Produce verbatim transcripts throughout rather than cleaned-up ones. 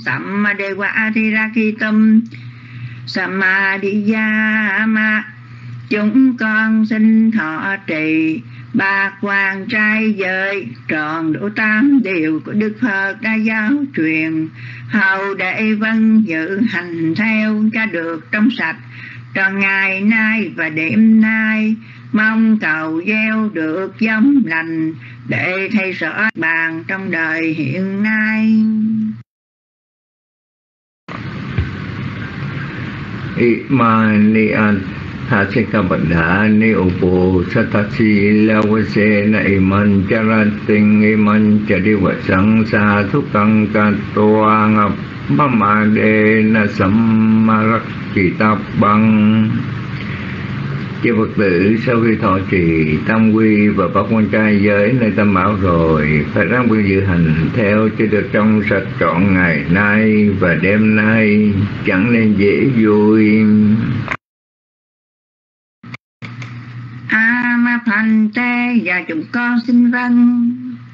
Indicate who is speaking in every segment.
Speaker 1: Sammadevadhirakitam Samadhiyama. Chúng con xin thọ trì ba quan trai giới, tròn đủ tám điều của Đức Phật đã giáo truyền, hầu để vâng dự hành theo cho được trong sạch tròn ngày nay và đêm nay. Mong cầu gieo được giống lành để thay rõ bàn trong đời hiện nay.
Speaker 2: Imani Thāsikabadhā ni upo satasi lawase na iman charating iman chadiwasang sa thukang katoang pamade na sammarakkitabang. Chư Phật tử, sau khi thọ trì tam quy và bát quan trai giới nơi tam bảo rồi, phải ráng vâng dự hành theo cho được trong sạch trọn ngày nay và đêm nay, chẳng nên dễ vui.
Speaker 1: A ma Phanh Tê, và chúng con xin vâng.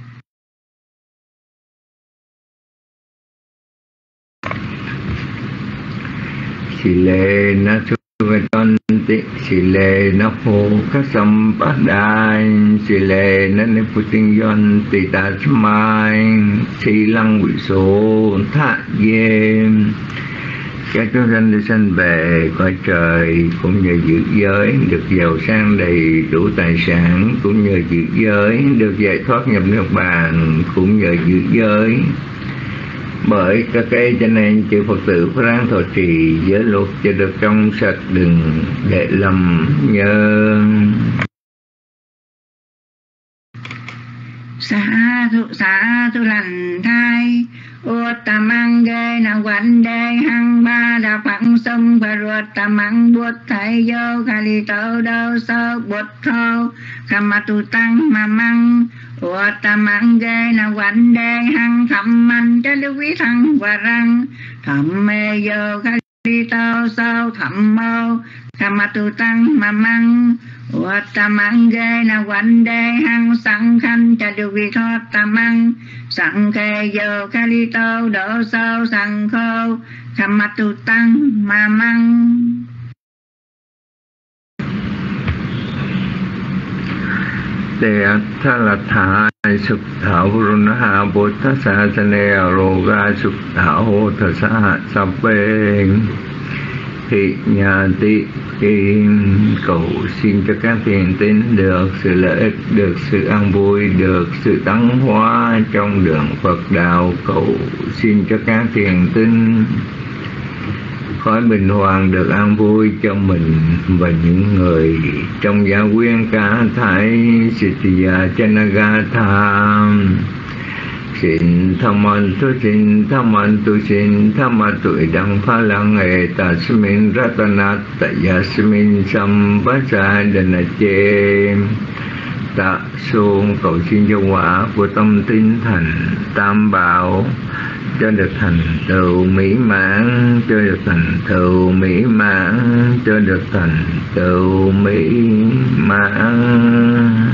Speaker 2: Sì lệ na Vedanti Sile na pho Kasampadai Sile na Niputinyon Tita Smai Si lăng quỷ số thạ dê. Các chúng sanh đi sanh về cõi trời cũng nhờ giữ giới được giàu sang đầy đủ tài sản, cũng nhờ giữ giới được giải thoát nhập niết bàn, cũng nhờ giữ giới. Bởi các cái cho nên chư Phật tử phải ráng thọ trì giới luật cho được trong sạch, đừng để lầm nhớ.
Speaker 1: Xá thu xá thu lành thai Uttamang ghê na quanh đê hăng ba đà phẳng sông và ruột tamang bút thầy vô khả lì tâu đâu sơ bút thô khả mặt tu tăng mà măng Uttamang ghê na quanh đê hăng thầm mạnh cho lưu quý thăng và răng thầm mê vô khả lì tâu sâu thầm mô khả mặt tu tăng mà măng Uttamang ghê na quanh đê hăng sẵn khanh cho lưu quý thoát tamang sẵn khê vô khá lý tô đổ sâu sẵn khô khăm mặt tu tăng mà măng.
Speaker 2: Đề tha là thai sụp thảo runaha bồ tát sa sane roga sụp thảo thà sa sập bên thị nhà tị kim cầu xin cho các thiền tín được sự lợi ích, được sự an vui, được sự tấn hóa trong đường Phật đạo. Cầu xin cho các thiền tín khói bình hoàng được an vui cho mình và những người trong gia quyến cả thảy. Sitiya Chanagatha Xin thaman tu xin thaman tu xin thamatu idang phalang etasmin ratanat yasmin sampasādanache. Tạ xuông cầu xin cho quả của tâm tín thành tam bảo cho được thành tựu mỹ mãn, cho được thành tựu mỹ mãn, cho được thành tựu mỹ mãn.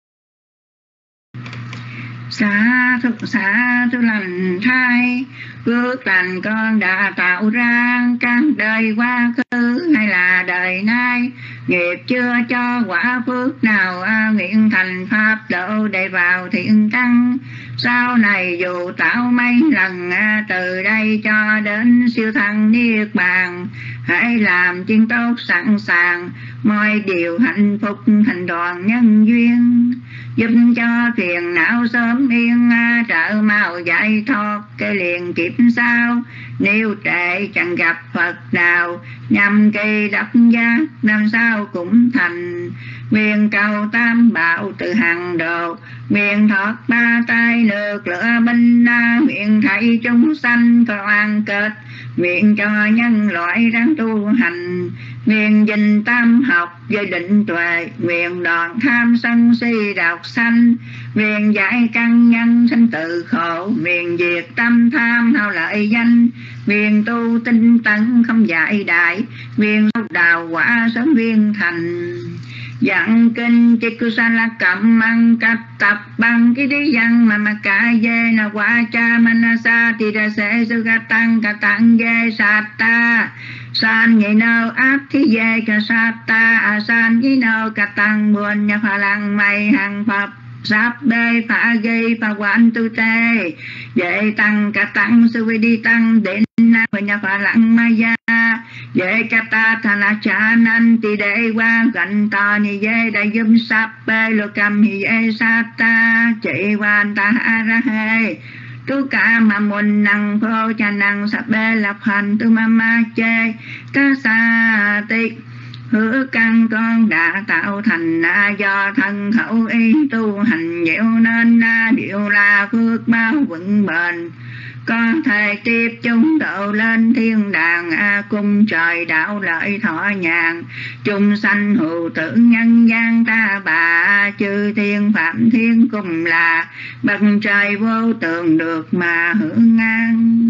Speaker 1: Xá thu xá thu lành thai phước lành con đã tạo ra trong đời quá khứ hay là đời nay, nghiệp chưa cho quả phước nào à, nguyện thành pháp độ để vào thiện căn. Sau này dù tạo mấy lần à, từ đây cho đến siêu thăng niết bàn, hãy làm chuyện tốt sẵn sàng, mọi điều hạnh phúc thành đoàn nhân duyên, giúp cho phiền não sớm yên, trợ mau giải thoát cái liền kiếp sau. Nếu trễ chẳng gặp Phật nào, nhằm kỳ đắc giác năm sau cũng thành. Nguyện cầu tam bảo từ hàng độ, nguyện thoát ba tay nước lửa binh na, nguyện thảy chúng sanh có oan kết, nguyện cho nhân loại ráng tu hành, nguyện dình tam học với định tuệ, nguyện đoạn tham sân si độc sanh, nguyện giải căn nhân sinh tự khổ, nguyện diệt tâm tham hao lợi danh, nguyện tu tinh tấn không giải đại, nguyện đào quả sớm viên thành. Dặn kinh chỉ cư sa la cẩm măng cách tập bằng cái đi dân mà mà cả dê na quả cha manasa thì ra sẽ sư ca tăng ca tăng dê sát ta san nhị nâu áp thi dê ca sát ta a san nhị nâu ca tăng buồn nhà phà lăng mây hàng phật sắp bê phá gây phá quản tu tê dễ tăng ca tăng sư vi đi tăng đến na nhà phà lăng maya dễ ca ta thà là cha nan thì để qua gần to như dễ đại dùm sắp bê lô cầm thì dễ sát ta chỉ quan ta ra hê tu cả mà môn năng phô cha năng sắp bê lập hành tu ma ma chê ca sa tịch hứa căn con đã tạo thành na do thân khẩu ý tu hành nhiều nên na điệu là phước bao vững bền có thể tiếp chúng độ lên thiên đàng a cung trời đạo lợi thọ nhàn chúng sanh hữu tử nhân gian ta bà chư thiên phạm thiên cùng là bậc trời vô tượng được mà hưởng ngang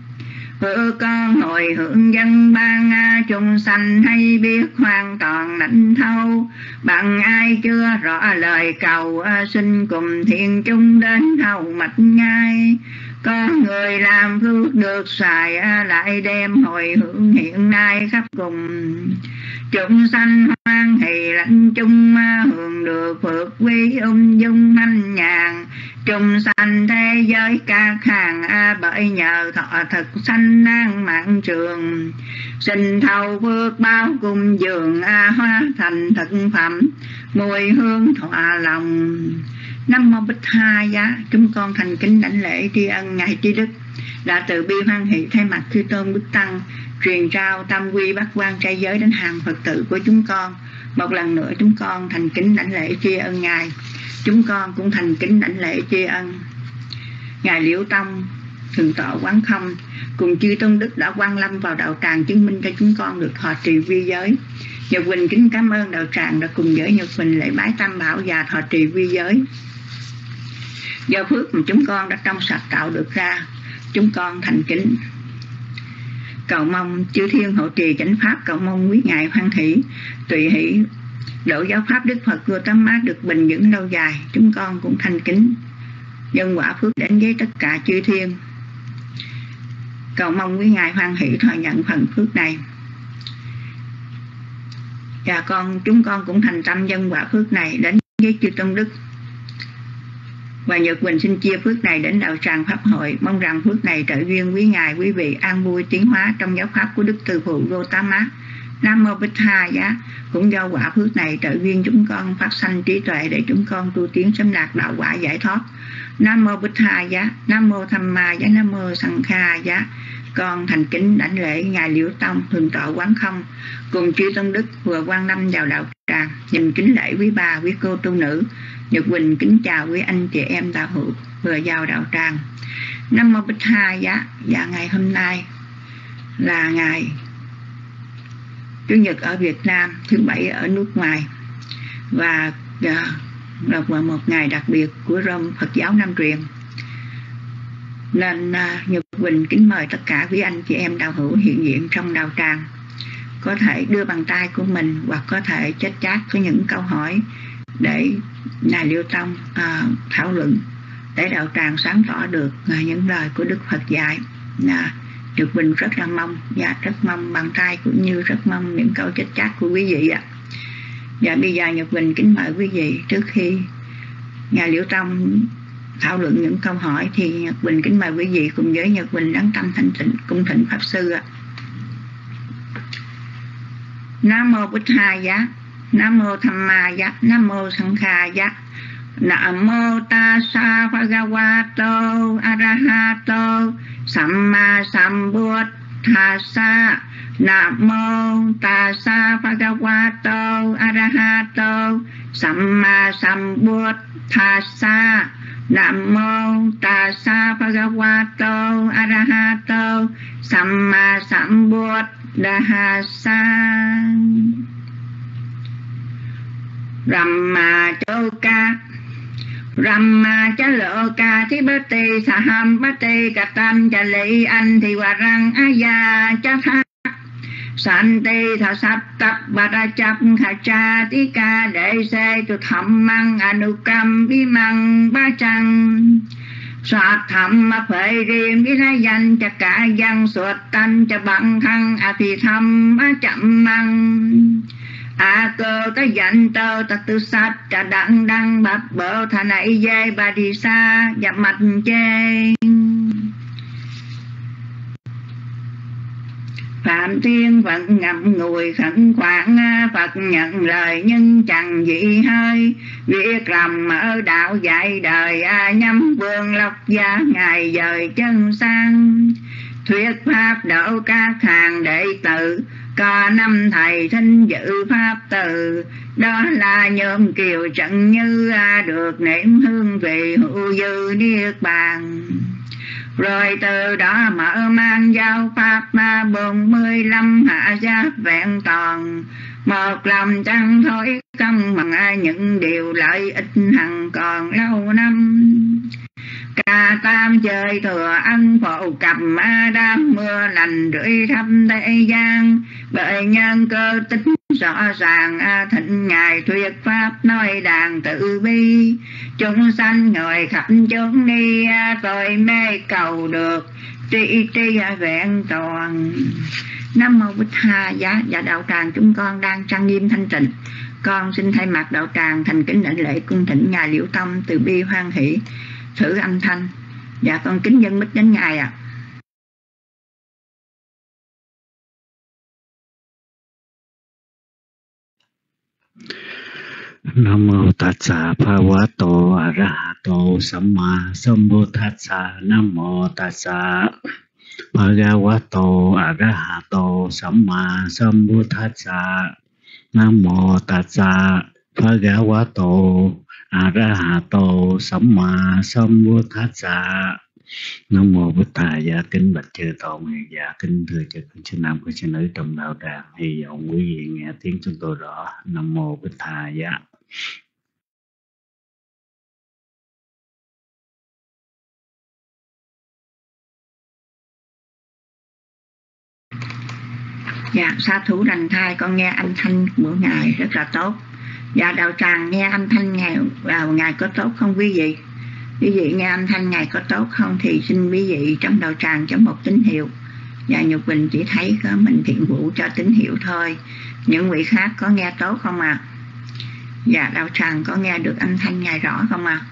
Speaker 1: hứa con hồi hưởng dân ban a chúng sanh hay biết hoàn toàn lãnh thâu bằng ai chưa rõ lời cầu a, xin cùng thiên chúng đến thâu mạch ngay có người làm phước được xài a, lại đem hồi hưởng hiện nay khắp cùng chúng sanh hoan hỷ lãnh chung a, hưởng được phước quý ung dung thanh nhàn chúng sanh thế giới các hàng a, bởi nhờ thọ thực sanh năng mạng trường xin thâu phước bao cùng dường a, hóa thành thực phẩm mùi hương thỏa lòng. Nam mô Bích Tha Giá. Chúng con thành kính đảnh lễ tri ân ngài Trí Đức đã từ bi hoan hỷ thay mặt Chư Tôn Đức Tăng truyền trao tam quy bát quan trai giới đến hàng Phật tử của chúng con. Một lần nữa chúng con thành kính đảnh lễ tri ân ngài. Chúng con cũng thành kính đảnh lễ tri ân ngài Liễu Tông Thượng tọa Quán Không cùng Chư Tôn Đức đã quang lâm vào đạo tràng chứng minh cho chúng con được thọ trì vi giới. Nhật Quỳnh kính cảm ơn đạo tràng đã cùng với Nhật Quỳnh lễ bái Tam Bảo và thọ trì vi giới. Do phước mà chúng con đã trong sạch tạo được ra, chúng con thành kính cầu mong chư thiên hộ trì chánh pháp, cầu mong quý ngài hoan hỷ tùy hỷ độ giáo pháp Đức Phật Gautama được bình vững lâu dài. Chúng con cũng thành kính dân quả phước đến với tất cả chư thiên, cầu mong quý ngài hoan hỷ thọ nhận phần phước này. Và con chúng con cũng thành tâm dân quả phước này đến với chư Tôn Đức. Và Nhật Quỳnh xin chia phước này đến đạo tràng pháp hội, mong rằng phước này trợ duyên quý ngài quý vị an vui tiến hóa trong giáo pháp của Đức Từ Phụ Gautama. Nam mô Bích Tha Giá. Cũng do quả phước này trợ duyên chúng con phát sanh trí tuệ để chúng con tu tiến sớm đạt đạo quả giải thoát. Nam mô Bích Tha Giá. Nam mô Tham Ma Giá. Nam mô Sanh Kha Giá. Con thành kính đảnh lễ ngài Liễu Tông Thượng tọa Quán Không cùng Chư Tôn Đức vừa quang lâm vào đạo tràng. Nhìn kính lễ quý bà quý cô tu nữ. Nhật Quỳnh kính chào quý anh chị em đạo hữu vừa vào đạo tràng. Nam mô Bích Tha Giá. Và ngày hôm nay là ngày Chủ nhật ở Việt Nam, thứ bảy ở nước ngoài, và là một ngày đặc biệt của Rome Phật giáo Nam truyền. Nên uh, Nhật Quỳnh kính mời tất cả quý anh chị em đạo hữu hiện diện trong đạo tràng có thể đưa bàn tay của mình hoặc có thể chết chát có những câu hỏi để ngài Liễu Tông uh, thảo luận, để đạo tràng sáng tỏ được uh, những lời của Đức Phật dạy. uh, Nhật Quỳnh rất là mong và rất mong bàn tay cũng như rất mong những câu chết chát của quý vị ạ. Và bây giờ Nhật Quỳnh kính mời quý vị, trước khi ngài Liễu Tông thảo luận những câu hỏi thì Nhật Quỳnh kính mời quý vị cùng với Nhật Quỳnh đắng tâm thanh tịnh cung thỉnh Pháp Sư ạ. Nam mô Bích Tha Giá. Nam mô Tham Ma Giá. Nam mô Sanh Kha Giá. Nam mô Tassa Bhagavato Arahato Samma Sambuddhassa. Nam mô Tassa Bhagavato Arahato Samma Sambuddhassa. Nam mô Tassa Bhagavato Arahato Samma Sambuddhassa. Ramma Choka Ramma cha lộ ca thi bát tì sa ham bát tì cà tam cha lị anh thì hòa răng a già cha tha San ti tha sắp tập bà ra chấp khả cha tí ca đệ se tu thầm măng anukam vi măng ba trăng soát thầm mà phơi riêng đi ra danh cho cả dân suốt tanh cho bằng khăn à thì thầm mà chậm măng à cơ ta dành tơ ta tư sát cha đăng đăng bập bờ thà này dê bà đi xa dập mặt chê Phạm Thiên vẫn ngậm ngùi khẩn khoản Phật nhận lời nhưng chẳng dị hơi Việc làm ở đạo dạy đời Nhắm vương lộc gia ngày dời chân sang Thuyết pháp độ các hàng đệ tử Có năm thầy thinh dự pháp từ Đó là nhôm kiều trận như Được nếm hương vị hữu dư niết bàn Rồi từ đó mở mang giáo pháp mà bốn mươi lăm hạ giáp vẹn toàn Một lòng chẳng thối không bằng những điều lợi ích hằng còn lâu năm Cả tam chơi thừa ăn phổ cập đám mưa lành rưỡi khắp thế gian Bởi nhân cơ tích rõ ràng thịnh ngài thuyết pháp nói đàn tự bi Chúng sanh ngồi khắp chốn đi tôi mê cầu được tri tri vẹn toàn. Nam mô Bích Tha Giá. Dạ đạo tràng chúng con đang trang nghiêm thanh tịnh, con xin thay mặt đạo tràng thành kính đảnh lễ cung thỉnh ngài Liễu Tâm từ bi hoan hỷ thử âm thanh. Dạ con kính dân mít đến ngài ạ. À.
Speaker 3: Nam mô Tassa Bhagavato Arahato Samma Sambuddhassa. Nam mô Tassa Bhagavato Arahato Samma Sambuddhassa. Nam mô Tassa Bhagavato Arahato Samma Sambuddhassa. Nam mô Bích Tha Giá. Kính bạch chư tôn, dạ kính thưa chư chư nam của chư nữ trong đạo tràng, hy vọng quý vị nghe tiếng chúng tôi rõ. Nam mô Bích Tha Giá.
Speaker 1: Dạ sa thủ đành thai, con nghe âm thanh của ngài rất là tốt. Dạ đạo tràng nghe âm thanh ngài vào ngài có tốt không quý vị? Quý vị nghe âm thanh ngài có tốt không thì xin quý vị trong đạo tràng cho một tín hiệu. Dạ Nhục Bình chỉ thấy có mình Thiện Vũ cho tín hiệu thôi. Những vị khác có nghe tốt không ạ? À? Dạ đạo tràng có nghe được âm thanh ngài rõ không ạ? À?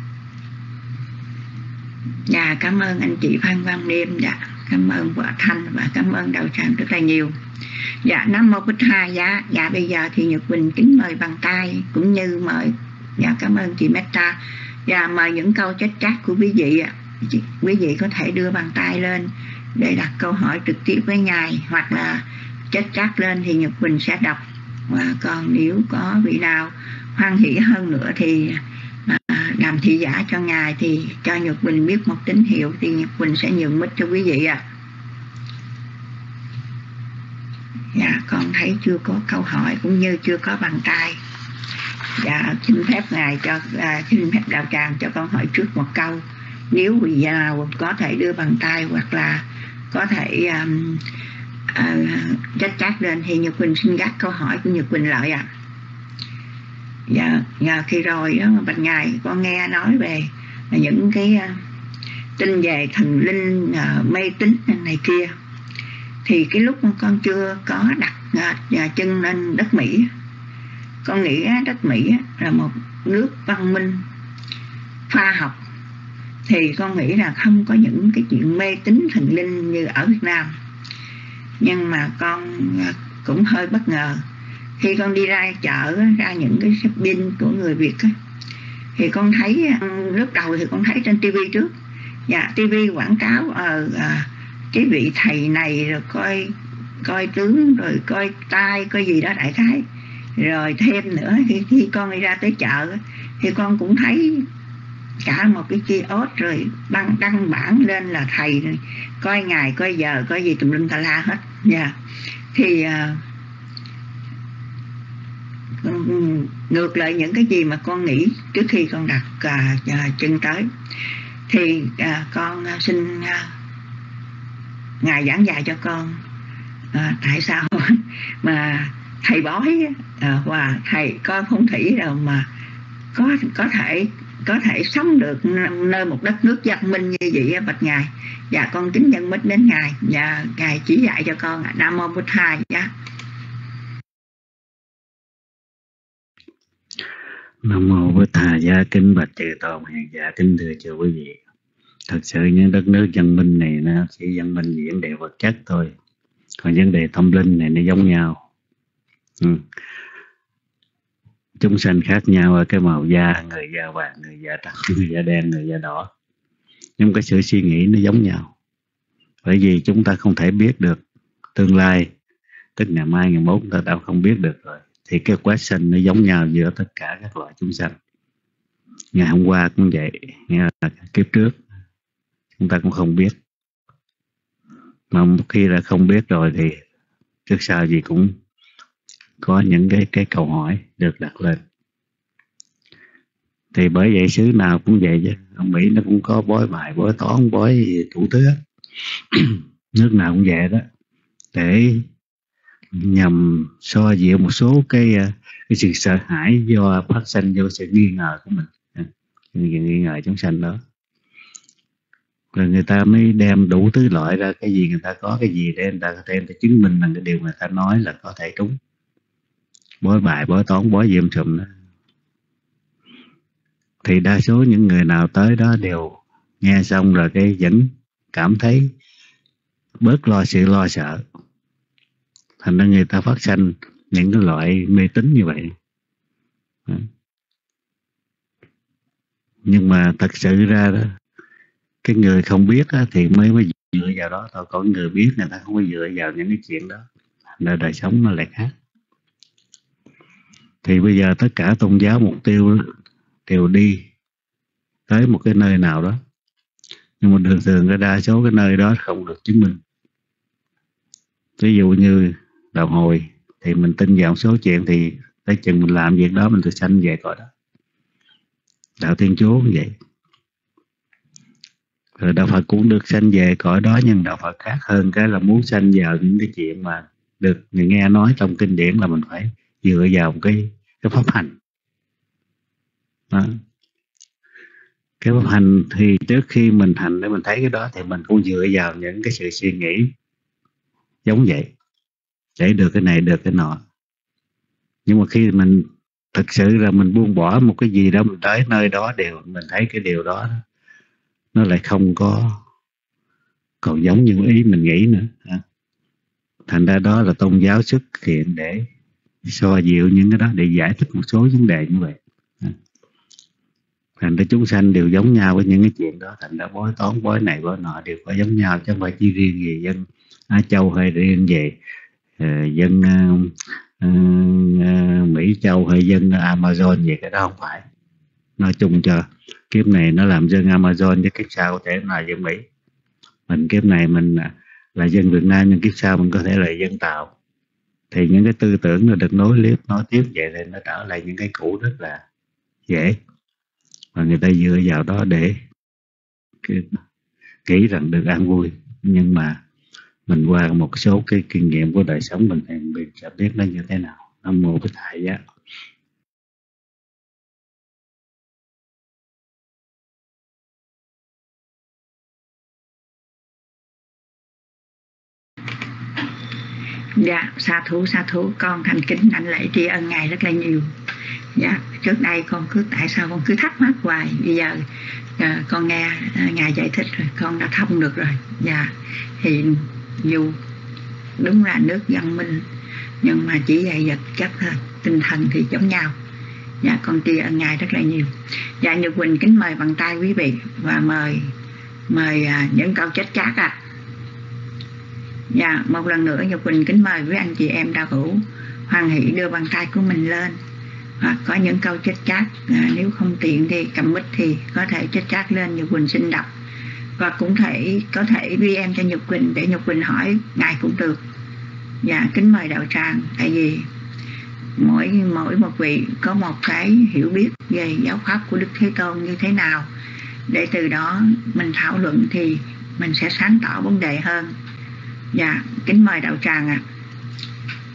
Speaker 1: Dạ cảm ơn anh chị Phan Văn Đêm. Dạ cảm ơn vợ Thanh và cảm ơn đạo tràng rất là nhiều. Dạ Nam mô Bích Tha Giá. Dạ bây giờ thì Nhật Bình kính mời bằng tay cũng như mời. Dạ cảm ơn chị Meta. Dạ mời những câu chết chát của quý vị ạ. Quý vị có thể đưa bàn tay lên để đặt câu hỏi trực tiếp với ngài, hoặc là chết chát lên thì Nhật Bình sẽ đọc. Và còn nếu có vị nào hoan hỷ hơn nữa thì à, làm thị giả cho ngài thì cho Nhật Bình biết một tín hiệu thì Nhật Bình sẽ nhường mic cho quý vị ạ. À. Dạ con thấy chưa có câu hỏi cũng như chưa có bàn tay. Dạ xin phép ngài cho à, xin phép đạo tràng cho con hỏi trước một câu. Nếu vị nào có thể đưa bàn tay hoặc là có thể um, uh, chết chát lên thì Nhật Quỳnh xin gác câu hỏi của Nhật Quỳnh lại ạ. À. Dạ, dạ khi rồi đó bạch ngài con nghe nói về những cái uh, tin về thần linh uh, mê tín này kia, thì cái lúc con chưa có đặt uh, chân lên đất Mỹ, con nghĩ đất Mỹ là một nước văn minh khoa học, thì con nghĩ là không có những cái chuyện mê tín thần linh như ở Việt Nam. Nhưng mà con cũng hơi bất ngờ khi con đi ra chợ, ra những cái shopping của người Việt á, thì con thấy lúc đầu thì con thấy trên tivi trước, dạ tivi quảng cáo ở à, cái vị thầy này rồi coi coi tướng rồi coi tai coi gì đó đại khái. Rồi thêm nữa thì khi con đi ra tới chợ thì con cũng thấy cả một cái kiosk rồi đăng đăng bản lên là thầy rồi, coi ngày coi giờ coi gì tùm lum tà la hết. Dạ yeah. Thì uh, ngược lại những cái gì mà con nghĩ trước khi con đặt uh, uh, chân tới thì uh, con uh, xin uh, ngài giảng dạy cho con uh, tại sao mà thầy bói à, và thầy có phong thủy đâu mà có có thể có thể sống được nơi một đất nước văn minh như vậy bạch ngài. Dạ con kính nhân mít đến ngài và ngài chỉ dạy cho con. Nam mô Bụt Thầy. Dạ.
Speaker 3: Nam mô Bụt Thầy. Dạ kính bạch chư tôn hiền giả, kính thưa chư quý vị. Thật sự những đất nước văn minh này nó chỉ văn minh về vấn đề vật chất thôi, còn vấn đề tâm linh này nó giống nhau. Ừ. Chúng sanh khác nhau ở cái màu da, người da vàng, người da trắng, người da đen, người da đỏ, nhưng cái sự suy nghĩ nó giống nhau. Bởi vì chúng ta không thể biết được tương lai, tức ngày mai ngày mốt chúng ta đã không biết được rồi, thì cái quá sinh nó giống nhau giữa tất cả các loại chúng sanh. Ngày hôm qua cũng vậy, nghe là kiếp trước chúng ta cũng không biết, mà một khi là không biết rồi thì trước sau gì cũng có những cái cái câu hỏi được đặt lên. Thì bởi vậy xứ nào cũng vậy chứ, ở Mỹ nó cũng có bói bài, bói toán, bói đủ thứ hết. Nước nào cũng vậy đó, để nhằm xoa dịu một số cái cái sự sợ hãi do phát sinh do sự nghi ngờ của mình, nghi ngờ chúng sanh đó. Rồi người ta mới đem đủ thứ loại ra, cái gì người ta có cái gì để người ta có thể người ta chứng minh rằng cái điều người ta nói là có thể trúng. Bói bài, bói toán, bói diêm sùm đó. Thì đa số những người nào tới đó đều nghe xong rồi cái vẫn cảm thấy bớt lo sự lo sợ. Thành ra người ta phát sanh những cái loại mê tín như vậy. Nhưng mà thật sự ra đó, cái người không biết đó, thì mới mới dựa vào đó thôi. Còn người biết người ta không có dựa vào những cái chuyện đó, đời đời sống nó lại khác. Thì bây giờ tất cả tôn giáo mục tiêu đều đi tới một cái nơi nào đó, nhưng mà thường thường cái đa số cái nơi đó không được chứng minh. Ví dụ như đạo Hồi thì mình tin vào một số chuyện, thì tới chừng mình làm việc đó mình được sanh về cõi đó. Đạo Thiên Chúa cũng vậy. Rồi đạo Phật cũng được sanh về cõi đó, nhưng đạo Phật khác hơn cái là muốn sanh vào những cái chuyện mà được người nghe nói trong kinh điển là mình phải dựa vào một cái cái pháp hành đó. Cái pháp hành thì trước khi mình hành để mình thấy cái đó thì mình cũng dựa vào những cái sự suy nghĩ giống vậy để được cái này được cái nọ. Nhưng mà khi mình thực sự là mình buông bỏ một cái gì đó, mình tới nơi đó đều mình thấy cái điều đó nó lại không có còn giống như ý mình nghĩ nữa. Thành ra đó là tôn giáo xuất hiện để xoa dịu những cái đó, để giải thích một số vấn đề như vậy. Thành ra chúng sanh đều giống nhau với những cái chuyện đó. Thành ra bói toán, bói này, bói nọ đều có giống nhau, chứ không phải chỉ riêng gì dân Á Châu hay riêng về uh, dân uh, uh, Mỹ Châu hay dân Amazon vậy. Cái đó không phải. Nói chung cho kiếp này nó làm dân Amazon, chứ kiếp sau có thể là dân Mỹ. Mình kiếp này mình là dân Việt Nam, nhưng kiếp sau mình có thể là dân Tàu. Thì những cái tư tưởng nó được nối tiếp, nối tiếp vậy thì nó trở lại những cái cũ rất là dễ. Và người ta dựa vào đó để nghĩ rằng được an vui. Nhưng mà mình qua một số cái kinh nghiệm của đời sống mình thì mình sẽ biết nó như thế nào. Nam mô Bụt Thầy. Giá.
Speaker 1: Dạ, sa thú sa thú con thành kính đảnh lễ tri ân ngài rất là nhiều. Dạ, trước đây con cứ tại sao con cứ thắc mắc hoài, bây giờ à, con nghe à, ngài giải thích rồi, con đã thông được rồi. Dạ, thì dù đúng là nước văn minh nhưng mà chỉ về vật chất thôi, tinh thần thì giống nhau. Dạ, con tri ân ngài rất là nhiều. Dạ, Nhật Quỳnh kính mời bằng tay quý vị và mời mời à, những câu chết chát ạ. À. Dạ, một lần nữa Nhật Quỳnh kính mời với anh chị em đạo hữu hoan hỷ đưa bàn tay của mình lên. Hoặc có những câu chết chát, à, nếu không tiện thì cầm mic thì có thể chết chát lên, Nhật Quỳnh xin đọc. Và cũng thể có thể vê em cho Nhật Quỳnh để Nhật Quỳnh hỏi ngài cũng được. Dạ, kính mời đạo tràng, tại vì mỗi mỗi một vị có một cái hiểu biết về giáo pháp của Đức Thế Tôn như thế nào, để từ đó mình thảo luận thì mình sẽ sáng tỏ vấn đề hơn. Dạ, kính mời đạo tràng ạ. À.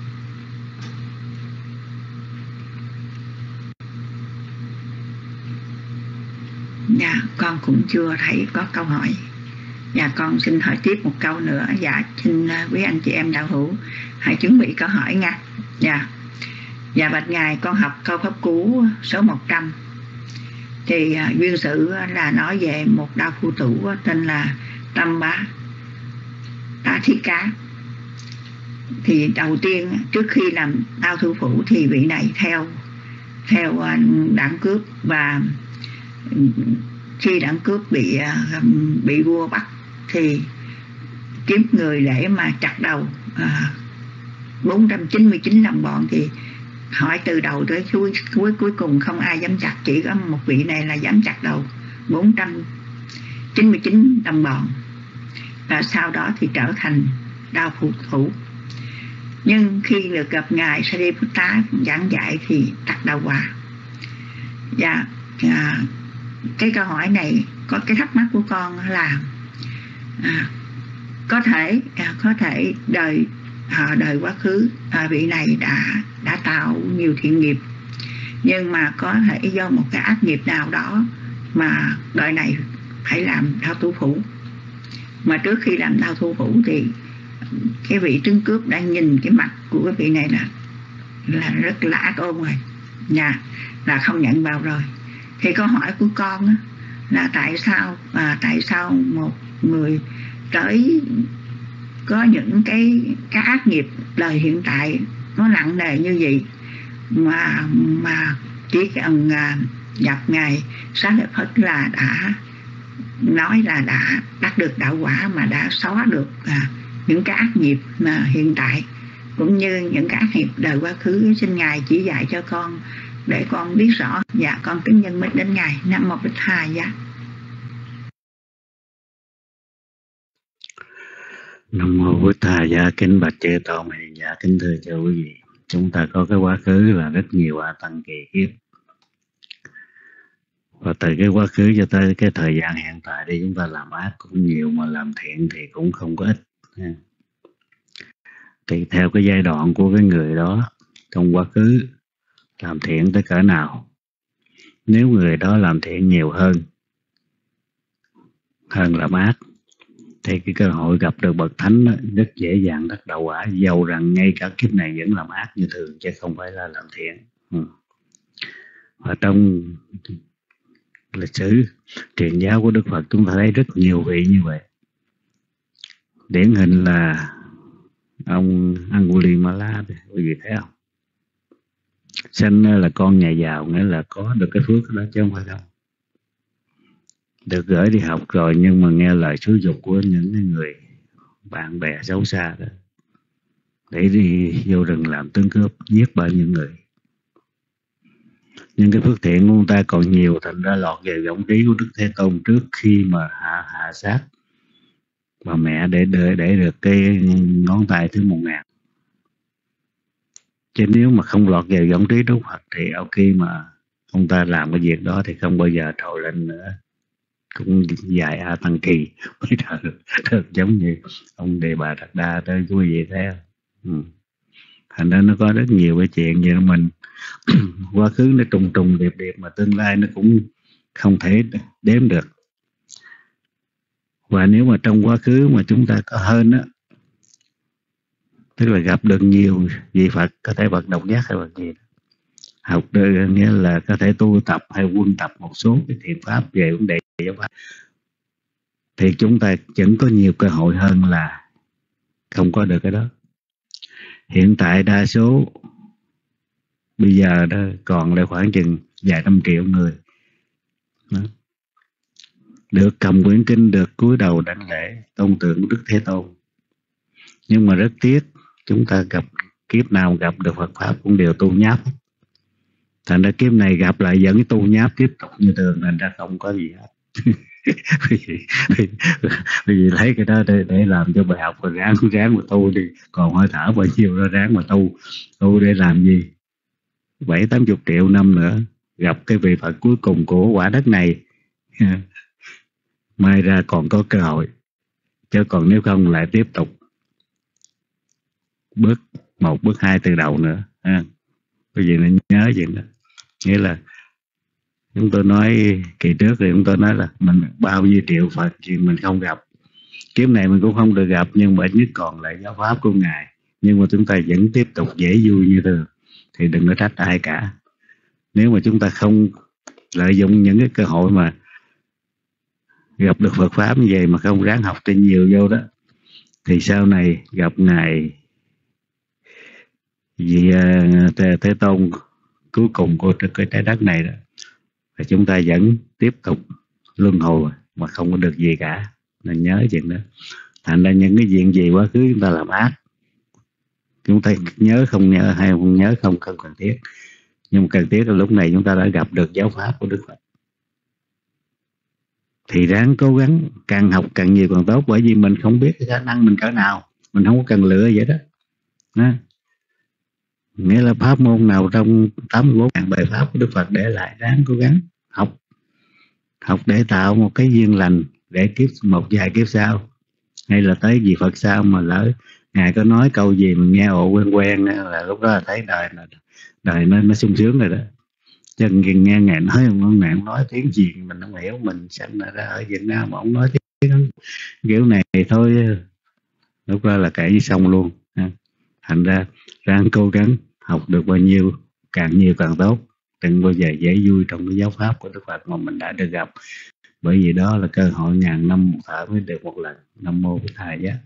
Speaker 1: Dạ, con cũng chưa thấy có câu hỏi. Dạ, con xin hỏi tiếp một câu nữa. Dạ, xin quý anh chị em đạo hữu hãy chuẩn bị câu hỏi nha. Dạ, dạ bạch Ngài, con học câu pháp cú số một trăm. Thì uh, duyên sự là nói về một đạo phu tử tên là Tâm Bá Tá Thiết Cá. Thì đầu tiên trước khi làm đao thủ phủ thì vị này theo theo uh, đảng cướp, và khi đảng cướp bị uh, bị vua bắt thì kiếm người để mà chặt đầu uh, bốn trăm chín mươi chín đồng bọn. Thì hỏi từ đầu tới cuối, cuối cuối cùng không ai dám chặt, chỉ có một vị này là dám chặt đầu bốn trăm chín mươi chín đồng bọn, và sau đó thì trở thành đao phụ thủ. Nhưng khi được gặp Ngài Sariputta giảng dạy thì tắt đầu quả. Và à, cái câu hỏi này có cái thắc mắc của con là à, có thể à, có thể đời à, đời quá khứ à, vị này đã đã tạo nhiều thiện nghiệp, nhưng mà có thể do một cái ác nghiệp nào đó mà đời này phải làm đao thủ phủ. Mà trước khi làm đao thủ phủ thì cái vị tướng cướp đã nhìn cái mặt của cái vị này là là rất là ác ôn rồi, nhà là không nhận vào rồi. Thì câu hỏi của con á, là tại sao à, tại sao một người tới có những cái cái ác nghiệp đời hiện tại nó nặng nề như vậy mà mà chỉ cần à, gặp Ngài Xá Lợi Phất là đã nói là đã đắc được đạo quả, mà đã xóa được à, những cái ác nghiệp mà hiện tại cũng như những cái ác nghiệp đời quá khứ. Xin Ngài chỉ dạy cho con để con biết rõ. Dạ, con kính nhân mít đến Ngài. Nam Mô Bích Tha. Dạ.
Speaker 3: Nam Mô Bích Tha. Dạ, kính bạch chư tôn hiền. Dạ, kính thưa cho quý vị, chúng ta có cái quá khứ là rất nhiều A Tăng kỳ kiếp, và từ cái quá khứ cho tới cái thời gian hiện tại đi, chúng ta làm ác cũng nhiều mà làm thiện thì cũng không có ít. Thì theo cái giai đoạn của cái người đó trong quá khứ làm thiện tới cỡ nào, nếu người đó làm thiện nhiều hơn hơn làm ác thì cái cơ hội gặp được bậc thánh đó rất dễ dàng đắc đạo quả, dầu rằng ngay cả kiếp này vẫn làm ác như thường chứ không phải là làm thiện. Ừ. Và trong lịch sử truyền giáo của Đức Phật chúng ta thấy rất nhiều vị như vậy. Điển hình là ông Angulimala, quý vị thấy không? Sinh là con nhà giàu, nghĩa là có được cái phước đó chứ không phải đâu. Được gửi đi học rồi nhưng mà nghe lời xúi giục của những người bạn bè xấu xa đó, để đi vô rừng làm tướng cướp, giết bao nhiêu người. Nhưng cái phước thiện của ông ta còn nhiều, thành ra lọt về võng trí của Đức Thế Tôn trước khi mà hạ hạ sát bà mẹ để để, để được cái ngón tay thứ một ngàn. Chứ nếu mà không lọt về võng trí Đức Phật thì ao khi mà ông ta làm cái việc đó thì không bao giờ trồi lên nữa, cũng dài A Tăng kỳ mới được, được giống như ông Đề Bà Đạt Đa tới quý vị thấy không? Ừ. Thành ra nó có rất nhiều cái chuyện vậy, mình quá khứ nó trùng trùng điệp điệp mà tương lai nó cũng không thể đếm được. Và nếu mà trong quá khứ mà chúng ta có hơn á, tức là gặp được nhiều vị Phật, có thể bậc độc giác hay bậc gì đó, học được, nghĩa là có thể tu tập hay quân tập một số cái thiện pháp về vấn đề giáo pháp, thì chúng ta vẫn có nhiều cơ hội hơn là không có được cái đó. Hiện tại đa số bây giờ đó còn lại khoảng chừng vài trăm triệu người đó, được cầm quyển kinh, được cúi đầu đảnh lễ tôn tượng của Đức Thế Tôn. Nhưng mà rất tiếc, chúng ta gặp kiếp nào gặp được Phật pháp cũng đều tu nháp. Thành ra kiếp này gặp lại vẫn tu nháp tiếp tục như thường, thành ra không có gì hết. vì, vì, vì lấy cái đó để, để làm cho bài học, rồi ráng ráng mà tu đi, còn hơi thở bao nhiêu đó ráng mà tu. Tu để làm gì? Bảy tám chục triệu năm nữa gặp cái vị Phật cuối cùng của quả đất này, mai ra còn có cơ hội. Chứ còn nếu không lại tiếp tục bước một, bước hai từ đầu nữa. Ha. Bây giờ nên nhớ chuyện đó. Nghĩa là Chúng tôi nói kỳ trước thì chúng tôi nói là mình bao nhiêu triệu Phật thì mình không gặp, kiếp này mình cũng không được gặp, nhưng mà nhất còn lại giáo pháp của Ngài. Nhưng mà chúng ta vẫn tiếp tục dễ vui như thường, thì đừng có trách ai cả. Nếu mà chúng ta không lợi dụng những cái cơ hội mà gặp được Phật pháp như vậy mà không ráng học cho nhiều vô đó, thì sau này gặp Ngài vì uh, Thế Tôn cuối cùng của cái trái đất này đó, và chúng ta vẫn tiếp tục luân hồi mà không có được gì cả. Nên nhớ chuyện đó. Thành ra những cái chuyện gì quá khứ chúng ta làm ác, chúng ta nhớ không nhớ hay không nhớ không không cần thiết, nhưng mà cần thiết là lúc này chúng ta đã gặp được giáo pháp của Đức Phật, thì ráng cố gắng, càng học càng nhiều càng tốt, bởi vì mình không biết cái khả năng mình cỡ nào, mình không có cần lựa vậy đó. Đó. Nghĩa là pháp môn nào trong tám mươi bốn ngàn bài pháp của Đức Phật để lại, ráng cố gắng học, học để tạo một cái duyên lành, để kiếp một vài kiếp sau, hay là tới vì Phật sao mà lỡ Ngài có nói câu gì mình nghe ồ quen quen, là lúc đó là thấy đời là đời nó nó sung sướng rồi đó. Chứ nghe Ngài nói ông Ngài nói tiếng gì mình không hiểu, mình sanh ra ở Việt Nam mà ông nói tiếng kiểu này thôi, lúc đó là kể như xong luôn. Thành ra ráng cố gắng học được bao nhiêu, càng nhiều càng tốt, đừng bao giờ dễ vui trong cái giáo pháp của Đức Phật mà mình đã được gặp, bởi vì đó là cơ hội ngàn năm một thở mới được một lần. Nam mô Bổn Thầy Giác.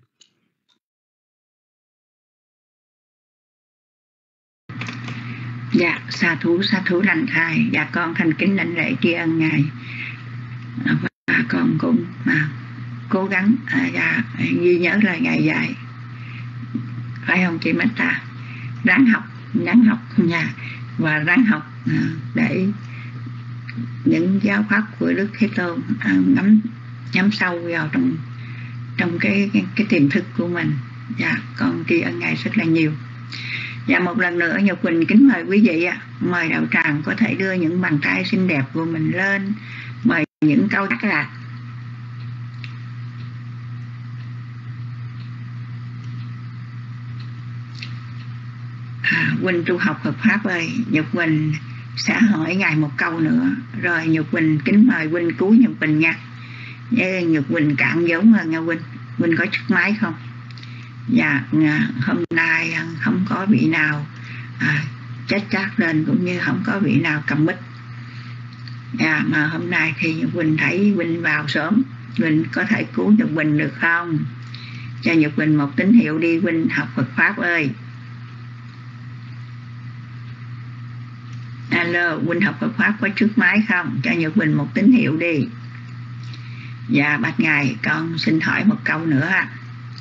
Speaker 1: Dạ, sa thú sa thú lành thai. Dạ, con thành kính lãnh lễ tri ân Ngài, và con cũng mà cố gắng à, dạ, ghi nhớ lời Ngài dạy, phải không chị Mến Ta? Ráng học, ráng học nha, và ráng học à, để những giáo pháp của Đức Thế Tôn à, ngắm nhắm sâu vào trong trong cái cái, cái tiềm thức của mình. Dạ, con tri ân Ngài rất là nhiều. Dạ, một lần nữa Nhật Quỳnh kính mời quý vị ạ, mời đạo tràng có thể đưa những bàn tay xinh đẹp của mình lên, mời những câu đắc lạc. À, Quỳnh tu học Phật pháp ơi, Nhật Quỳnh sẽ hỏi Ngài một câu nữa, rồi Nhật Quỳnh kính mời Quỳnh cứu Nhật Quỳnh nha. Nhật Quỳnh cạn giống rồi nha Quỳnh. Quỳnh có chiếc máy không? Dạ, hôm nay không có vị nào à, chết chát lên, cũng như không có vị nào cầm mic. Dạ, mà hôm nay thì Quỳnh thấy Quỳnh vào sớm, Quỳnh có thể cứu Nhật Quỳnh được không? Cho Nhật Quỳnh một tín hiệu đi, Quỳnh học Phật pháp ơi. Alo, Quỳnh học Phật pháp có trước máy không? Cho Nhật Quỳnh một tín hiệu đi. Dạ, bạch Ngài, con xin hỏi một câu nữa ạ.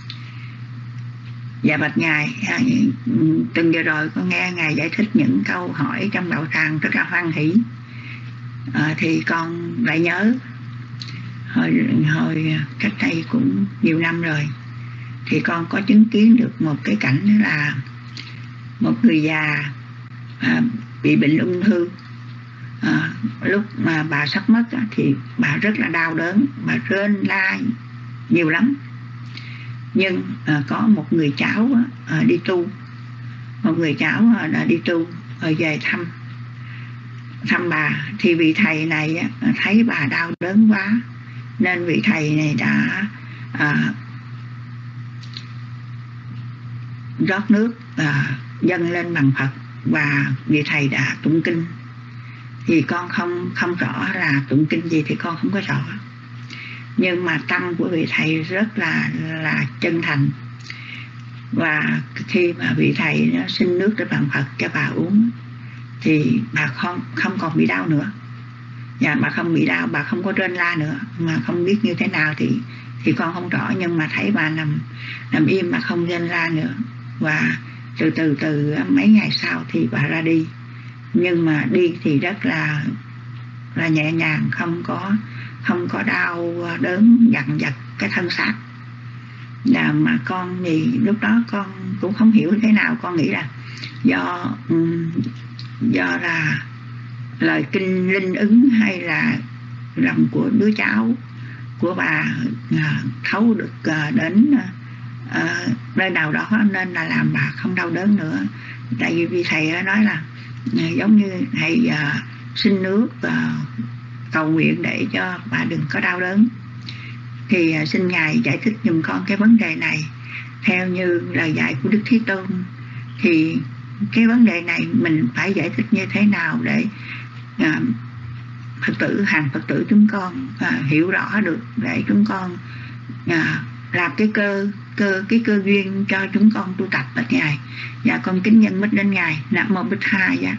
Speaker 1: Dạ, bạch Ngài, tuần vừa rồi con nghe Ngài giải thích những câu hỏi trong đạo tràng rất là hoan hỷ, à, thì con lại nhớ hồi, hồi cách đây cũng nhiều năm rồi, thì con có chứng kiến được một cái cảnh, đó là một người già à, bị bệnh ung thư. À, lúc mà bà sắp mất thì bà rất là đau đớn, bà rên la nhiều lắm. Nhưng à, có một người cháu à, đi tu, một người cháu à, đã đi tu rồi về thăm thăm bà, thì vị thầy này à, thấy bà đau đớn quá, nên vị thầy này đã à, rót nước à, dâng lên bằng Phật, và vị thầy đã tụng kinh. Thì con không không rõ là tụng kinh gì thì con không có rõ, nhưng mà tâm của vị thầy rất là là chân thành. Và khi mà vị thầy nó xin nước để bằng Phật cho bà uống, thì bà không không còn bị đau nữa. Và bà không bị đau, bà không có rên la nữa, mà không biết như thế nào thì thì con không rõ, nhưng mà thấy bà nằm nằm im mà không rên la nữa. Và từ từ từ mấy ngày sau thì bà ra đi, nhưng mà đi thì rất là là nhẹ nhàng, không có không có đau đớn dằn vặt cái thân xác. Là mà con thì lúc đó con cũng không hiểu thế nào, con nghĩ là do do là lời kinh linh ứng, hay là lòng của đứa cháu của bà thấu được đến nơi nào đó, nên là làm bà không đau đớn nữa. Tại vì vị thầy nói là giống như thầy xin nước và cầu nguyện để cho bà đừng có đau đớn. Thì à, xin Ngài giải thích giùm con cái vấn đề này theo như lời dạy của Đức Thế Tôn. Thì cái vấn đề này mình phải giải thích như thế nào để à, Phật tử, hàng Phật tử chúng con à, hiểu rõ được, để chúng con à, làm cái cơ cơ cái cơ duyên cho chúng con tu tập bạch Ngài. Dạ con kính nhân mít đến Ngài. Nam mô Bích Tha. Dạ.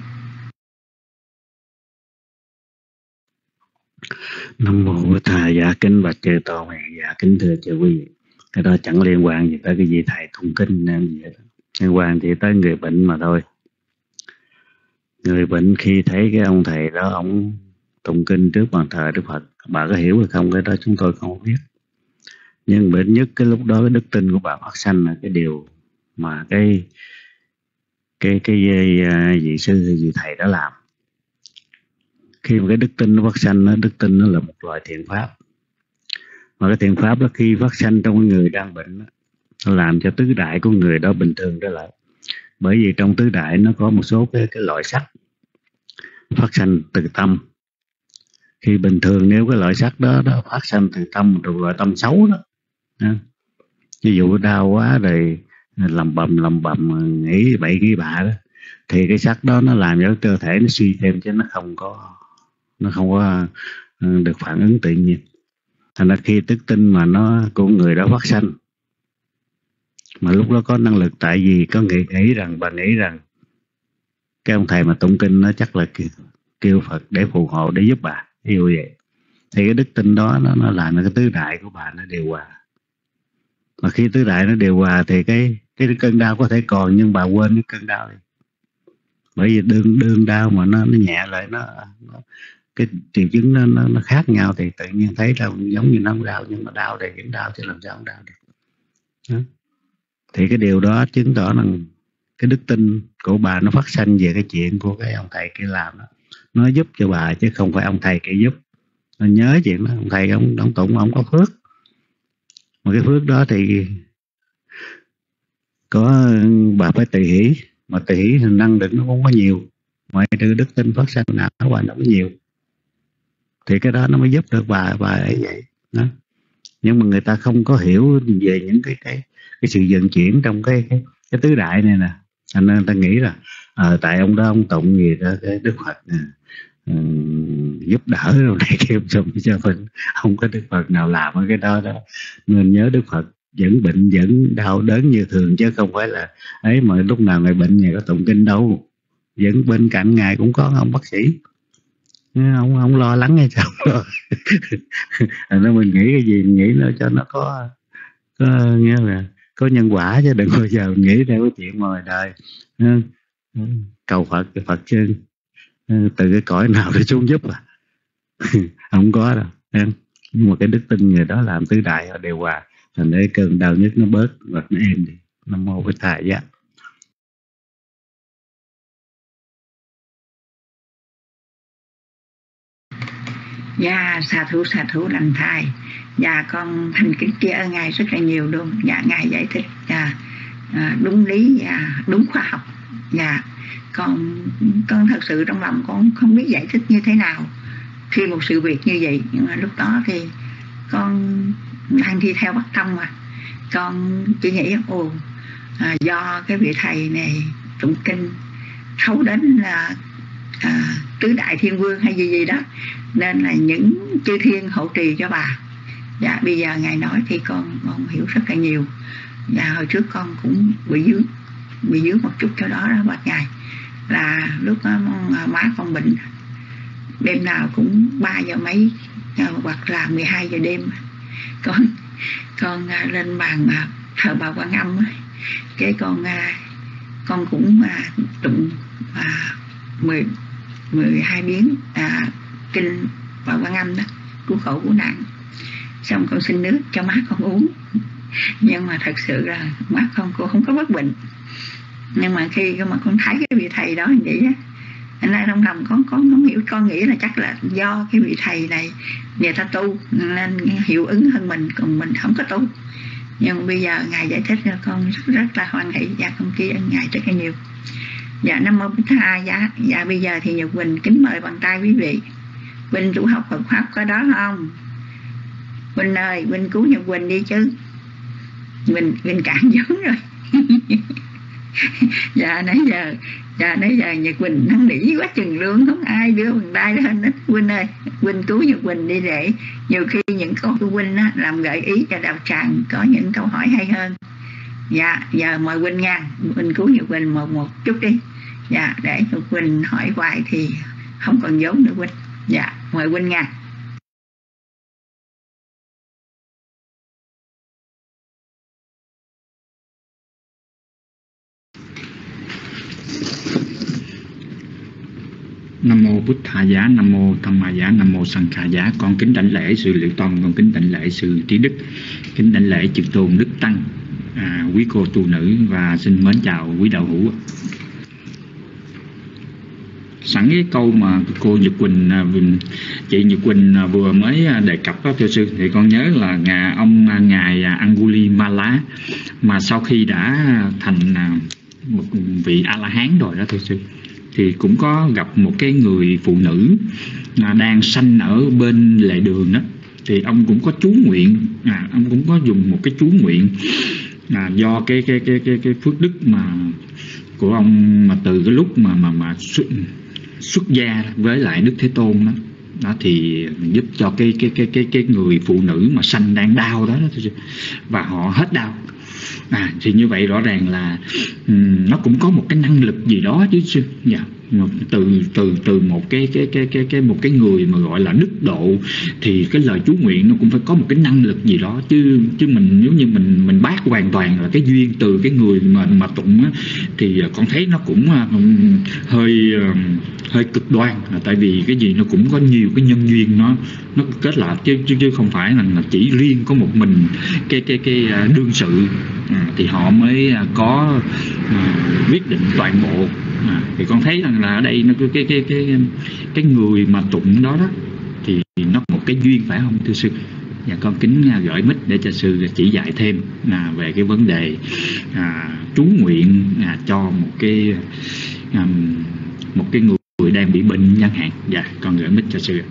Speaker 3: Nam mô Bích Tha. Dạ kính bạch chư tôn, dạ kính thưa chư quý vị. Cái đó chẳng liên quan gì tới cái vị thầy tụng kinh nam gì hết, liên quan chỉ tới người bệnh mà thôi. Người bệnh khi thấy cái ông thầy đó ông tụng kinh trước bàn thờ Đức Phật, bà có hiểu hay không cái đó chúng tôi không biết. Nhưng bệnh nhất cái lúc đó cái đức tin của bà phát sanh là cái điều mà cái cái cái, cái vị sư hay vị thầy đó làm. Khi mà cái đức tin nó phát sanh, nó đức tin nó là một loại thiện pháp, mà cái thiện pháp đó khi phát sanh trong người đang bệnh, nó làm cho tứ đại của người đó bình thường trở lại. Bởi vì trong tứ đại nó có một số cái, cái loại sắc phát sanh từ tâm. Khi bình thường nếu cái loại sắc đó, đó phát sanh từ tâm, một loại tâm xấu đó, ví dụ đau quá rồi lầm bầm lầm bầm nghĩ bậy nghĩ bạ đó, thì cái sắc đó nó làm cho cơ thể nó suy thêm, chứ nó không có nó không có được phản ứng tự nhiên. Thành ra khi tức tinh mà nó của người đó phát sanh, mà lúc đó có năng lực, tại vì có nghĩ, nghĩ rằng bà nghĩ rằng cái ông thầy mà tụng kinh nó chắc là kêu, kêu Phật để phù hộ, để giúp bà, yêu vậy. Thì cái đức tin đó nó, nó làm cho cái tứ đại của bà nó điều hòa. Mà khi tứ đại nó điều hòa thì cái cái cơn đau có thể còn, nhưng bà quên cái cơn đau này. Bởi vì đương đương đau mà nó nó nhẹ lại, nó, nó cái triệu chứng nó, nó nó khác nhau, thì tự nhiên thấy là giống như nó không đau, nhưng mà đau thì vẫn đau, chứ làm sao không đau được. Đó. Thì cái điều đó chứng tỏ rằng cái đức tin của bà nó phát sanh về cái chuyện của cái ông thầy kia làm đó. Nó giúp cho bà chứ không phải ông thầy kia giúp. Nó nhớ chuyện đó, ông thầy ông ông tụng ông có phước, mà cái phước đó thì có bà phải tùy hỷ, mà tùy hỷ thì năng lực nó không có nhiều, ngoại trừ đức tin phát sanh nào nó bà nó có nhiều, thì cái đó nó mới giúp được bà bà ấy vậy đó. Nhưng mà người ta không có hiểu về những cái cái cái sự vận chuyển trong cái cái, cái tứ đại này nè, thành nên ta nghĩ là à, tại ông đó ông tụng gì đó cái Đức Phật nè, um, giúp đỡ rồi này kia xong cho mình, không có Đức Phật nào làm cái đó đó. Nên nhớ Đức Phật vẫn bệnh vẫn đau đớn như thường, chứ không phải là ấy mà lúc nào ngài bệnh ngài có tụng kinh đâu, vẫn bên cạnh ngài cũng có ông bác sĩ, không không lo lắng hay sao lo. Nên mình nghĩ cái gì nghĩ nó cho nó có có nghĩa là có nhân quả, chứ đừng bao giờ nghĩ theo cái chuyện ngoài đời cầu Phật Phật chứ từ cái cõi nào để xuống giúp à. Không có đâu em. Nhưng mà cái đức tin người đó làm tứ đại họ đều hòa, thành để cơn đau nhất nó bớt và nó êm đi. Nam mô Bích Tha. Dạ.
Speaker 1: Dạ xà thủ xà thủ lành thai. Dạ con thành kính tri ân ngài rất là nhiều luôn. Dạ ngài giải thích dạ, đúng lý và đúng khoa học. Dạ con con thật sự trong lòng con không biết giải thích như thế nào khi một sự việc như vậy. Nhưng mà lúc đó thì con đang đi theo Bắc Tông, mà con chỉ nghĩ ồ à, do cái vị thầy này tụng kinh thấu đến là à, tứ đại thiên vương hay gì gì đó, nên là những chư thiên hộ trì cho bà. Dạ bây giờ ngài nói thì con con hiểu rất là nhiều. Dạ hồi trước con cũng bị dướng bị dướng một chút cho đó đó bạch ngài, là lúc đó má con bệnh, đêm nào cũng ba giờ mấy hoặc là mười hai giờ đêm con con lên bàn thờ bà Quan Âm, cái con con cũng tụng mười mười hai biến à, kinh bà Quan Âm đó, cứu khổ cứu nạn. Xong con xin nước cho má con uống, nhưng mà thật sự là má con cô không có bất bệnh. Nhưng mà khi mà con thấy cái vị thầy đó như vậy á, anh ấy trong lòng con con không hiểu, con nghĩ là chắc là do cái vị thầy này người ta tu nên hiệu ứng hơn mình, còn mình không có tu. Nhưng bây giờ ngài giải thích cho con rất rất là hoan hỷ, và con tri ân ngài rất là nhiều. Dạ Nam Mô Bích Tha. Dạ, dạ bây giờ thì Nhật Quỳnh kính mời bàn tay quý vị. Quỳnh tu học Phật Pháp có đó không? Quỳnh ơi, Quỳnh cứu Nhật Quỳnh đi chứ. Quỳnh, Quỳnh cạn vốn rồi. Dạ nãy giờ Dạ nãy giờ Nhật Quỳnh năn nỉ quá chừng luôn, không ai đưa bàn tay lên hết. Quỳnh ơi, Quỳnh cứu Nhật Quỳnh đi, để nhiều khi những câu của Quỳnh á, làm gợi ý cho đạo tràng có những câu hỏi hay hơn. Dạ, giờ mời Quỳnh nha. Quỳnh cứu Nhật Quỳnh một một chút đi. Dạ, để Nhật Quỳnh hỏi hoài thì không còn vốn nữa Quỳnh. Dạ, mời Quỳnh nha.
Speaker 4: Nam mô Bụt Thà Giá, Nam mô Tham Ma Giá, Nam mô Sanh Kha Giá. Con kính đảnh lễ sư Liệu Tông, con kính đảnh lễ sư Trí Đức, kính đảnh lễ chư tôn đức tăng, à, quý cô tu nữ, và xin mến chào quý đạo hữu. Sẵn cái câu mà cô Nhật Quỳnh, chị Nhật Quỳnh vừa mới đề cập đó thưa sư, thì con nhớ là ngài ông ngài Angulimala mà sau khi đã thành một vị A La Hán rồi đó thưa sư, thì cũng có gặp một cái người phụ nữ đang sanh ở bên lề đường đó, thì ông cũng có chú nguyện, à, ông cũng có dùng một cái chú nguyện, à, do cái cái cái cái cái phước đức mà của ông mà từ cái lúc mà mà mà xuất, xuất gia với lại Đức Thế Tôn đó, đó thì giúp cho cái cái cái cái cái người phụ nữ mà sanh đang đau đó, đó và họ hết đau. À, thì như vậy rõ ràng là um, nó cũng có một cái năng lực gì đó chứ sư. Dạ. từ từ từ một cái cái cái cái cái một cái người mà gọi là đức độ, thì cái lời chú nguyện nó cũng phải có một cái năng lực gì đó chứ chứ mình nếu như mình mình bác hoàn toàn là cái duyên từ cái người mà mà tụng á, thì con thấy nó cũng um, hơi uh, hơi cực đoan, là tại vì cái gì nó cũng có nhiều cái nhân duyên nó nó kết lại, chứ chứ, chứ không phải là, là chỉ riêng có một mình cái cái cái uh, đương sự, à, thì họ mới uh, có uh, quyết định toàn bộ. À, thì con thấy rằng là ở đây nó cái cái cái cái người mà tụng đó đó thì nó một cái duyên, phải không thưa sư? Và con kính gửi mic để cho sư chỉ dạy thêm à, về cái vấn đề à, chú nguyện à, cho một cái à, một cái người đang bị bệnh chẳng hạn. Dạ, con gửi mic cho sư.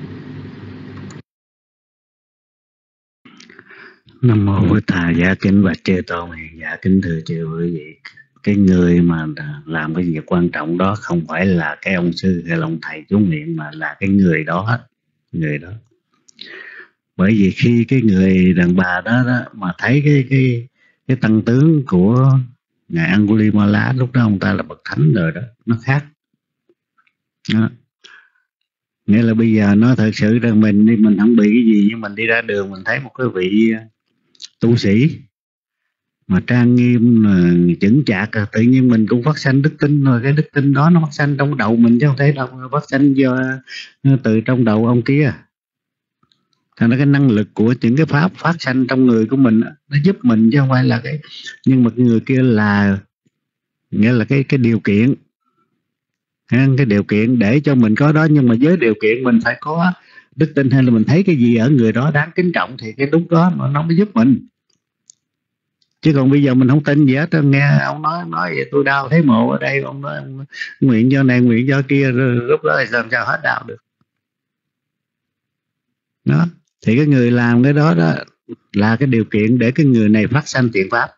Speaker 3: Nam mô Bổn Thà Giá, kính bạch chư tôn. Dạ kính thưa chư quý vị, cái người mà làm cái việc quan trọng đó không phải là cái ông sư hay là ông thầy chú nguyện, mà là cái người đó, người đó. Bởi vì khi cái người đàn bà đó, đó mà thấy cái cái cái tăng tướng của ngài Angulimala, lúc đó ông ta là bậc thánh rồi đó, nó khác đó. Nghĩa là bây giờ nó thật sự rằng mình đi, mình không bị cái gì, nhưng mình đi ra đường mình thấy một cái vị tu sĩ mà trang nghiêm, mà chững chạc, tự nhiên mình cũng phát sanh đức tin rồi. Cái đức tin đó nó phát sanh trong đầu mình chứ không thấy đâu phát sanh do từ trong đầu ông kia. Thành ra cái năng lực của những cái pháp phát sanh trong người của mình nó giúp mình chứ không phải là cái, nhưng mà cái người kia là nghĩa là cái cái điều kiện, cái điều kiện để cho mình có đó. Nhưng mà với điều kiện mình phải có đức tin, hay là mình thấy cái gì ở người đó đáng kính trọng, thì cái lúc đó nó mới giúp mình. Chứ còn bây giờ mình không tin gì hết, nghe ông nói nói vậy tôi đau thấy mộ ở đây, ông nói ông nguyện cho này nguyện cho kia, rồi lúc đó thì làm sao hết đau được đó. Thì cái người làm cái đó đó là cái điều kiện để cái người này phát sanh thiện pháp.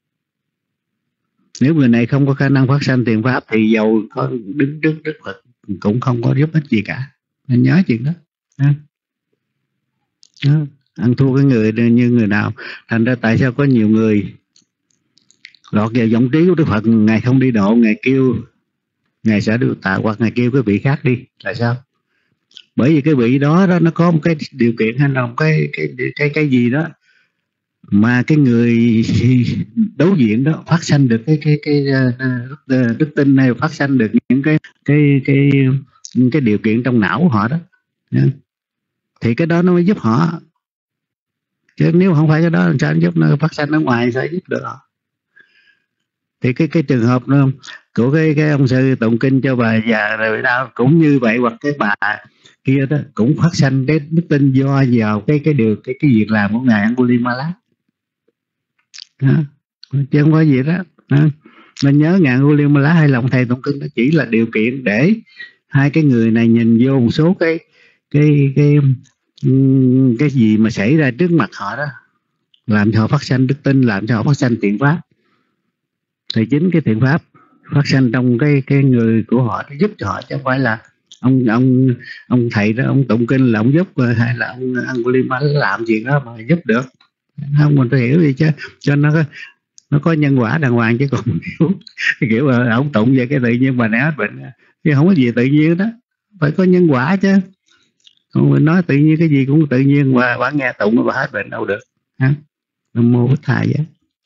Speaker 3: Nếu người này không có khả năng phát sanh thiện pháp thì dầu có đứng trước Đức Phật cũng không có giúp ích gì cả. Nên nhớ chuyện đó, đó. Đó. Ăn thua cái người như người nào. Thành ra tại sao có nhiều người lọt vào vọng trí của Đức Phật, Ngài không đi độ, Ngài kêu Ngài sẽ được tạ, hoặc Ngài kêu cái vị khác đi. Là sao? Bởi vì cái vị đó, đó nó có một cái điều kiện hay là một cái cái cái cái gì đó mà cái người đối diện đó phát sanh được cái cái cái, cái đức tin này, phát sanh được những cái cái cái những cái điều kiện trong não của họ đó, thì cái đó nó mới giúp họ. Chứ nếu không phải cái đó làm sao giúp nó phát sanh ở ngoài, sao giúp được họ? Thì cái cái trường hợp đó, của cái cái ông sư tụng kinh cho bà già rồi đó cũng như vậy, hoặc cái bà kia đó cũng phát sanh cái đức tin do vào cái cái điều cái cái việc làm của ngài Angulimala đó. Chứ không có gì đó, đó. Nên nhớ ngạn Angulimala hay lòng thầy tụng kinh nó chỉ là điều kiện để hai cái người này nhìn vô một số cái cái cái cái gì mà xảy ra trước mặt họ đó, làm cho họ phát sanh đức tin, làm cho họ phát sanh thiện pháp. Thì chính cái thiện pháp phát sanh trong cái cái người của họ nó giúp cho họ, chứ không phải là ông ông ông thầy đó ông tụng kinh là ông giúp, hay là ông Angulimala làm gì đó mà giúp được. Không, mình phải hiểu đi chứ, cho nó có nó có nhân quả đàng hoàng, chứ còn kiểu kiểu là ông tụng về cái tự nhiên mà né bệnh, chứ không có gì tự nhiên đó, phải có nhân quả chứ. Còn mình nói tự nhiên cái gì cũng tự nhiên, và bà nghe tụng bà hết bệnh đâu được ha. Nam mô Bổn Thầy vậy.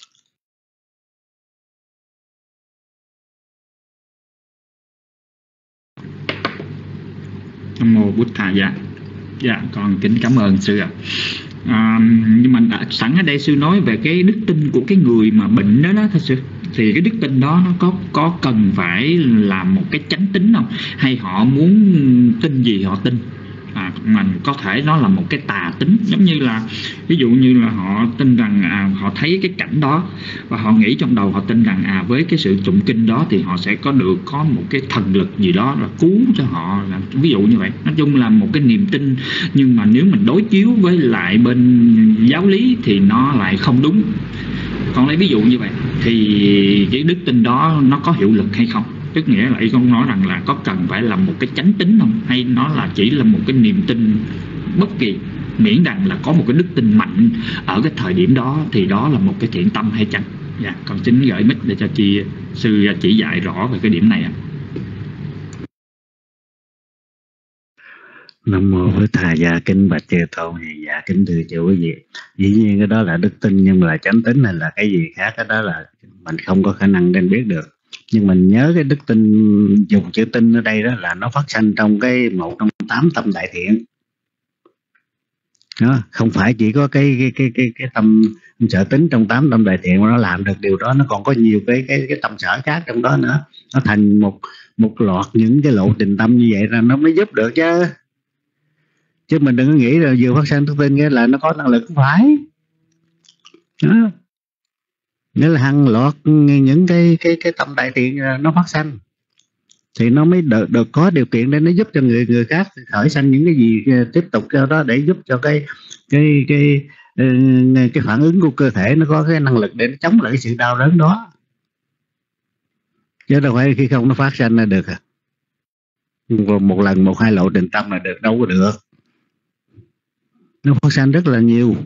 Speaker 4: Nam mô Bụt Thầy. Dạ, dạ con kính cảm ơn sư ạ. À, nhưng mà đã, sẵn ở đây sư nói về cái đức tin của cái người mà bệnh đó đó thưa sư, thì cái đức tin đó nó có có cần phải làm một cái chánh tín không, hay họ muốn tin gì họ tin? À, mình có thể nó là một cái tà tính, giống như là ví dụ như là họ tin rằng à, họ thấy cái cảnh đó và họ nghĩ trong đầu họ tin rằng à với cái sự tụng kinh đó thì họ sẽ có được có một cái thần lực gì đó là cứu cho họ, là ví dụ như vậy. Nói chung là một cái niềm tin, nhưng mà nếu mình đối chiếu với lại bên giáo lý thì nó lại không đúng. Còn lấy ví dụ như vậy thì cái đức tin đó nó có hiệu lực hay không? Tức nghĩa là ý con nói rằng là có cần phải là một cái chánh tín không, hay nó là chỉ là một cái niềm tin bất kỳ, miễn rằng là có một cái đức tin mạnh ở cái thời điểm đó thì đó là một cái thiện tâm hay chăng? Dạ, con xin gửi mic để cho chị sư chỉ dạy rõ về cái điểm này ạ.
Speaker 3: Nam mô Bổn Thầy. Dạ kính bạch chư tôn, dạ kính thưa chủ quý vị. Dĩ nhiên cái đó là đức tin, nhưng mà là chánh tín hay là cái gì khác, cái đó là mình không có khả năng nên biết được. Nhưng mình nhớ cái đức tin, dùng chữ tin ở đây đó là nó phát sanh trong cái một trong tám tâm đại thiện đó, không phải chỉ có cái cái cái cái, cái tâm sở tính trong tám tâm đại thiện mà nó làm được điều đó, nó còn có nhiều cái cái cái tâm sở khác trong đó nữa, nó thành một một loạt những cái lộ trình tâm như vậy ra nó mới giúp được chứ. Chứ mình đừng có nghĩ là vừa phát sanh đức tin nghĩa là nó có năng lực, không phải đó. Nghĩa là hàng loạt những cái cái cái tâm đại thiện nó phát sanh thì nó mới được, được có điều kiện để nó giúp cho người người khác khởi sanh những cái gì tiếp tục cho đó, để giúp cho cái cái cái cái, cái phản ứng của cơ thể nó có cái năng lực để nó chống lại cái sự đau đớn đó, chứ đâu phải khi không nó phát sanh là được à. Một lần một hai lộ trình tâm là được, đâu có được, nó phát sanh rất là nhiều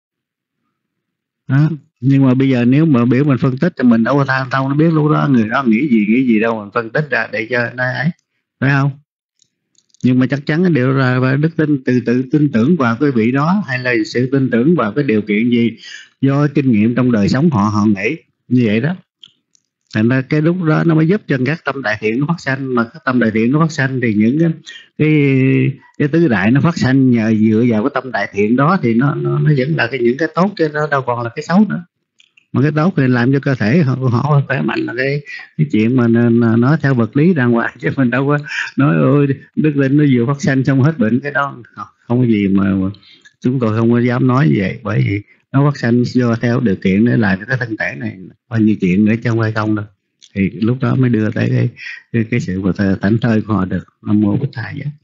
Speaker 3: đó. Nhưng mà bây giờ nếu mà biểu mình phân tích thì mình đâu có than tông nó biết lúc đó người đó nghĩ gì nghĩ gì đâu, mình phân tích ra để cho nó ấy, phải không? Nhưng mà chắc chắn cái điều là đức tin, từ tự tin tưởng vào cái vị đó, hay là sự tin tưởng vào cái điều kiện gì do kinh nghiệm trong đời sống họ họ nghĩ như vậy đó. Thành ra cái lúc đó nó mới giúp cho các tâm đại thiện nó phát sanh. Mà các tâm đại thiện nó phát sanh thì những cái cái, cái tứ đại nó phát sanh nhờ dựa vào cái tâm đại thiện đó, thì nó nó, nó vẫn là cái những cái tốt, chứ nó đâu còn là cái xấu nữa. Mà cái tốt thì làm cho cơ thể họ, họ khỏe mạnh là cái, cái chuyện mà nói theo vật lý đàng hoàng, chứ mình đâu có nói ôi đức tin nó vừa phát sanh xong hết bệnh. Cái đó không có gì mà, mà chúng tôi không có dám nói như vậy, bởi vì nó phát sanh do theo điều kiện để làm cho cái thân thể này bao nhiêu chuyện nữa chứ không phải không đâu. Thì lúc đó mới đưa tới cái cái, cái sự mà thảnh thơi của họ được. Nam mô Bổn Thầy vậy.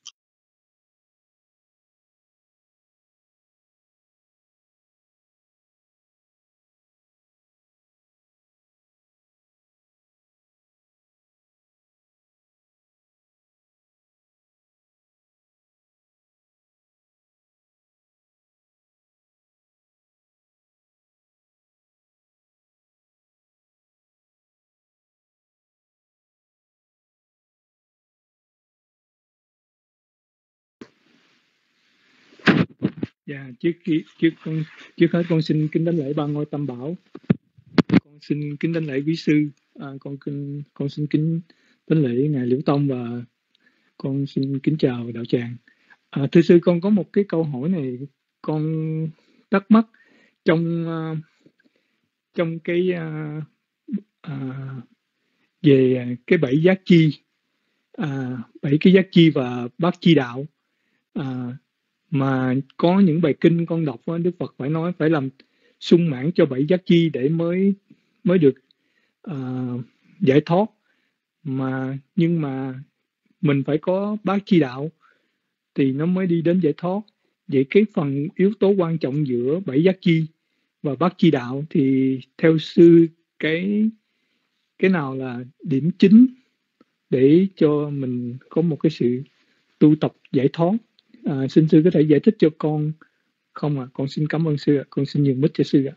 Speaker 5: Dạ, trước trước con trước hết con xin kính đảnh lễ ba ngôi tam bảo, con xin kính đảnh lễ quý sư, à, con kính con xin kính đảnh lễ ngài Liễu Tông, và con xin kính chào đạo tràng. À, thưa sư, con có một cái câu hỏi này con thắc mắc trong uh, trong cái uh, uh, về cái bảy giác chi, uh, bảy cái giác chi và bát chi đạo. Uh, mà có những bài kinh con đọc đó, Đức Phật phải nói phải làm sung mãn cho bảy giác chi để mới mới được uh, giải thoát, mà nhưng mà mình phải có bát chi đạo thì nó mới đi đến giải thoát. Vậy cái phần yếu tố quan trọng giữa bảy giác chi và bát chi đạo thì theo sư cái cái nào là điểm chính để cho mình có một cái sự tu tập giải thoát? À, xin sư có thể giải thích cho con không ạ? À? Con xin cảm ơn sư ạ. Con xin nhường mic cho sư ạ.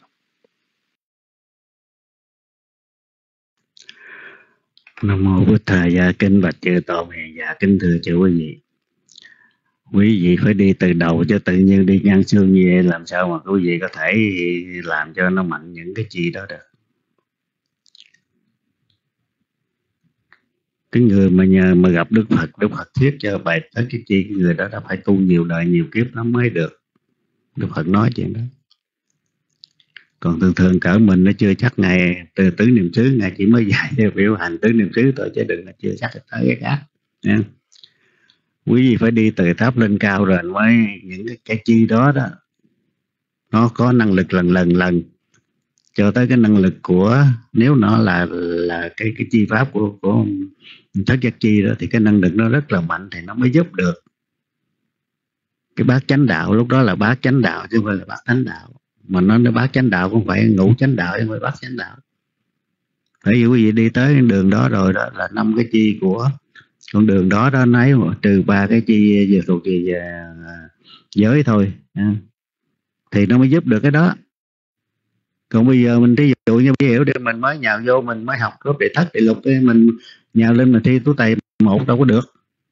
Speaker 3: Nam mô Bụt Thầy. Dạ kính bạch chư tôn hiền. Dạ kính thưa chư quý vị. Quý vị phải đi từ đầu, cho tự nhiên đi ngang xương như vậy làm sao mà quý vị có thể làm cho nó mạnh những cái chi đó được. Cái người mà nhờ mà gặp Đức Phật, Đức Phật thuyết cho bài tới cái chi, cái người đó đã phải tu nhiều đời nhiều kiếp lắm mới được. Đức Phật nói chuyện đó. Còn thường thường cỡ mình nó chưa chắc. Ngày từ tứ niệm xứ Ngài chỉ mới dạy theo biểu hành tứ niệm xứ thôi, chứ đừng là chưa chắc tới cái khác nha. Quý vị phải đi từ thấp lên cao rồi mới những cái, cái chi đó đó nó có năng lực lần lần lần cho tới cái năng lực của, nếu nó là là cái cái chi pháp của của thất giác chi đó thì cái năng lực nó rất là mạnh thì nó mới giúp được. Cái bát chánh đạo lúc đó là bát chánh đạo chứ không phải là bát thánh đạo. Mà nó nói bát chánh đạo không phải ngũ chánh đạo, chứ không phải bát chánh đạo. Bởi vì quý vị đi tới đường đó rồi đó là năm cái chi của con đường đó đó, nấy trừ ba cái chi về thuộc về, về giới thôi à, thì nó mới giúp được cái đó. Còn bây giờ mình thí dụ như hiểu để mình mới nhào vô, mình mới học lớp đệ thất đệ lục, mình nhào lên mà thi tú tài một đâu có được.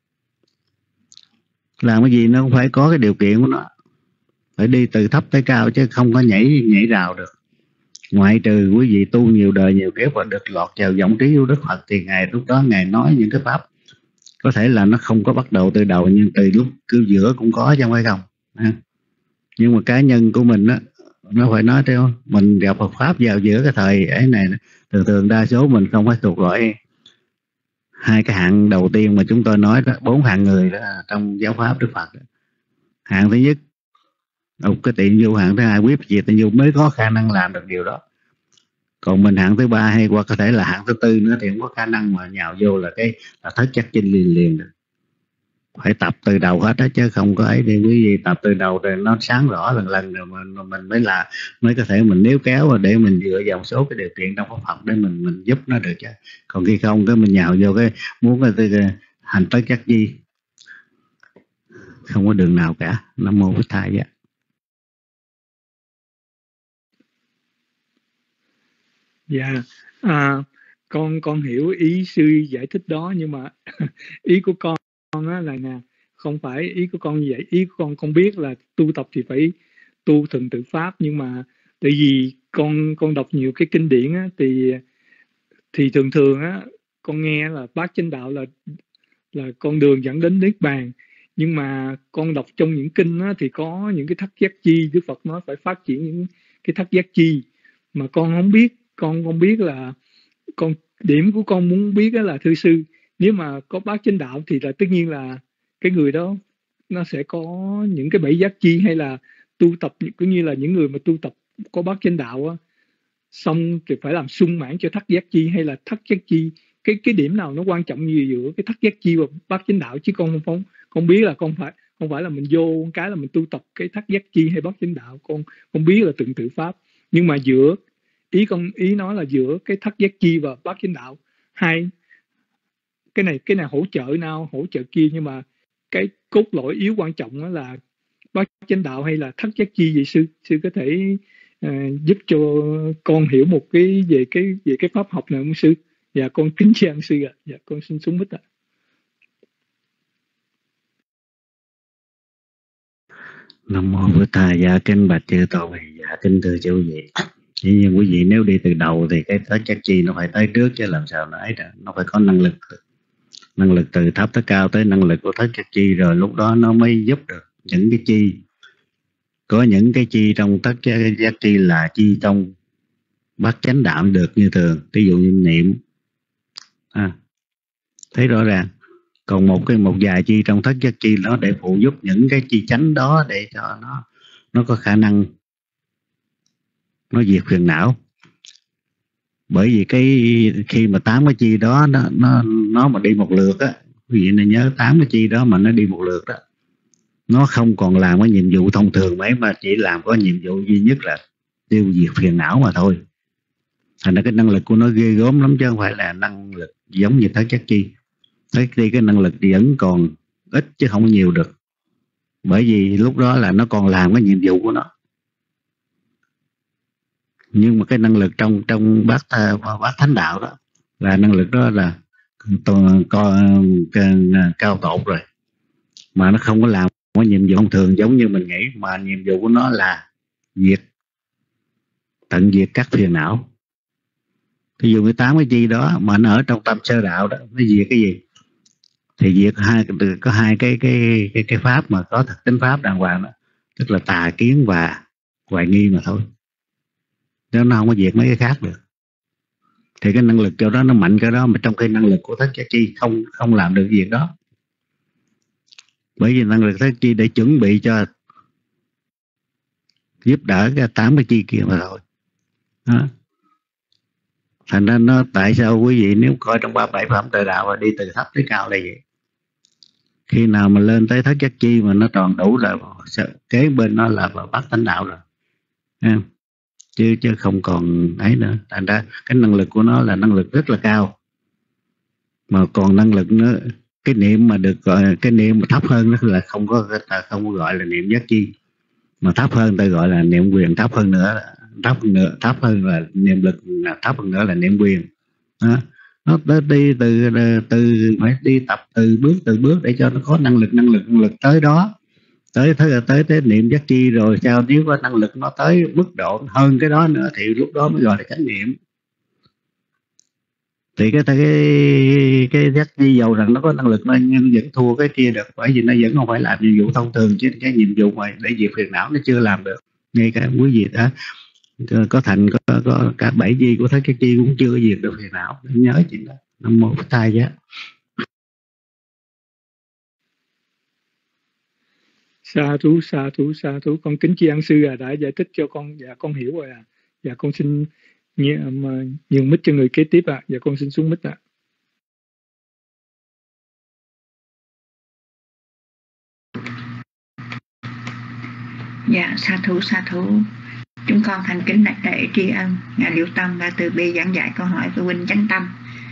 Speaker 3: Làm cái gì nó cũng phải có cái điều kiện của nó, phải đi từ thấp tới cao chứ không có nhảy nhảy rào được. Ngoại trừ quý vị tu nhiều đời nhiều kiếp và được lọt vào giọng trí của Đức Phật thì Ngài lúc đó Ngài nói những cái pháp có thể là nó không có bắt đầu từ đầu, nhưng từ lúc cứ giữa cũng có chứ không phải không à. Nhưng mà cá nhân của mình á, nó phải nói theo mình gặp Phật pháp vào giữa cái thời ấy này, thường thường đa số mình không phải thuộc loại hai cái hạng đầu tiên mà chúng tôi nói đó, bốn hạng người đó trong giáo pháp Đức Phật đó. Hạng thứ nhất một cái tiện du, hạng thứ hai quyết gì tiện du mới có khả năng làm được điều đó. Còn mình hạng thứ ba hay qua có thể là hạng thứ tư nữa thì không có khả năng mà nhào vô là cái là thất chắc chinh liền liền được. Phải tập từ đầu hết đó chứ không có ấy. Thì quý vị tập từ đầu rồi nó sáng rõ lần lần rồi mình, mình mới là mới có thể mình níu kéo để mình dựa vào một số cái điều kiện trong pháp Phật để mình mình giúp nó được chứ. Còn khi không cái mình nhào vô cái muốn cái, cái hành tất chắc chi không có đường nào cả. Nam mô Bụt Thầy. Vậy
Speaker 5: dạ yeah. à, con con hiểu ý sư giải thích đó, nhưng mà ý của con á là nè, không phải ý của con như vậy. Ý của con con biết là tu tập thì phải tu thuần tự pháp, nhưng mà tại vì con con đọc nhiều cái kinh điển á, thì thì thường thường á con nghe là bát chánh đạo là là con đường dẫn đến niết bàn, nhưng mà con đọc trong những kinh á, thì có những cái thất giác chi, Đức Phật nói phải phát triển những cái thất giác chi mà con không biết. Con không biết là con điểm của con muốn biết đó là thưa sư, nếu mà có bát chánh đạo thì là tất nhiên là cái người đó nó sẽ có những cái bảy giác chi, hay là tu tập cũng như là những người mà tu tập có bát chánh đạo á, xong thì phải làm sung mãn cho thất giác chi hay là thất giác chi. Cái cái điểm nào nó quan trọng như giữa cái thất giác chi và bát chánh đạo, chứ con không không không biết là con phải không phải là mình vô cái là mình tu tập cái thất giác chi hay bát chánh đạo. Con không biết là từng tự pháp, nhưng mà giữa ý con ý nói là giữa cái thất giác chi và bát chánh đạo, hai cái này cái này hỗ trợ nào hỗ trợ kia, nhưng mà cái cốt lõi yếu quan trọng đó là bát chánh đạo hay là thất giác chi. Vậy sư sư có thể uh, giúp cho con hiểu một cái về cái về cái pháp học này không sư? Dạ con kính chào sư ạ. Dạ con xin xuống mic ạ.
Speaker 3: Nam mô Bụt Thầy. Dạ kính bạch chư tôn. Dạ kính thưa chư quý vị. Chỉ nhưng quý vị nếu đi từ đầu thì cái thất giác chi nó phải tới trước chứ làm sao nó ấy đó. Nó phải có năng lực, năng lực từ thấp tới cao tới năng lực của thất giác chi, rồi lúc đó nó mới giúp được những cái chi. Có những cái chi trong thất giác chi là chi trong bát chánh đạo được như thường, ví dụ như niệm à, thấy rõ ràng. Còn một cái một vài chi trong thất giác chi nó để phụ giúp những cái chi chánh đó để cho nó nó có khả năng nó diệt phiền não. Bởi vì cái khi mà tám cái chi đó nó nó, nó mà đi một lượt á, quý vị nên nhớ tám cái chi đó mà nó đi một lượt đó, nó không còn làm cái nhiệm vụ thông thường mấy, mà chỉ làm có nhiệm vụ duy nhất là tiêu diệt phiền não mà thôi. Thành ra cái năng lực của nó ghê gớm lắm, chứ không phải là năng lực giống như thất giác chi. Thất chi cái năng lực vẫn còn ít chứ không nhiều được, bởi vì lúc đó là nó còn làm cái nhiệm vụ của nó. Nhưng mà cái năng lực trong trong bát bát thánh đạo đó là năng lực đó là còn cao tột rồi, mà nó không có làm cái nhiệm vụ thông thường giống như mình nghĩ, mà nhiệm vụ của nó là diệt, tận diệt các phiền não. Ví dụ cái tám cái chi đó mà nó ở trong tâm sơ đạo đó, nó diệt cái gì? Thì diệt hai có hai cái cái cái cái pháp mà có thực tính pháp đàng hoàng đó, tức là tà kiến và hoài nghi mà thôi. Chứ nó không có diệt mấy cái khác được. Thì cái năng lực cho đó nó mạnh cái đó, mà trong khi năng lực của thất giác chi không không làm được việc đó. Bởi vì năng lực thất chi để chuẩn bị cho giúp đỡ cái tám cái chi kia mà thôi. Đó. Thành ra nó tại sao quý vị nếu coi trong ba bảy phẩm trời đạo và đi từ thấp tới cao là vậy. Khi nào mà lên tới thất giác chi mà nó tròn đủ là kế bên nó là bát thánh đạo rồi. Thấy chứ chứ không còn ấy nữa. Thành ra cái năng lực của nó là năng lực rất là cao, mà còn năng lực nữa, cái niệm mà được gọi cái niệm mà thấp hơn đó là không có không có gọi là niệm giác chi, mà thấp hơn ta gọi là niệm quyền, thấp hơn nữa thấp nữa thấp hơn là niệm lực, thấp hơn nữa là niệm quyền. Đó. Nó tới đi từ từ phải đi tập từ bước từ bước để cho nó có năng lực năng lực năng lực tới đó, tới tới tới, tới niệm giác chi rồi sao, nếu có năng lực nó tới mức độ hơn cái đó nữa thì lúc đó mới gọi là chánh niệm. Thì cái cái cái giác chi dầu rằng nó có năng lực nó nhưng vẫn thua cái kia được, bởi vì nó vẫn không phải làm nhiệm vụ thông thường, chứ cái nhiệm vụ mà để diệt phiền não nó chưa làm được. Ngay cả quý vị đã có thành có, có cả bảy chi của thất giác chi cũng chưa diệt được phiền não. Nhớ chuyện đó. Nam mô Bổn Thầy giá.
Speaker 5: Sa thú sa thú sa thú con kính tri ân sư à, đã giải thích cho con. Dạ con hiểu rồi à. Dạ con xin nhường mic cho người kế tiếp ạ. À. Dạ con xin xuống mic ạ. À.
Speaker 1: Dạ sa thú sa thú. Chúng con thành kính đại đệ tri ân Ngài Liễu Tâm đã từ bi giảng dạy câu hỏi của huynh Chánh Tâm.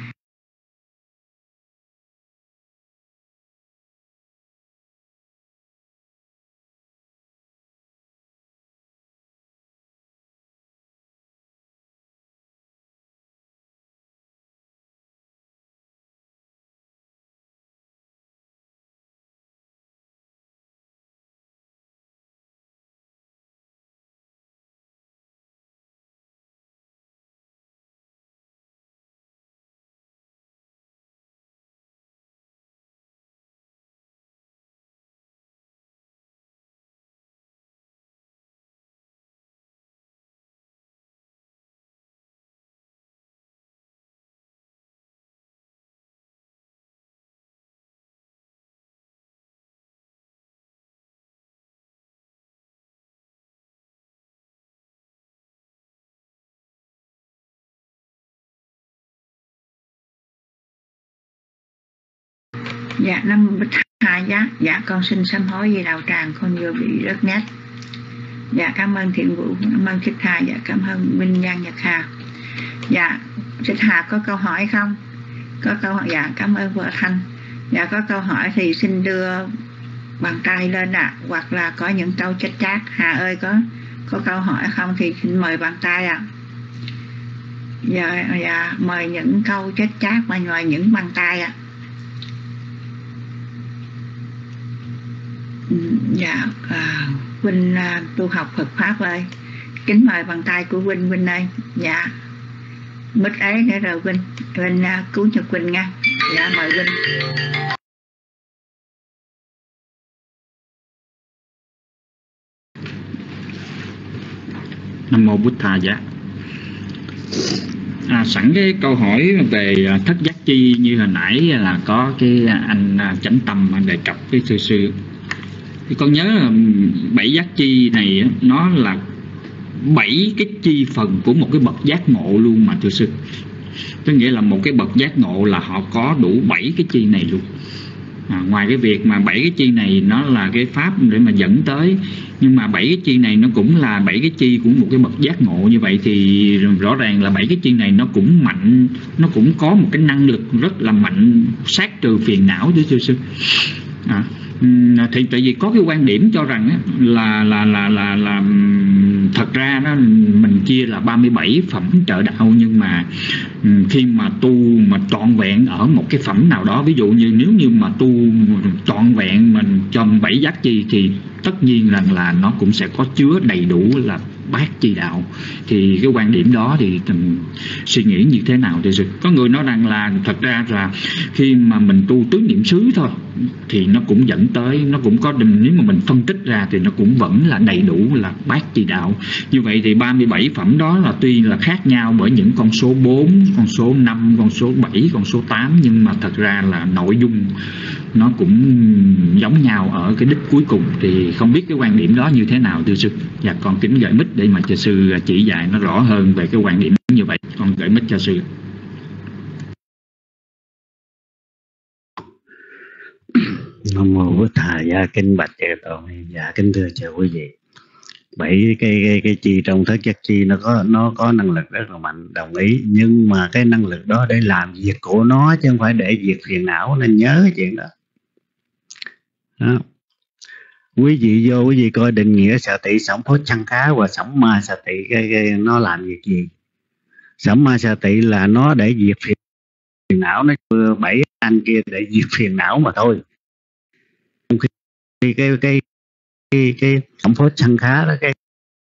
Speaker 1: Dạ Nam Mô Bích Hai Giá. Dạ con xin sám hối vì đạo tràng con vừa bị rớt nét. Dạ cảm ơn Thiện Vũ, cảm ơn Thích Hà, dạ cảm ơn Minh Giang Nhật Hà. Dạ Thích Hà có câu hỏi không? Có câu hỏi. Dạ cảm ơn vợ Thanh. Dạ có câu hỏi thì xin đưa bàn tay lên ạ, à, hoặc là có những câu chết chát. Hà ơi có có câu hỏi không thì xin mời bàn tay ạ. À. Dạ, dạ mời những câu chết chát và mời những bàn tay ạ. À. Dạ à, Vinh à, tu học Phật Pháp ơi, kính mời bàn tay của Vinh. Vinh ơi, dạ mít ấy nữa rồi Vinh. Vinh à, cứu cho Quỳnh nha. Dạ mời Vinh.
Speaker 4: Nam mô Bụt Thà Giá. À, sẵn cái câu hỏi về thất giác chi như hồi nãy là có cái anh Chánh Tâm đề cập với sư sư, thì con nhớ là bảy giác chi này nó là bảy cái chi phần của một cái bậc giác ngộ luôn mà thưa sư. Có nghĩa là một cái bậc giác ngộ là họ có đủ bảy cái chi này luôn. À, ngoài cái việc mà bảy cái chi này nó là cái pháp để mà dẫn tới, nhưng mà bảy cái chi này nó cũng là bảy cái chi của một cái bậc giác ngộ. Như vậy thì rõ ràng là bảy cái chi này nó cũng mạnh, nó cũng có một cái năng lực rất là mạnh sát trừ phiền não chứ sư sư. À, thì tại vì có cái quan điểm cho rằng á, là là là là là thật ra đó mình chia là ba mươi bảy phẩm trợ đạo, nhưng mà khi mà tu mà trọn vẹn ở một cái phẩm nào đó, ví dụ như nếu như mà tu trọn vẹn mình trong bảy giác chi thì tất nhiên rằng là nó cũng sẽ có chứa đầy đủ là bát chi đạo. Thì cái quan điểm đó thì mình suy nghĩ như thế nào? Thì có người nói rằng là thật ra là khi mà mình tu tứ niệm xứ thôi thì nó cũng dẫn tới, nó cũng có, nếu mà mình phân tích ra thì nó cũng vẫn là đầy đủ là bát chi đạo. Như vậy thì ba mươi bảy phẩm đó là tuy là khác nhau bởi những con số bốn, con số năm, con số bảy, con số tám, nhưng mà thật ra là nội dung nó cũng giống nhau ở cái đích cuối cùng. Thì không biết cái quan điểm đó như thế nào thưa sư? Và con kính gửi mic để mà cho sư chỉ dạy nó rõ hơn về cái quan điểm như vậy. Con gửi mic cho sư.
Speaker 3: Nam mô Bổn Thà Gia Kinh bạch Chư Tổ. Dạ kính thưa chào quý vị. Bảy cái cái cái chi trong thất giác chi nó có nó có năng lực rất là mạnh, đồng ý, nhưng mà cái năng lực đó để làm việc của nó chứ không phải để diệt phiền não, nên nhớ cái chuyện đó. Đó. Quý vị vô quý vị coi định nghĩa xạ tị sẩm phốt chăng khá và sẩm ma xạ tị cái, cái, nó làm việc gì? Sẩm ma xạ tị là nó để diệt phiền não, nó bảy anh kia để diệt phiền não mà thôi. Khi cái cái cái cái sẩm phốt chăng khá đó, cái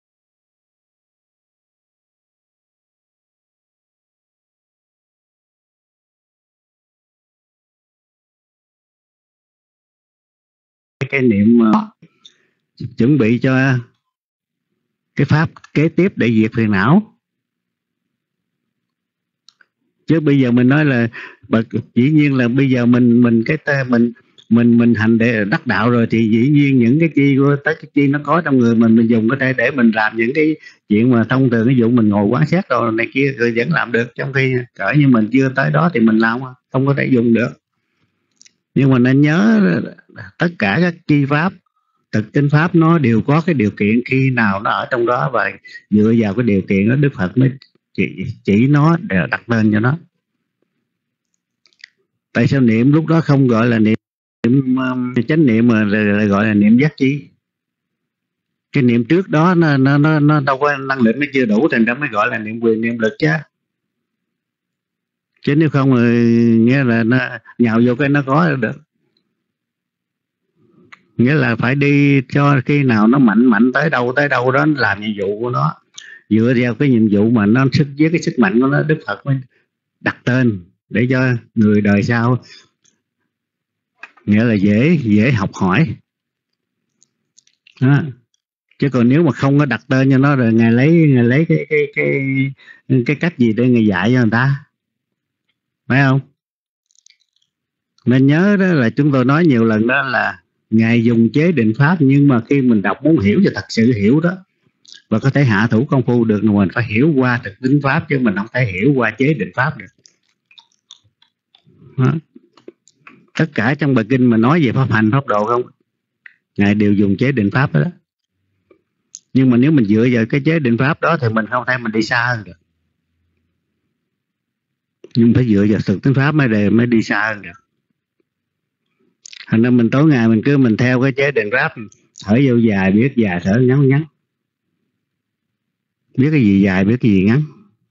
Speaker 3: cái niệm uh, chuẩn bị cho cái pháp kế tiếp để diệt phiền não. Chứ bây giờ mình nói là dĩ nhiên là bây giờ mình mình cái mình mình mình hành để đắc đạo rồi thì dĩ nhiên những cái chi của tới cái chi nó có trong người mình mình dùng có thể để mình làm những cái chuyện mà thông thường, ví dụ mình ngồi quán xét rồi này kia rồi vẫn làm được, trong khi cỡ như mình chưa tới đó thì mình làm không có thể dùng được. Nhưng mà nên nhớ tất cả các chi pháp, thực tinh pháp nó đều có cái điều kiện khi nào nó ở trong đó, và dựa vào cái điều kiện đó Đức Phật mới chỉ, chỉ nó để đặt tên cho nó. Tại sao niệm lúc đó không gọi là niệm, niệm um, chánh niệm mà lại gọi là niệm giác chi? Cái niệm trước đó nó nó nó, nó đâu có năng lực, nó chưa đủ, thành ra mới gọi là niệm quyền niệm lực chứ. Chứ nếu không thì nghĩa là nó nhào vô cái nó có được. Nghĩa là phải đi cho khi nào nó mạnh mạnh tới đâu tới đâu đó làm nhiệm vụ của nó, dựa theo cái nhiệm vụ mà nó sức với cái sức mạnh của nó, Đức Phật mới đặt tên để cho người đời sau nghĩa là dễ dễ học hỏi đó. Chứ còn nếu mà không có đặt tên cho nó rồi ngài lấy ngài lấy cái cái cái cái cách gì để ngài dạy cho người ta, phải không? Nên nhớ đó là chúng tôi nói nhiều lần đó là ngài dùng chế định pháp, nhưng mà khi mình đọc muốn hiểu cho thật sự hiểu đó và có thể hạ thủ công phu được, mình phải hiểu qua thực tính pháp, chứ mình không thể hiểu qua chế định pháp được đó. Tất cả trong bài kinh mà nói về pháp hành pháp độ không, ngài đều dùng chế định pháp đó, đó. Nhưng mà nếu mình dựa vào cái chế định pháp đó thì mình không thể mình đi xa hơn được, nhưng phải dựa vào thực tính pháp mới để mới đi xa hơn được. Thành ra mình tối ngày mình cứ mình theo cái chế định pháp, thở vô dài biết dài, thở ngắn ngắn, biết cái gì dài biết cái gì ngắn.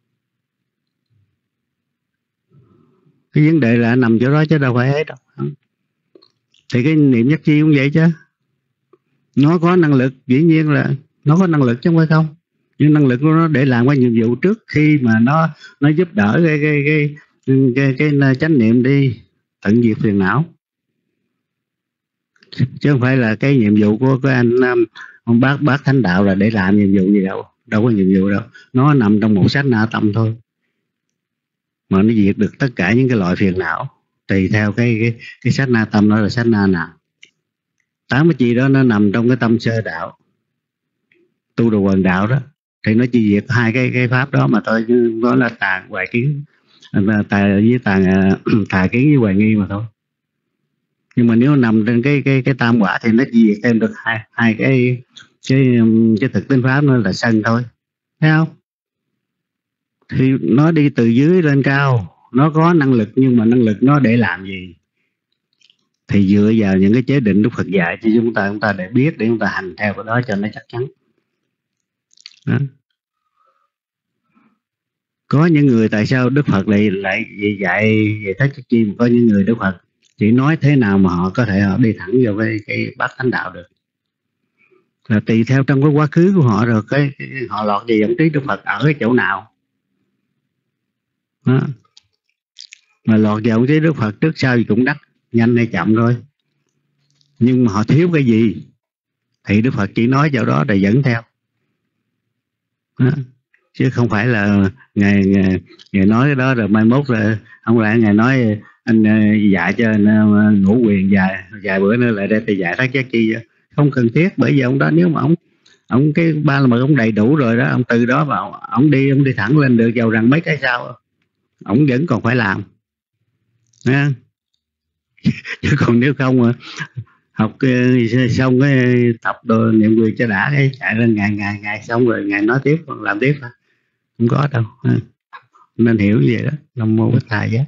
Speaker 3: Cái vấn đề là nằm chỗ đó chứ đâu phải ấy đâu. Thì cái niệm nhất chi cũng vậy chứ, nó có năng lực, dĩ nhiên là nó có năng lực chứ không phải không, nhưng năng lực của nó để làm cái nhiệm vụ trước khi mà nó nó giúp đỡ cái cái cái cái, cái, cái, cái chánh niệm đi tận diệt phiền não, chứ không phải là cái nhiệm vụ của cái anh ông bác bác thánh đạo là để làm nhiệm vụ gì đâu, đâu có nhiệm vụ đâu, nó nằm trong một sát na tâm thôi mà nó diệt được tất cả những cái loại phiền não tùy theo cái cái cái sát na tâm đó là sát na nào. Tám cái chi đó nó nằm trong cái tâm sơ đạo, tu đồ quần đạo đó, thì nó chỉ diệt hai cái cái pháp đó mà thôi, chứ đó là tà hoài kiến, tà với tà tà kiến với hoài nghi mà thôi. Nhưng mà nếu nằm trên cái cái cái tam quả thì nó chỉ diệt thêm được hai hai cái cái cái thực tính pháp, nó là sân thôi, thấy không? Thì nó đi từ dưới lên cao, nó có năng lực, nhưng mà năng lực nó để làm gì? Thì dựa vào những cái chế định Đức Phật dạy cho chúng ta, chúng ta để biết, để chúng ta hành theo cái đó cho nó chắc chắn đó. Có những người, tại sao Đức Phật lại lại dạy về Thất Chất Chi, mà có những người Đức Phật chỉ nói thế nào mà họ có thể họ đi thẳng vào cái, cái bát thánh đạo được, là tùy theo trong cái quá khứ của họ, rồi cái, cái họ lọt về dòng trí Đức Phật ở cái chỗ nào đó. Mà lọt vào dòng trí Đức Phật trước sau gì cũng đắc, nhanh hay chậm thôi. Nhưng mà họ thiếu cái gì thì Đức Phật chỉ nói chỗ đó để dẫn theo đó. Chứ không phải là ngài, ngài, ngài nói cái đó rồi mai mốt rồi không lẽ ngài nói anh dạy cho anh ngũ quyền vài vài bữa nữa lại đây thì dạy Thất Giác Chi, không cần thiết. Bởi vì ông đó nếu mà ông ông cái ba là mà ông đầy đủ rồi đó, ông từ đó vào ông đi ông đi thẳng lên được, giàu rằng mấy cái sao ông vẫn còn phải làm nha. Chứ còn nếu không mà học xong cái tập đồ niệm quyền cho đã, cái chạy lên ngày ngày ngày xong rồi ngày nói tiếp, còn làm tiếp không có đâu. Nên hiểu như vậy đó. Nam mô Bích Thầy Giác.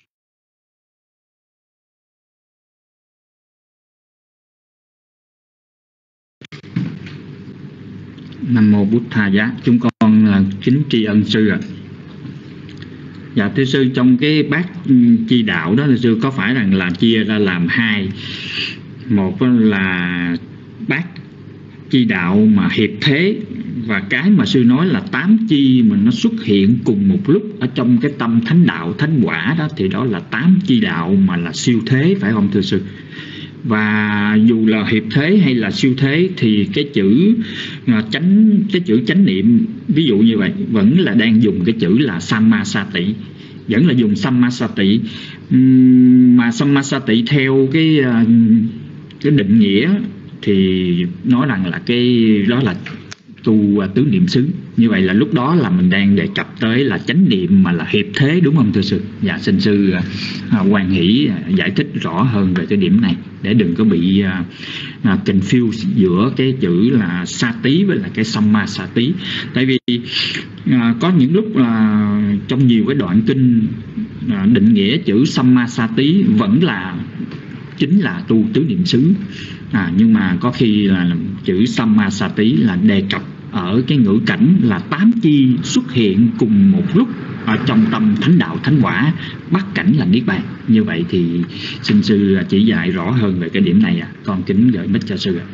Speaker 4: Nam mô Bụt Thà Giá. Chúng con là kính tri ân sư ạ. À. Dạ thưa sư, trong cái bát chi đạo đó thưa sư, có phải rằng là chia ra làm hai, một là bát chi đạo mà hiệp thế, và cái mà sư nói là tám chi mà nó xuất hiện cùng một lúc ở trong cái tâm thánh đạo thánh quả đó, thì đó là tám chi đạo mà là siêu thế, phải không thưa sư? Và dù là hiệp thế hay là siêu thế thì cái chữ chánh cái chữ chánh niệm ví dụ như vậy vẫn là đang dùng cái chữ là Sammasati, vẫn là dùng Sammasati. Mà Sammasati theo cái cái định nghĩa thì nói rằng là cái đó là tu tứ niệm xứ. Như vậy là lúc đó là mình đang đề cập tới là chánh niệm mà là hiệp thế, đúng không thưa sư? Dạ xin sư uh, Hoàng Hỷ uh, giải thích rõ hơn về cái điểm này để đừng có bị uh, uh, confuse giữa cái chữ là sati với là cái sammasati. Tại vì uh, có những lúc là uh, trong nhiều cái đoạn kinh uh, định nghĩa chữ sammasati vẫn là chính là tu tứ niệm xứ. À, nhưng mà có khi là chữ Sammasati là đề cập ở cái ngữ cảnh là tám chi xuất hiện cùng một lúc ở trong tâm thánh đạo thánh quả, bắt cảnh là niết bàn. Như vậy thì xin sư chỉ dạy rõ hơn về cái điểm này à. Con kính gửi mic cho sư ạ.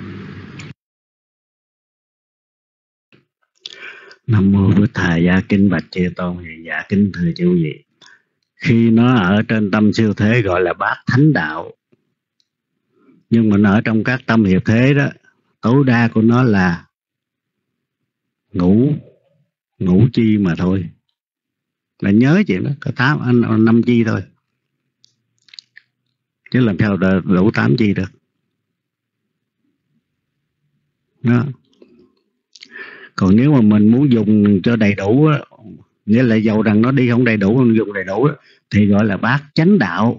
Speaker 3: Nam mô Bụt Thầy Giá. Kính bạch chư tôn, dạ kính thưa chư vị. Khi nó ở trên tâm siêu thế gọi là bát thánh đạo, nhưng mà nó ở trong các tâm hiệp thế đó, tối đa của nó là ngũ ngũ chi mà thôi. Là nhớ chuyện đó, có tám năm chi thôi, chứ làm sao đủ tám chi được đó. Còn nếu mà mình muốn dùng cho đầy đủ đó, nghĩa là dầu rằng nó đi không đầy đủ, mình dùng đầy đủ đó, thì gọi là bát chánh đạo.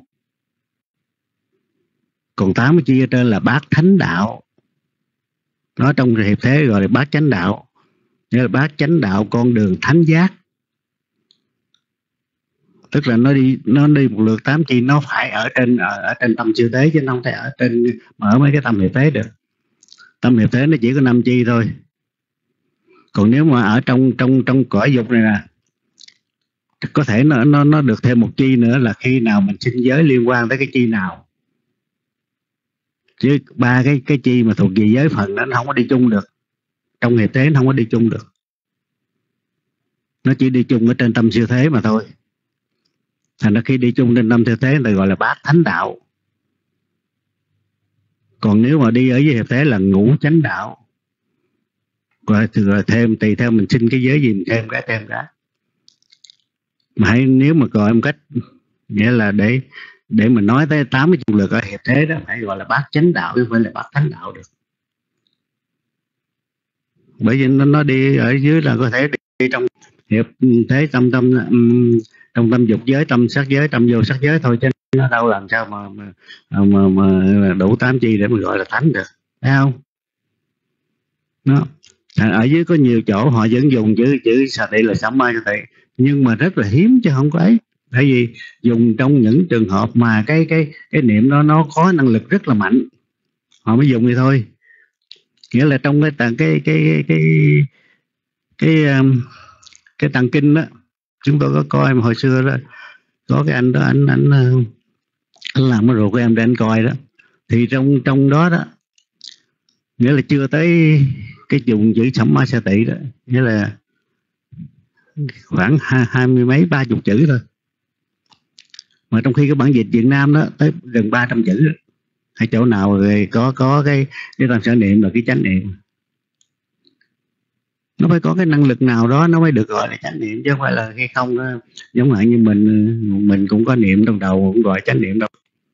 Speaker 3: Còn tám chi ở trên là bát thánh đạo. Nó trong hiệp thế gọi là bát chánh đạo. Nghĩa là bát chánh đạo con đường thánh giác. Tức là nó đi nó đi một lượt tám chi, nó phải ở trên ở, ở trên tâm siêu thế, chứ không thể ở trên mở mấy cái tâm hiệp thế được. Tâm hiệp thế nó chỉ có năm chi thôi. Còn nếu mà ở trong trong trong cõi dục này nè, có thể nó nó nó được thêm một chi nữa là khi nào mình sinh giới liên quan tới cái chi nào. Chứ ba cái cái chi mà thuộc về giới phần đó nó không có đi chung được. Trong hiệp thế nó không có đi chung được. Nó chỉ đi chung ở trên tâm siêu thế mà thôi. Thành ra khi đi chung trên tâm siêu thế thì gọi là bát thánh đạo. Còn nếu mà đi ở dưới hiệp thế là ngũ chánh đạo. Rồi, rồi thêm tùy theo mình xin cái giới gì mình thêm cái thêm cái. Mà hãy nếu mà gọi một cách nghĩa là để để mình nói tới tám mươi chung lực ở hiệp thế đó, phải gọi là bát chánh đạo chứ không phải là bát thánh đạo được. bởi vì nó, nó đi ở dưới là có thể đi trong hiệp thế tâm tâm trong tâm dục giới, tâm sắc giới, tâm vô sắc giới thôi, chứ nó đâu làm sao mà mà, mà, mà đủ tám chi để mà gọi là thánh được, thấy không? Nó ở dưới có nhiều chỗ họ vẫn dùng chữ chữ xà tị là Samma xà tị, nhưng mà rất là hiếm chứ không có ấy. Tại vì dùng trong những trường hợp mà cái cái cái niệm đó nó có năng lực rất là mạnh, họ mới dùng vậy thôi. Nghĩa là trong cái cái cái cái cái cái, um, cái tạng kinh đó, chúng tôi có coi mà hồi xưa đó có cái anh đó, anh anh, anh làm cái ruột của em để anh coi đó, thì trong trong đó đó nghĩa là chưa tới cái dùng chữ Samma xà tị đó, nghĩa là khoảng hai, hai mươi mấy ba chục chữ thôi, mà trong khi cái bản dịch Việt Nam đó tới gần ba trăm chữ đó. Hay chỗ nào rồi có có cái cái tam sở niệm là cái chánh niệm, nó phải có cái năng lực nào đó nó mới được gọi là chánh niệm, chứ không phải là cái không đó. Giống lại như mình mình cũng có niệm trong đầu cũng gọi chánh niệm đâu,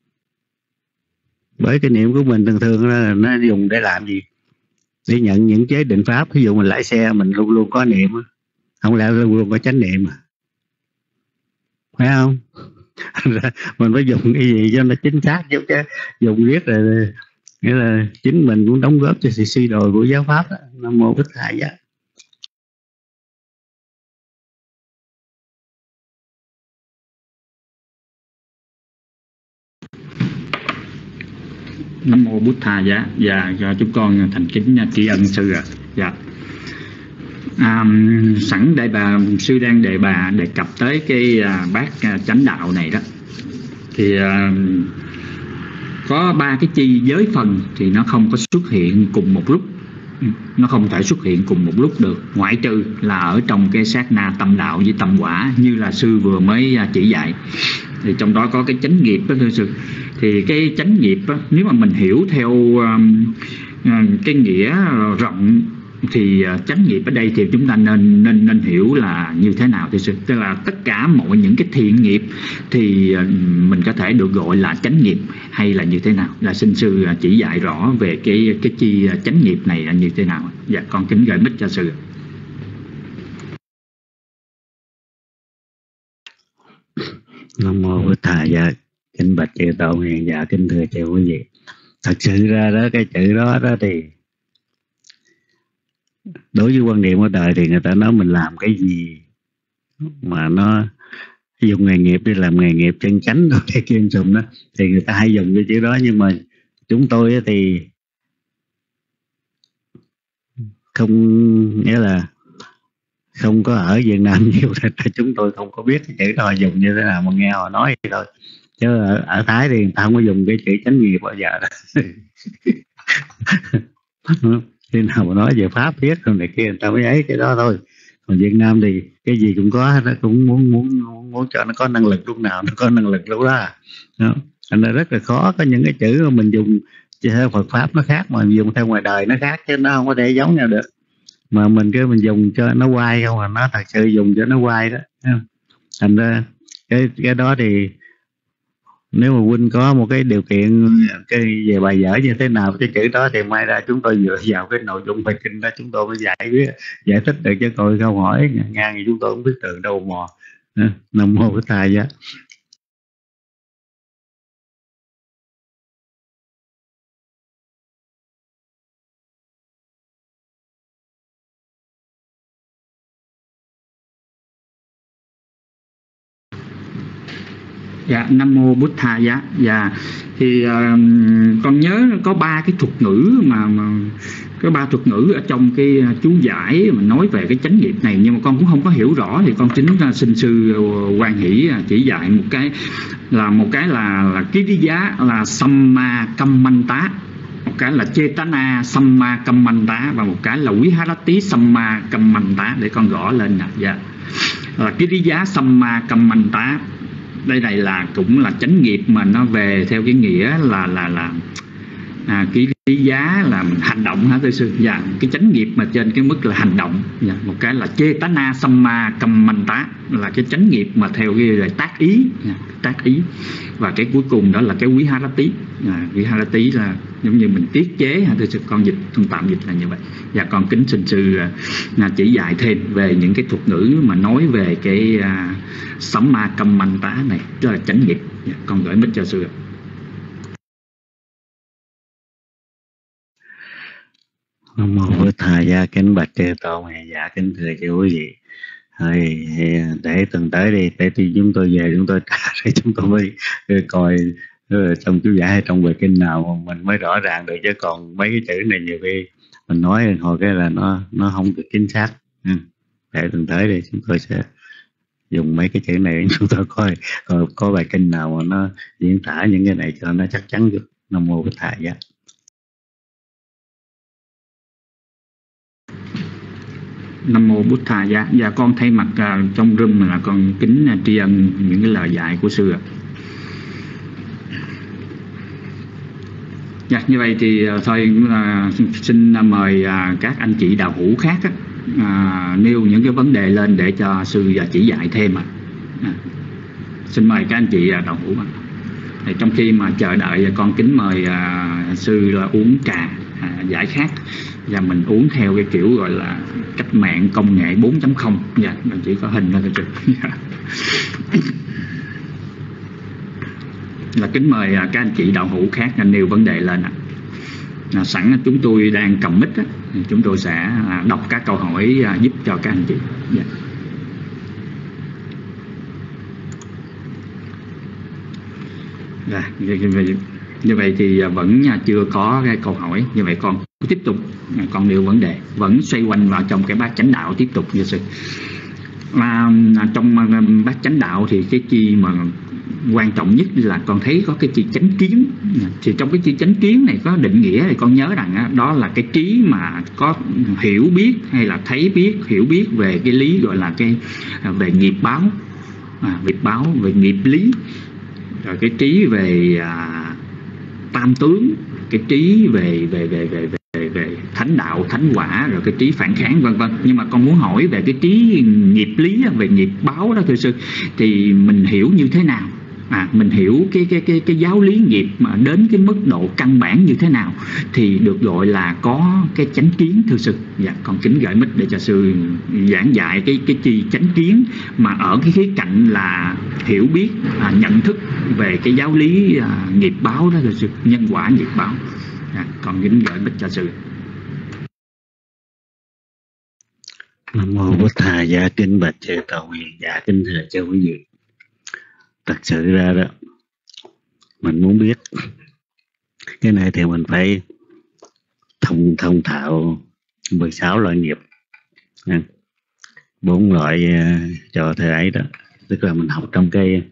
Speaker 3: bởi cái niệm của mình thường thường là nó dùng để làm gì? Để nhận những chế định pháp. Ví dụ mình lái xe mình luôn luôn có niệm, không lẽ luôn luôn có chánh niệm, phải không? Mình phải dùng cái gì cho nó chính xác chứ, chứ dùng riết rồi nghĩa là chính mình cũng đóng góp cho sự suy đồi của giáo pháp đó. Nam mô Bích Thầy Giá.
Speaker 4: Nam mô Bút Tha Giá. Và cho chúng con thành kính tri ân sư ạ. Dạ. À, sẵn đây bà sư đang đề bà đề cập tới cái à, bát à, chánh đạo này đó, thì à, có ba cái chi giới phần thì nó không có xuất hiện cùng một lúc, nó không thể xuất hiện cùng một lúc được, ngoại trừ là ở trong cái sát na tâm đạo với tâm quả như là sư vừa mới chỉ dạy. Thì trong đó có cái chánh nghiệp đó thưa sư. Thì cái chánh nghiệp đó, nếu mà mình hiểu theo um, cái nghĩa rộng thì chánh nghiệp ở đây thì chúng ta nên nên nên hiểu là như thế nào thưa sư? Tức là tất cả mọi những cái thiện nghiệp thì mình có thể được gọi là chánh nghiệp hay là như thế nào? Là xin sư chỉ dạy rõ về cái cái chi chánh nghiệp này là như thế nào? Dạ con kính gửi mic cho sư.
Speaker 3: Nam mô Bích Thầy Giá. Kính bạch chư tổ hiền dạ, kính thưa chư quý vị. Thật sự ra đó cái chữ đó đó thì đối với quan niệm ở đời thì người ta nói mình làm cái gì mà nó dùng nghề nghiệp đi làm nghề nghiệp chân chánh rồi cái kim sùm đó thì người ta hay dùng cái chữ đó, nhưng mà chúng tôi thì không, nghĩa là không có ở Việt Nam nhiều nên chúng tôi không có biết cái chữ đó dùng như thế nào, mà nghe họ nói vậy thôi. Chứ ở, ở Thái thì người ta không có dùng cái chữ chánh nghiệp bao giờ đó. Khi nào mà nói về pháp viết rồi này kia người ta mới ấy cái đó thôi. Còn Việt Nam thì cái gì cũng có, nó cũng muốn muốn muốn cho nó có năng lực lúc nào nó có năng lực lúc đó. Đó. Thành ra rất là khó, có những cái chữ mà mình dùng theo Phật pháp nó khác, mà mình dùng theo ngoài đời nó khác, chứ nó không có thể giống nhau được. Mà mình cứ mình dùng cho nó quay không, mà nó thật sự dùng cho nó quay đó. Thành ra cái cái đó thì nếu mà huynh có một cái điều kiện cái về bài vở như thế nào cái chữ đó thì may ra chúng tôi dựa vào cái nội dung bài kinh đó chúng tôi mới giải quyết giải thích được, chứ tôi câu hỏi ngang thì chúng tôi không biết từ đâu mò. Nam mô Bích Thầy Giá.
Speaker 4: Dạ, Nam mô Bút Tha Giá. Dạ, thì uh, con nhớ có ba cái thuật ngữ mà, mà có ba thuật ngữ ở trong cái chú giải mà nói về cái chánh nghiệp này, nhưng mà con cũng không có hiểu rõ, thì con chính là xin sư Quan Hỷ chỉ dạy một cái là một cái là là Kiriya là Samma Kammanta, một cái là Chetana Samma Kammanta, và một cái là Viharati Samma Kammanta, để con gõ lên nè. Dạ, là Kiriya Samma Kammanta. Đây này là cũng là chánh nghiệp mà nó về theo cái nghĩa là là là à, cái lý giá là hành động hả thưa sư? Dạ, cái chánh nghiệp mà trên cái mức là hành động. Dạ, một cái là chetana samma kammanta là cái chánh nghiệp mà theo cái là tác ý, dạ, tác ý. Và cái cuối cùng đó là cái viharati. À, viharati là giống như mình tiết chế hả thưa sư? Con dịch con tạm dịch là như vậy. Và con kính xin sư à, chỉ dạy thêm về những cái thuật ngữ mà nói về cái à, samma kammanta này, tức là chánh nghiệp. Dạ, con gửi mic cho sư.
Speaker 3: Nam mô Bổn Thầy gia kính bạch chư tôn, dạ kính thưa chư quý vị. Thôi để tuần tới đi, để thì chúng tôi về chúng tôi để chúng tôi mới coi trong chú giải hay trong bài kinh nào mình mới rõ ràng được, chứ còn mấy cái chữ này nhiều khi mình nói hồi cái là nó nó không được chính xác. Để tuần tới đi chúng tôi sẽ dùng mấy cái chữ này, chúng tôi coi coi có bài kinh nào mà nó diễn tả những cái này cho nó chắc chắn được. Nam mô Bổn Thầy gia.
Speaker 4: Nam mô Bụt Thà Giá. Dạ con thay mặt uh, trong room là con kính uh, tri ân những cái lời dạy của sư ạ. Dạ như vậy thì uh, thôi uh, xin uh, mời uh, các anh chị đạo hữu khác uh, nêu những cái vấn đề lên để cho sư uh, chỉ dạy thêm ạ. Uh. Xin mời các anh chị uh, đạo hữu ạ. Thì trong khi mà chờ đợi con kính mời uh, sư là uống trà uh, giải khát, và mình uống theo cái kiểu gọi là cách mạng công nghệ bốn chấm không. Dạ, mình chỉ có hình thôi được. Là kính mời các anh chị đạo hữu khác nêu vấn đề lên ạ. À, sẵn chúng tôi đang cầm mic á, chúng tôi sẽ đọc các câu hỏi giúp cho các anh chị. Dạ. Dạ, như vậy thì vẫn chưa có cái câu hỏi. Như vậy con tiếp tục, con nêu vấn đề vẫn xoay quanh vào trong cái bát chánh đạo tiếp tục như sư. Mà trong bát chánh đạo thì cái chi mà quan trọng nhất là con thấy có cái chi chánh kiến. Thì trong cái chi chánh kiến này có định nghĩa thì con nhớ rằng đó là cái trí mà có hiểu biết hay là thấy biết, hiểu biết về cái lý gọi là cái về nghiệp báo, à, nghiệp báo về nghiệp lý. Rồi cái trí về à, tam tướng, cái trí về về về về về, về thánh đạo, thánh quả, rồi cái trí phản kháng vân vân. Nhưng mà con muốn hỏi về cái trí nghiệp lý, về nghiệp báo đó thưa sư, thì mình hiểu như thế nào? À, mình hiểu cái cái cái cái giáo lý nghiệp mà đến cái mức độ căn bản như thế nào thì được gọi là có cái chánh kiến thưa sư. Dạ, con kính gửi mic để cho sư giảng dạy cái cái chi chánh kiến mà ở cái khía cạnh là hiểu biết, à, nhận thức về cái giáo lý à, nghiệp báo đó thưa sư, nhân quả nghiệp báo. Dạ, con kính gửi mic cho sư.
Speaker 3: Nam mô Bổn Thầy gia kính bạch chư tôn, dạ kính thưa chư quý vị. Thật sự ra đó, mình muốn biết cái này thì mình phải thông thông thạo mười sáu loại nghiệp, bốn loại cho thầy ấy đó, tức là mình học trong cái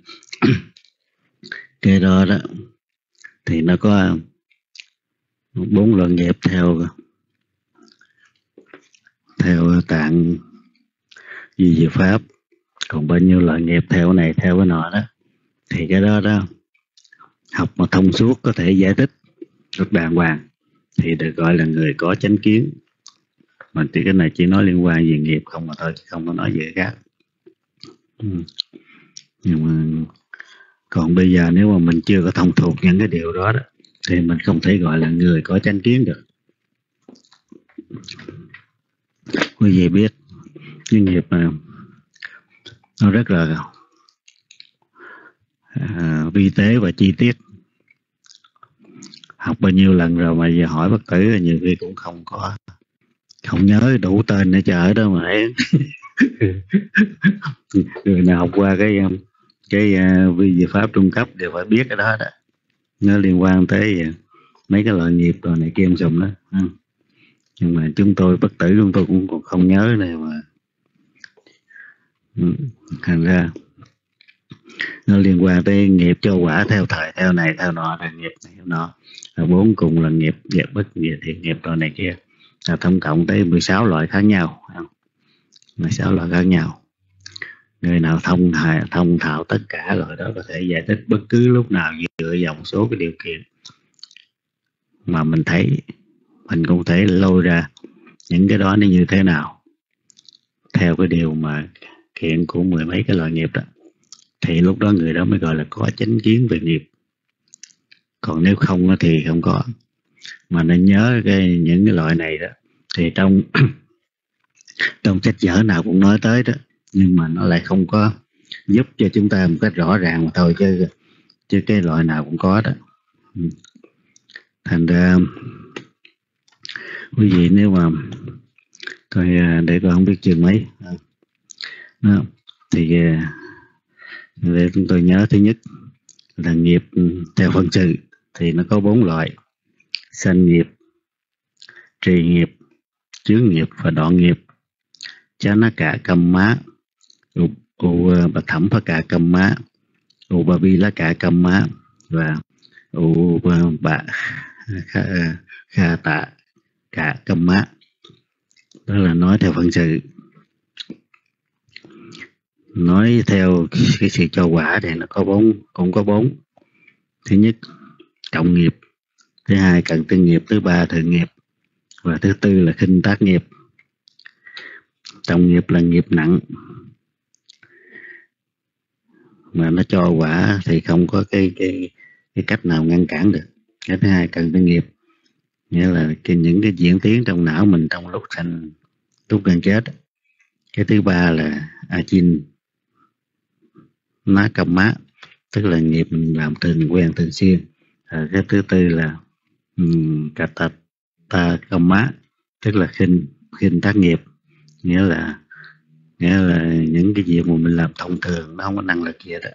Speaker 3: cái đó đó thì nó có bốn loại nghiệp theo theo tạng Di Diệu Pháp, còn bao nhiêu loại nghiệp theo này theo cái nọ đó, thì cái đó đó học mà thông suốt có thể giải thích rất đàng hoàng thì được gọi là người có chánh kiến. Mà thì cái này chỉ nói liên quan về nghiệp không mà thôi, không có nói về khác. Ừ. Nhưng mà còn bây giờ nếu mà mình chưa có thông thuộc những cái điều đó, đó thì mình không thể gọi là người có chánh kiến được. Quý vị biết cái nghiệp mà nó rất là à, vi tế và chi tiết. Học bao nhiêu lần rồi mà giờ hỏi Phật tử nhiều khi cũng không có không nhớ đủ tên để chờ đó mà ấy. Người nào học qua cái cái uh, vi diệu pháp trung cấp đều phải biết cái đó đó. Nó liên quan tới uh, mấy cái loại nghiệp rồi này kia em dùng đó. Ừ. Nhưng mà chúng tôi Phật tử chúng tôi cũng còn không nhớ này mà. Ừ. Thành ra nó liên quan tới nghiệp cho quả theo thời theo này theo nọ, là nghiệp này theo nọ, là bốn cùng là nghiệp nghiệp bất nghiệp thiện nghiệp rồi này kia, là tổng cộng tới mười sáu loại khác nhau, mười sáu loại khác nhau. Người nào thông thạo thông thạo tất cả loại đó có thể giải thích bất cứ lúc nào dựa vào một số cái điều kiện. mà mình thấy, mình cũng thể lôi ra những cái đó nó như thế nào theo cái điều mà kiện của mười mấy cái loại nghiệp đó, thì lúc đó người đó mới gọi là có chánh kiến về nghiệp. Còn nếu không thì không có. Mà nên nhớ cái những cái loại này đó thì trong trong sách vở nào cũng nói tới đó, nhưng mà nó lại không có giúp cho chúng ta một cách rõ ràng mà thôi, chứ chứ cái loại nào cũng có đó. Thành ra quý vị nếu mà coi để tôi không biết chương mấy đó, thì để chúng tôi nhớ, thứ nhất là nghiệp theo phân sự thì nó có bốn loại: sanh nghiệp, trì nghiệp, chướng nghiệp và đoạn nghiệp. Chá ná cả cầm má, u bà thẩm phá cả cầm má, u bà bi lá cả cầm má, và u bà kha tạ cả cầm má. Đó là nói theo phân sự. Nói theo cái sự cho quả thì nó có bốn, cũng có bốn. Thứ nhất trọng nghiệp, thứ hai cận tư nghiệp, thứ ba thượng nghiệp, và thứ tư là khinh tác nghiệp. Trọng nghiệp là nghiệp nặng mà nó cho quả thì không có cái cái cái cách nào ngăn cản được. Cái thứ hai cận tư nghiệp, nghĩa là cái, những cái diễn tiến trong não mình trong lúc sanh, lúc gần chết. Cái thứ ba là a chin ná cầm má, tức là nghiệp mình làm thường quen thường xuyên. À, cái thứ tư là um, cà tà ta cầm má, tức là khinh khinh tác nghiệp, nghĩa là nghĩa là những cái việc mà mình làm thông thường nó không có năng lực gì đó.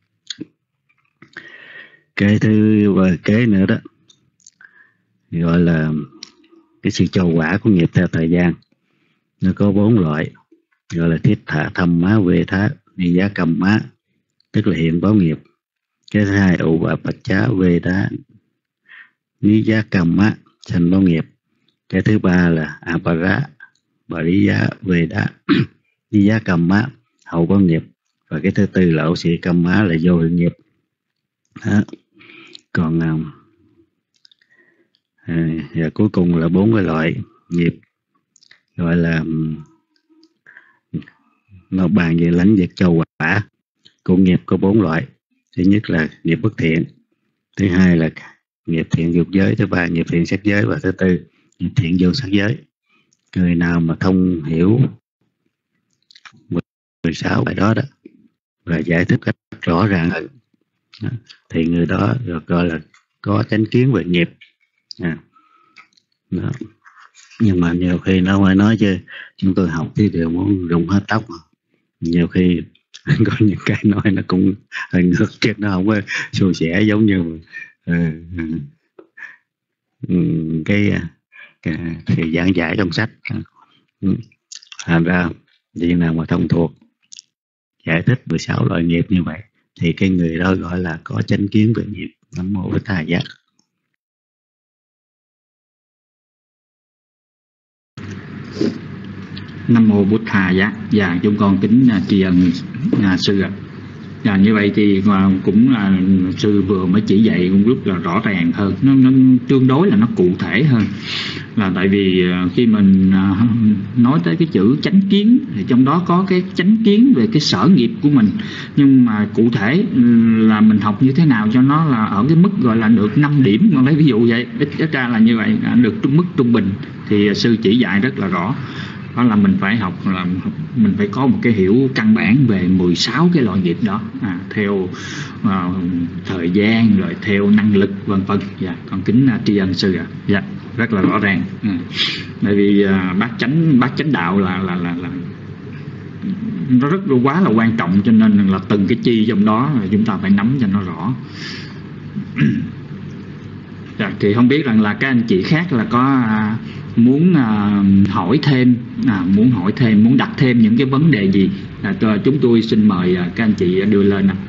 Speaker 3: Cái thứ và kế nữa đó gọi là cái sự cho quả của nghiệp theo thời gian. Nó có bốn loại, gọi là thiết thả thâm má về thá ni giá cầm má, tức là hiện báo nghiệp. Cái thứ hai ụ bà bạch chá về đá ni giá cầm má, sanh báo nghiệp. Cái thứ ba là apara bà lý giá về đá ni giá cầm má, hậu báo nghiệp. Và cái thứ tư là ổ sĩ cầm má là vô hiệu nghiệp đó. Còn à, và cuối cùng là bốn cái loại nghiệp gọi là nó bàn về lãnh vực cho quả của nghiệp có bốn loại. Thứ nhất là nghiệp bất thiện, thứ hai là nghiệp thiện dục giới, thứ ba nghiệp thiện sắc giới, và thứ tư nghiệp thiện vô sắc giới. Người nào mà thông hiểu mười sáu bài đó đó và giải thích cách rõ ràng hơn thì người đó được gọi là có chánh kiến về nghiệp. À, đó. Nhưng mà nhiều khi nó phải nói chứ chúng tôi học thì đều muốn rụng hết tóc mà. Nhiều khi có những cái nói nó cũng hơi ngược, chứ nó không có suôn sẻ giống như uh, cái, cái thì giảng giải trong sách. Thành ra vì nào mà thông thuộc giải thích mười sáu loại nghiệp như vậy thì cái người đó gọi là có chánh kiến về nghiệp. Nam mô Bích Tha Giác.
Speaker 4: Nam mô Bụt Thà Giác. Dạ, chúng con kính tri ân à, sư ạ. Dạ, như vậy thì cũng là sư vừa mới chỉ dạy cũng rất là rõ ràng hơn, nó, nó tương đối là nó cụ thể hơn. Là tại vì khi mình nói tới cái chữ chánh kiến thì trong đó có cái chánh kiến về cái sở nghiệp của mình, nhưng mà cụ thể là mình học như thế nào cho nó là ở cái mức gọi là được năm điểm, mà lấy ví dụ vậy, ít, ít ra là như vậy, được mức trung bình thì sư chỉ dạy rất là rõ. Đó là mình phải học, là mình phải có một cái hiểu căn bản về mười sáu cái loại nghiệp đó, à, theo uh, thời gian rồi theo năng lực vân vân. Dạ, con kính uh, tri ân sư ạ. À. Dạ, rất là rõ ràng. À, bởi vì uh, bát chánh bát chánh đạo là là là, là nó rất là quá là quan trọng, cho nên là từng cái chi trong đó là chúng ta phải nắm cho nó rõ. Dạ, thì không biết rằng là các anh chị khác là có uh, muốn uh, hỏi thêm, à, muốn hỏi thêm, muốn đặt thêm những cái vấn đề gì, à, tôi, chúng tôi xin mời uh, các anh chị đưa lên. À.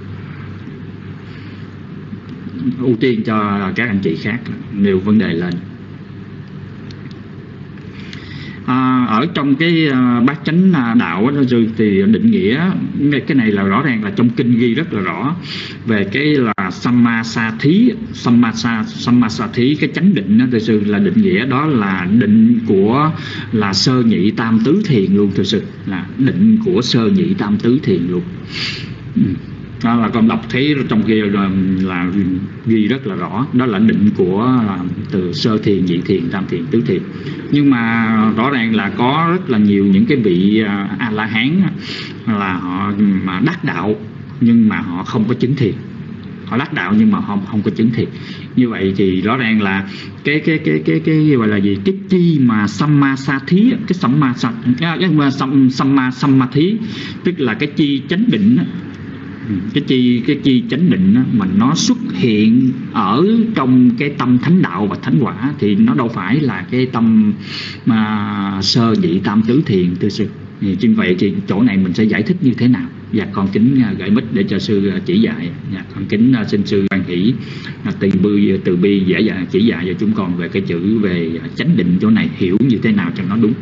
Speaker 4: Ưu tiên cho các anh chị khác nêu vấn đề lên. À, ở trong cái uh, bát chánh đạo đó, thì định nghĩa cái này là rõ ràng là trong kinh ghi rất là rõ về cái là sammasathí, sammasa sammasathí, cái chánh định đó, thực sự là định nghĩa đó là định của là sơ nhị tam tứ thiền luôn, thực sự là định của sơ nhị tam tứ thiền luôn. Ừ. Đó là con đọc thấy trong kia là, là ghi rất là rõ, đó là định của là từ sơ thiền, nhị thiền, tam thiền, tứ thiền. Nhưng mà rõ ràng là có rất là nhiều những cái vị A La Hán là họ mà đắc đạo nhưng mà họ không có chứng thiền, họ đắc đạo nhưng mà họ không có chứng thiền. Như vậy thì rõ ràng là cái cái cái cái cái gọi là gì, cái chi mà sammasathí, cái samma cái samma sammathí tức là cái chi chánh định đó. Cái chi cái chi chánh định đó, mà nó xuất hiện ở trong cái tâm thánh đạo và thánh quả thì nó đâu phải là cái tâm mà sơ nhị tam tứ thiền thực sự. Thì chính vậy thì chỗ này mình sẽ giải thích như thế nào? Và con kính gửi mic để cho sư chỉ dạy. Và con kính xin sư Quan Hỷ từ bi từ bi dễ dàng chỉ dạy cho chúng con về cái chữ về chánh định chỗ này hiểu như thế nào cho nó đúng.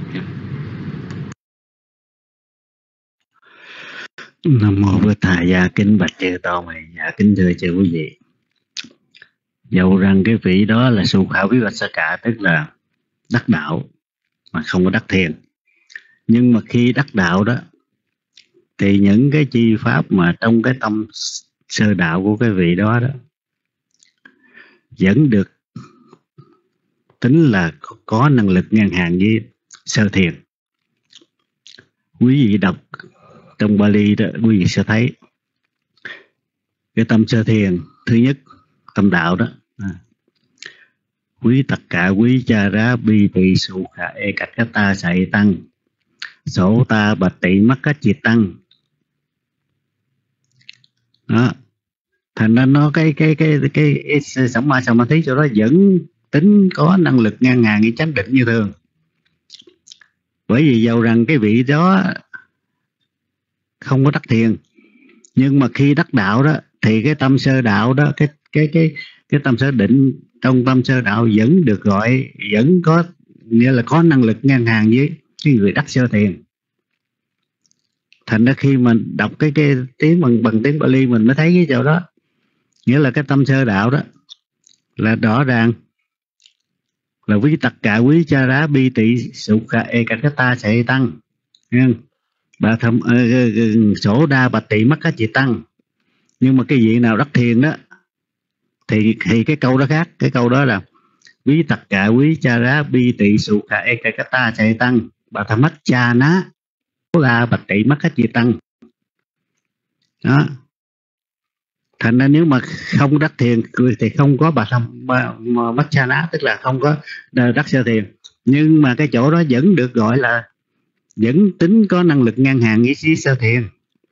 Speaker 3: Nam mô Bổn Thầy. Dạ kính bạch chư tôn này, dạ kính thưa chư quý vị. Dẫu rằng cái vị đó là Sukha Vivasaka, tức là đắc đạo mà không có đắc thiền, nhưng mà khi đắc đạo đó thì những cái chi pháp mà trong cái tâm sơ đạo của cái vị đó đó vẫn được tính là có năng lực ngang hàng với sơ thiền. Quý vị đọc trong Bali đó, quý vị sẽ thấy cái tâm sơ thiền thứ nhất, tâm đạo đó, à, quý tất cả quý cha rá bi tỳ su khả e cạch các ta sạy tăng sổ ta bạch tị mắc cách diệt tăng đó. Thành ra nó cái cái cái cái, cái Samma Samadhi cho đó vẫn tính có năng lực ngang hàng với chánh định như thường. Bởi vì dầu rằng cái vị đó không có đắc thiền, nhưng mà khi đắc đạo đó thì cái tâm sơ đạo đó, cái cái cái cái tâm sơ định trong tâm sơ đạo vẫn được gọi, vẫn có nghĩa là có năng lực ngang hàng với cái người đắc sơ thiền. Thành ra khi mình đọc cái cái tiếng bằng bằng tiếng Bali mình mới thấy cái chỗ đó, nghĩa là cái tâm sơ đạo đó là rõ ràng là quý tất cả quý cha rá bi tị sukha ekakata sẽ tăng, nghe bà thầm uh, sổ đa bạch tị mắc cách chị tăng. Nhưng mà cái vị nào đắc thiền đó thì thì cái câu đó khác. Cái câu đó là quý tất cả quý cha rá bi tị sukha ekakata sẽ tăng bà thầm mắt cha ná đa bạch tị mắc cách chị tăng đó. Thành ra nếu mà không đắc thiền thì không có bà thầm mắt cha ná, tức là không có đắc sơ thiền. Nhưng mà cái chỗ đó vẫn được gọi là vẫn tính có năng lực ngang hàng với sơ thiền.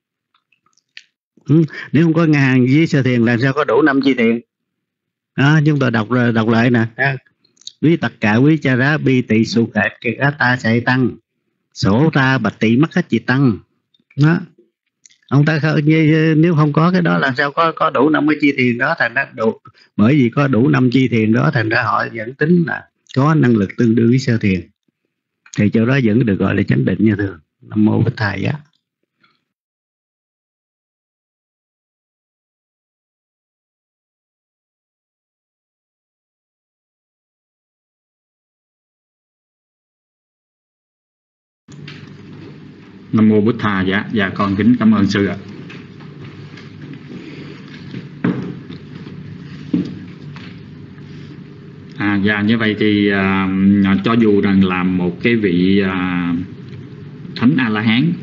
Speaker 3: Ừ, nếu không có ngang hàng với sơ thiền làm sao có đủ năm chi thiền? Đó, chúng ta đọc đọc lại nè. Quý tất cả quý cha rá bi tị su khả các ta sẽ tăng sổ ta bạch tị mắc hết chị tăng đó. Ông ta nếu không có cái đó làm sao có có đủ năm cái chi thiền đó. Thành ra đủ, bởi vì có đủ năm chi thiền đó thành ra họ vẫn tính là có năng lực tương đương với sơ thiền, thì chỗ đó vẫn được gọi là chánh định như thường. Nam mô Bổn Thầy á.
Speaker 4: Nam mô Bổn Thầy. Dạ, dạ con kính cảm ơn sư ạ. À, dạ như vậy thì à, cho dù rằng là một cái vị à, thánh A La Hán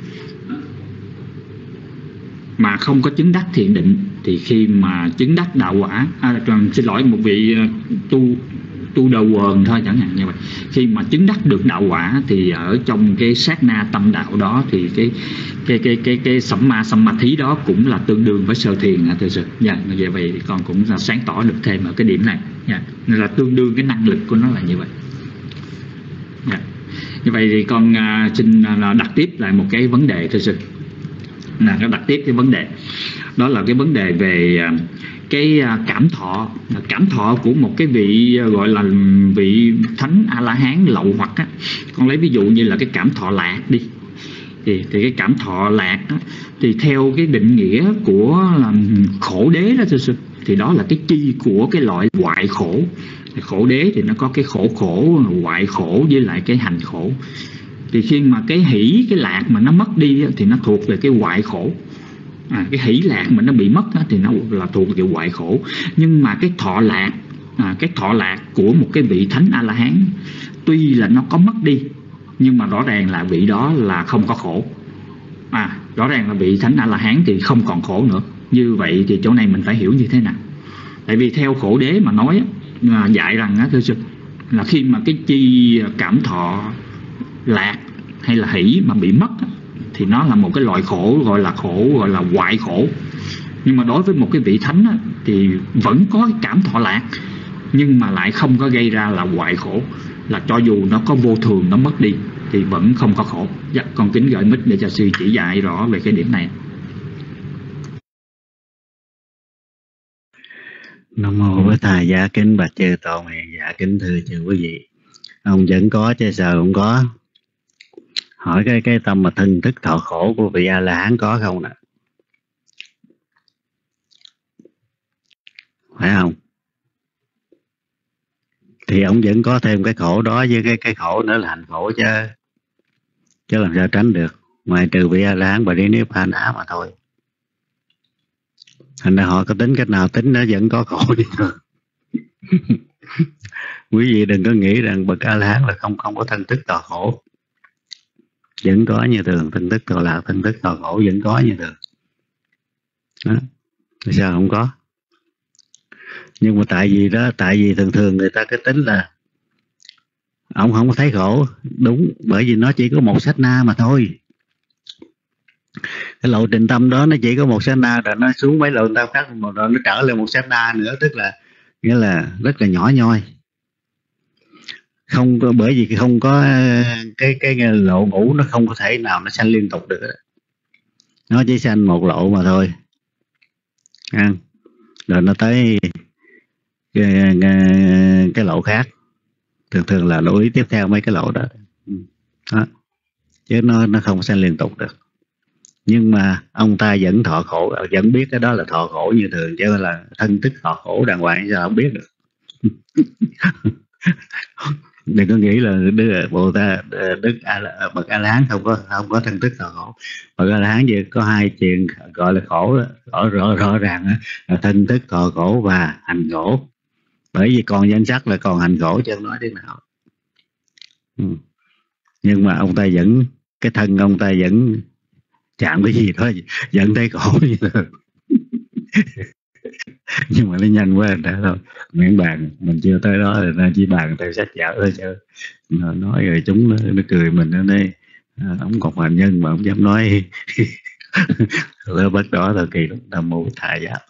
Speaker 4: mà không có chứng đắc thiền định thì khi mà chứng đắc đạo quả, à, xin lỗi một vị tu tu đầu quần thôi chẳng hạn như vậy, khi mà chứng đắc được đạo quả thì ở trong cái sát na tâm đạo đó thì cái cái cái cái cái Samma Samadhi đó cũng là tương đương với sơ thiền. Thực sự dạ, như vậy thì con cũng là sáng tỏ được thêm ở cái điểm này. Dạ, nên là tương đương cái năng lực của nó là như vậy. Dạ. Như vậy thì con uh, xin uh, đặt tiếp lại một cái vấn đề thực sự là nó đặt tiếp cái vấn đề đó là cái vấn đề về uh, cái cảm thọ cảm thọ của một cái vị gọi là vị thánh A La Hán lậu hoặc á. Con lấy ví dụ như là cái cảm thọ lạc đi, thì, thì cái cảm thọ lạc đó, thì theo cái định nghĩa của là khổ đế đó thưa sư, thì đó là cái chi của cái loại hoại khổ. Khổ đế thì nó có cái khổ khổ, hoại khổ với lại cái hành khổ. Thì khi mà cái hỷ, cái lạc mà nó mất đi thì nó thuộc về cái hoại khổ. À, cái hỷ lạc mà nó bị mất thì nó là thuộc về hoại khổ. Nhưng mà cái thọ lạc, à, cái thọ lạc của một cái vị thánh A La Hán, tuy là nó có mất đi nhưng mà rõ ràng là vị đó là không có khổ. À, rõ ràng là vị thánh A La Hán thì không còn khổ nữa. Như vậy thì chỗ này mình phải hiểu như thế nào? Tại vì theo khổ đế mà nói mà dạy rằng á, thưa sư, là khi mà cái chi cảm thọ lạc hay là hỷ mà bị mất thì nó là một cái loại khổ, gọi là khổ, gọi là hoại khổ. Nhưng mà đối với một cái vị thánh á, thì vẫn có cái cảm thọ lạc nhưng mà lại không có gây ra là hoại khổ, là cho dù nó có vô thường, nó mất đi thì vẫn không có khổ. Dạ, con kính gửi mic để cho sư chỉ dạy rõ về cái điểm này.
Speaker 3: Nam mô Bổn Thầy. Dạ kính bạch chư tôn hiền, dạ kính thưa chư quý vị. Ông vẫn có chứ sao không có? Hỏi cái cái tâm mà thân thức thọ khổ của vị A La Hán có không nè? Phải không? Thì ông vẫn có thêm cái khổ đó với cái cái khổ nữa là hành khổ chứ. Chứ làm sao tránh được? Ngoài trừ vị A La Hán và đi niết bàn á mà thôi. Thành ra họ có tính cách nào tính nó vẫn có khổ đi thôi. Quý vị đừng có nghĩ rằng bậc A La Hán là không không có thân thức thọ khổ. Vẫn có như thường, thân thức thọ lạc, thân thức thọ khổ vẫn có như thường. Đó. Sao không có? Nhưng mà tại vì đó, tại vì thường thường người ta cái tính là ông không có thấy khổ. Đúng, bởi vì nó chỉ có một sát na mà thôi. Cái lộ trình tâm đó nó chỉ có một sát na, rồi nó xuống mấy lộ trình tâm khác, rồi nó trở lên một sát na nữa, tức là nghĩa là rất là nhỏ nhoi. Không có, bởi vì không có cái cái lộ ngũ nó không có thể nào nó sanh liên tục được. Nó chỉ sanh một lộ mà thôi. À, rồi nó tới cái, cái, cái lộ khác, thường thường là lộ ý tiếp theo mấy cái lộ đó, đó. Chứ nó nó không sanh liên tục được. Nhưng mà ông ta vẫn thọ khổ, vẫn biết cái đó là thọ khổ như thường, chứ là thân thức thọ khổ đàng hoàng sao không biết được. Đừng có nghĩ là Đức Bồ Tát, Đức A, bậc A La Hán không có không có thân thức thọ khổ. Bậc A La Hán gì có hai chuyện gọi là khổ đó, rõ rõ rõ ràng là thân thức thọ khổ và hành khổ. Bởi vì còn danh sắc là còn hành khổ chứ không nói thế nào. Ừ. Nhưng mà ông ta vẫn, cái thân ông ta vẫn chạm cái gì đó vẫn thấy khổ như thế. Nhưng mà nó nhanh quá đã thôi. Miễn bàn mình chưa tới đó thì nó chỉ bàn theo sách vở thôi chứ. Nó nói rồi chúng nó, nó cười mình nó đây. À, ông còn hành nhân mà ông dám nói lỡ bắt đó là kỳ lắm. Nam mô Thầy Giá.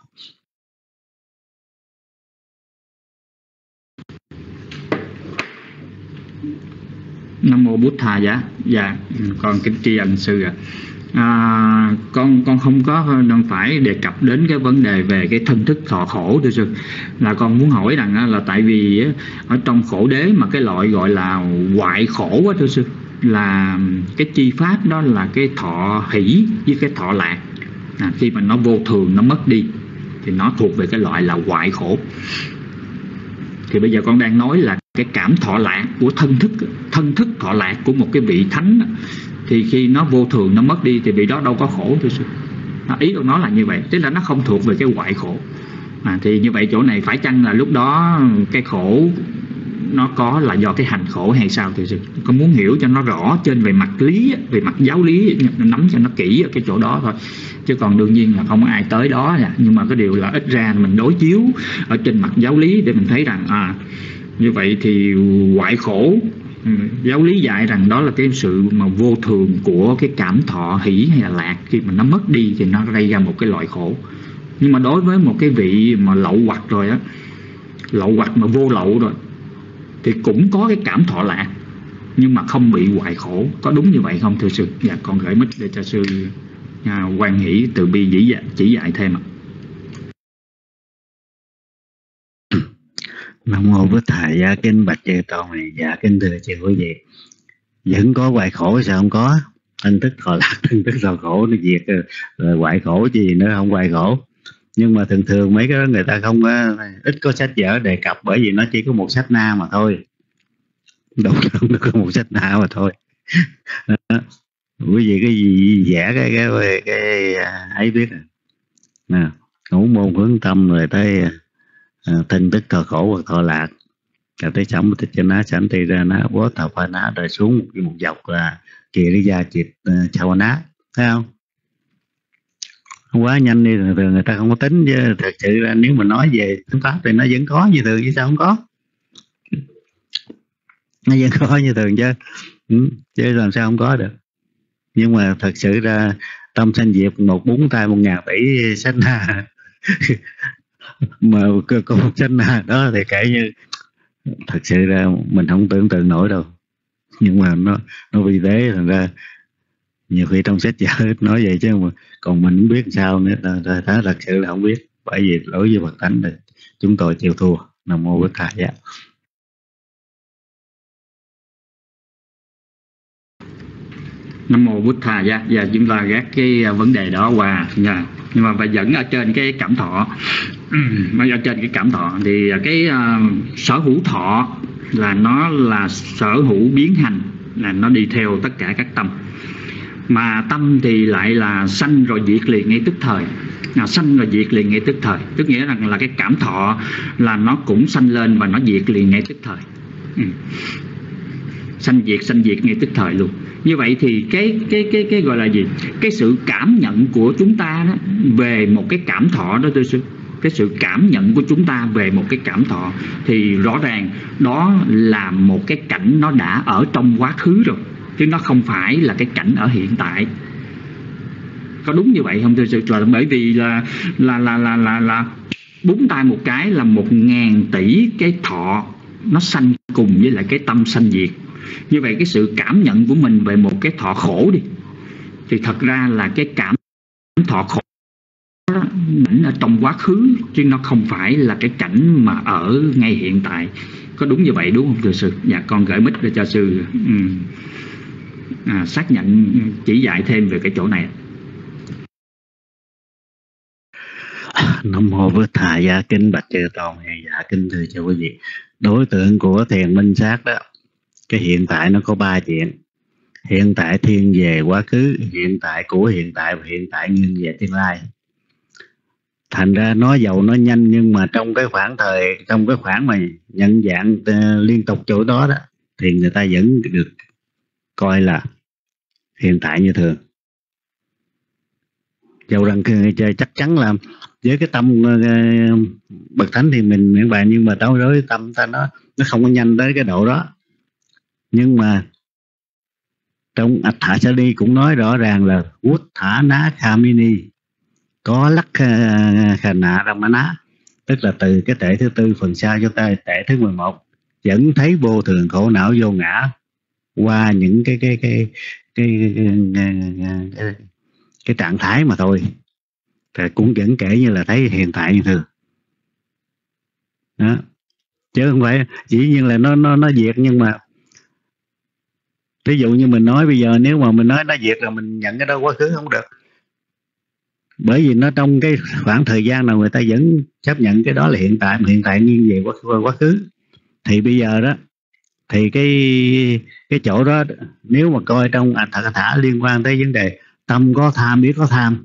Speaker 4: Nam mô Bụt Thà Giá. Dạ, con kính tri ân sư ạ. À. À, con con không có đang phải đề cập đến cái vấn đề về cái thân thức thọ khổ thưa sư. Là con muốn hỏi rằng là tại vì ở trong khổ đế mà cái loại gọi là hoại khổ á thưa sư, là cái chi pháp đó là cái thọ hỷ với cái thọ lạc. À, khi mà nó vô thường, nó mất đi thì nó thuộc về cái loại là hoại khổ. Thì bây giờ con đang nói là cái cảm thọ lạc của thân thức, thân thức thọ lạc của một cái vị thánh, thì khi nó vô thường, nó mất đi thì vị đó đâu có khổ thưa sư. À, ý của nó là như vậy, tức là nó không thuộc về cái hoại khổ. À, thì như vậy chỗ này phải chăng là lúc đó cái khổ nó có là do cái hành khổ hay sao thưa sư? Con muốn hiểu cho nó rõ trên về mặt lý, về mặt giáo lý, nắm cho nó kỹ ở cái chỗ đó thôi. Chứ còn đương nhiên là không ai tới đó nha. Nhưng mà cái điều là ít ra mình đối chiếu ở trên mặt giáo lý để mình thấy rằng à, như vậy thì hoại khổ, giáo lý dạy rằng đó là cái sự mà vô thường của cái cảm thọ hỷ hay là lạc. Khi mà nó mất đi thì nó gây ra một cái loại khổ. Nhưng mà đối với một cái vị mà lậu hoặc rồi á, lậu hoặc mà vô lậu rồi thì cũng có cái cảm thọ lạc nhưng mà không bị hoại khổ. Có đúng như vậy không thưa sư? Dạ, con gửi mic để cho sư à, Quan Hỷ từ bi chỉ dạy, chỉ dạy thêm ạ.
Speaker 3: Nam mô Bích Thầy Gia Kinh bạch chư tôn này. Dạ kính thưa chư quý vị, vẫn có hoại khổ sao không có? Thân thức thọ lạc, thân thức thọ khổ nó diệt rồi, hoại khổ gì nữa không hoại khổ. Nhưng mà thường thường mấy cái đó người ta không có, ít có sách vở đề cập, bởi vì nó chỉ có một sách na mà thôi. Đúng không? Nó có một sách na mà thôi. Đó. Quý vị cái gì vẽ cái cái cái, cái ấy biết nè, ngũ môn hướng tâm rồi tới à, thân thức thọ khổ hoặc thọ lạc, rồi tới chấm tích cho ná sẵn tì ra ná bó thọ pha ná, rồi xuống một, một dọc là kìa đi ra chịt uh, chào ná, thấy không? Không quá nhanh đi, thường thường người ta không có tính, chứ thật sự ra nếu mà nói về tiếng Pháp thì nó vẫn có như thường, chứ sao không có, nó vẫn có như thường chứ, ừ, chứ làm sao không có được. Nhưng mà thật sự ra tâm sanh diệt một bốn tay một ngàn tỷ sách na mà có một sách na đó thì kể như thật sự ra mình không tưởng tượng nổi đâu. Nhưng mà nó nó vì thế thành ra nhiều khi trong sách vở nói vậy, chứ mà còn mình không biết sao nữa. Đó, thật sự là không biết, bởi vì đối với Phật tánh thì chúng tôi chịu thua. Nam mô Bích Thầy. Dạ.
Speaker 4: Nam mô Bút Thà. Dạ, dạ chúng ta gác cái vấn đề đó qua nha. Nhưng mà phải dẫn ở trên cái cảm thọ, mà ở trên cái cảm thọ thì cái uh, sở hữu thọ là nó là sở hữu biến hành, là nó đi theo tất cả các tâm. Mà tâm thì lại là sanh rồi diệt liền ngay tức thời, à, sanh rồi diệt liền ngay tức thời, tức nghĩa rằng là cái cảm thọ là nó cũng sanh lên và nó diệt liền ngay tức thời, ừ. Sanh diệt sanh diệt ngay tức thời luôn. Như vậy thì cái cái cái cái gọi là gì? Cái sự cảm nhận của chúng ta đó về một cái cảm thọ đó, tôi sự cái sự cảm nhận của chúng ta về một cái cảm thọ thì rõ ràng đó là một cái cảnh nó đã ở trong quá khứ rồi, chứ nó không phải là cái cảnh ở hiện tại. Có đúng như vậy không thưa sư? Là bởi vì là là là là là là búng tay một cái là một ngàn tỷ cái thọ nó sanh cùng với lại cái tâm sanh diệt. Như vậy cái sự cảm nhận của mình về một cái thọ khổ đi, thì thật ra là cái cảm thọ khổ đó ở trong quá khứ, chứ nó không phải là cái cảnh mà ở ngay hiện tại. Có đúng như vậy đúng không thưa sư? Dạ con gửi mic để cho sư um, à, xác nhận, chỉ dạy thêm về cái chỗ này.
Speaker 3: Nam mô Bích Thầy Gia Kinh bạch chư tôn. Dạ kính thưa cho quý vị, đối tượng của thiền minh sát đó, cái hiện tại nó có ba chuyện. Hiện tại thiên về quá khứ, hiện tại của hiện tại và hiện tại nghiêng về tương lai. Thành ra nói giàu nói nhanh, nhưng mà trong cái khoảng thời, trong cái khoảng mà nhận dạng uh, liên tục chỗ đó đó, thì người ta vẫn được coi là hiện tại như thường. Dầu rằng chắc chắn là với cái tâm uh, bậc thánh thì mình miễn bạn, nhưng mà đối với tâm ta nó nó không có nhanh tới cái độ đó. Nhưng mà trong Ạch Thả Sa Đi cũng nói rõ ràng là Út Thả Ná Kha Mini có lắc khà nạ ra mà ná, tức là từ cái tệ thứ tư phần sau cho tới tệ thứ mười một vẫn thấy vô thường khổ não vô ngã qua những cái cái cái cái cái, cái, cái, cái, cái trạng thái mà thôi, thì cũng vẫn kể như là thấy hiện tại như thường đó, chứ không phải chỉ nhiên là nó nó nó diệt. Nhưng mà ví dụ như mình nói bây giờ, nếu mà mình nói nó diệt là mình nhận cái đó quá khứ không được, bởi vì nó trong cái khoảng thời gian nào người ta vẫn chấp nhận cái đó là hiện tại, mà hiện tại nghiêng về quá, quá khứ. Thì bây giờ đó thì cái cái chỗ đó nếu mà coi trong Ạch Thả Thả liên quan tới vấn đề tâm có tham biết có tham,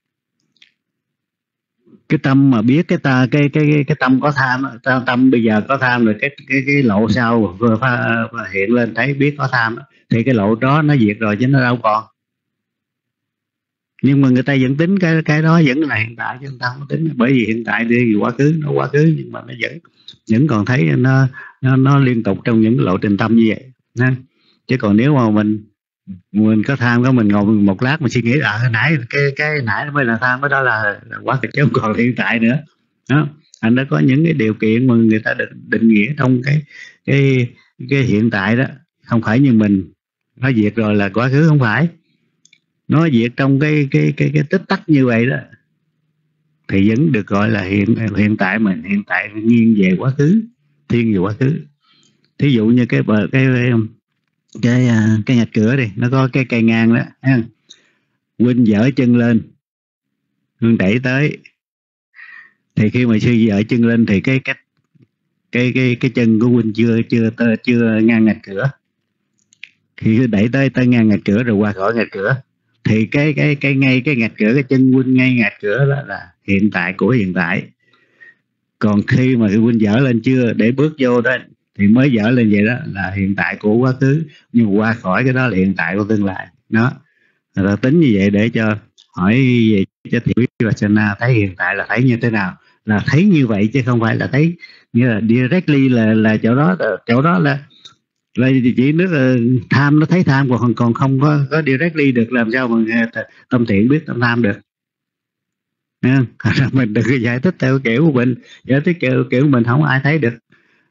Speaker 3: cái tâm mà biết cái ta cái cái cái, cái tâm có tham, tâm, tâm bây giờ có tham rồi, cái cái cái lộ sau vừa pha, hiện lên thấy biết có tham, thì cái lộ đó nó diệt rồi chứ nó đâu còn. Nhưng mà người ta vẫn tính cái cái đó vẫn là hiện tại, chứ người ta không tính, bởi vì hiện tại đi quá khứ nó quá khứ, nhưng mà nó vẫn vẫn còn thấy nó nó, nó liên tục trong những cái lộ trình tâm như vậy. Nên, chứ còn nếu mà mình mình có tham, có mình ngồi một lát mình suy nghĩ à nãy cái cái nãy nó mới là tham, cái đó là, là quá khứ chứ không còn hiện tại nữa đó. Anh đã có những cái điều kiện mà người ta định, định nghĩa trong cái cái cái hiện tại đó, không phải như mình nó diệt rồi là quá khứ, không phải. Nó diệt trong cái cái cái cái tích tắc như vậy đó thì vẫn được gọi là hiện hiện tại mình, hiện tại nghiêng về quá khứ. thiên về quá khứ. Thí dụ như cái bờ cái cái cái, cái ngạch cửa đi, nó có cái cây ngang đó, huynh dở chân lên, huynh đẩy tới, thì khi mà sư dở chân lên thì cái cái cái cái cái chân của huynh chưa chưa chưa ngang ngạch cửa. Khi đẩy tới tới ngang ngạch cửa rồi qua khỏi ngạch cửa, thì cái cái cái ngay cái ngạch cửa, cái chân huynh ngay ngạch cửa đó là hiện tại của hiện tại. Còn khi mà cái huynh dở lên chưa để bước vô đó thì mới dở lên vậy đó là hiện tại của quá khứ, nhưng qua khỏi cái đó là hiện tại của tương lai. Nó người ta tính như vậy để cho hỏi về cho thiểu Vipassana thấy hiện tại là thấy như thế nào, là thấy như vậy chứ không phải là thấy như là directly là là chỗ đó chỗ đó là là chỉ nước là tham nó thấy tham, còn còn không có có directly được, làm sao mà tâm thiện biết tâm tham được. Nha, mình đừng giải thích theo kiểu của mình, giải thích kiểu kiểu của mình không ai thấy được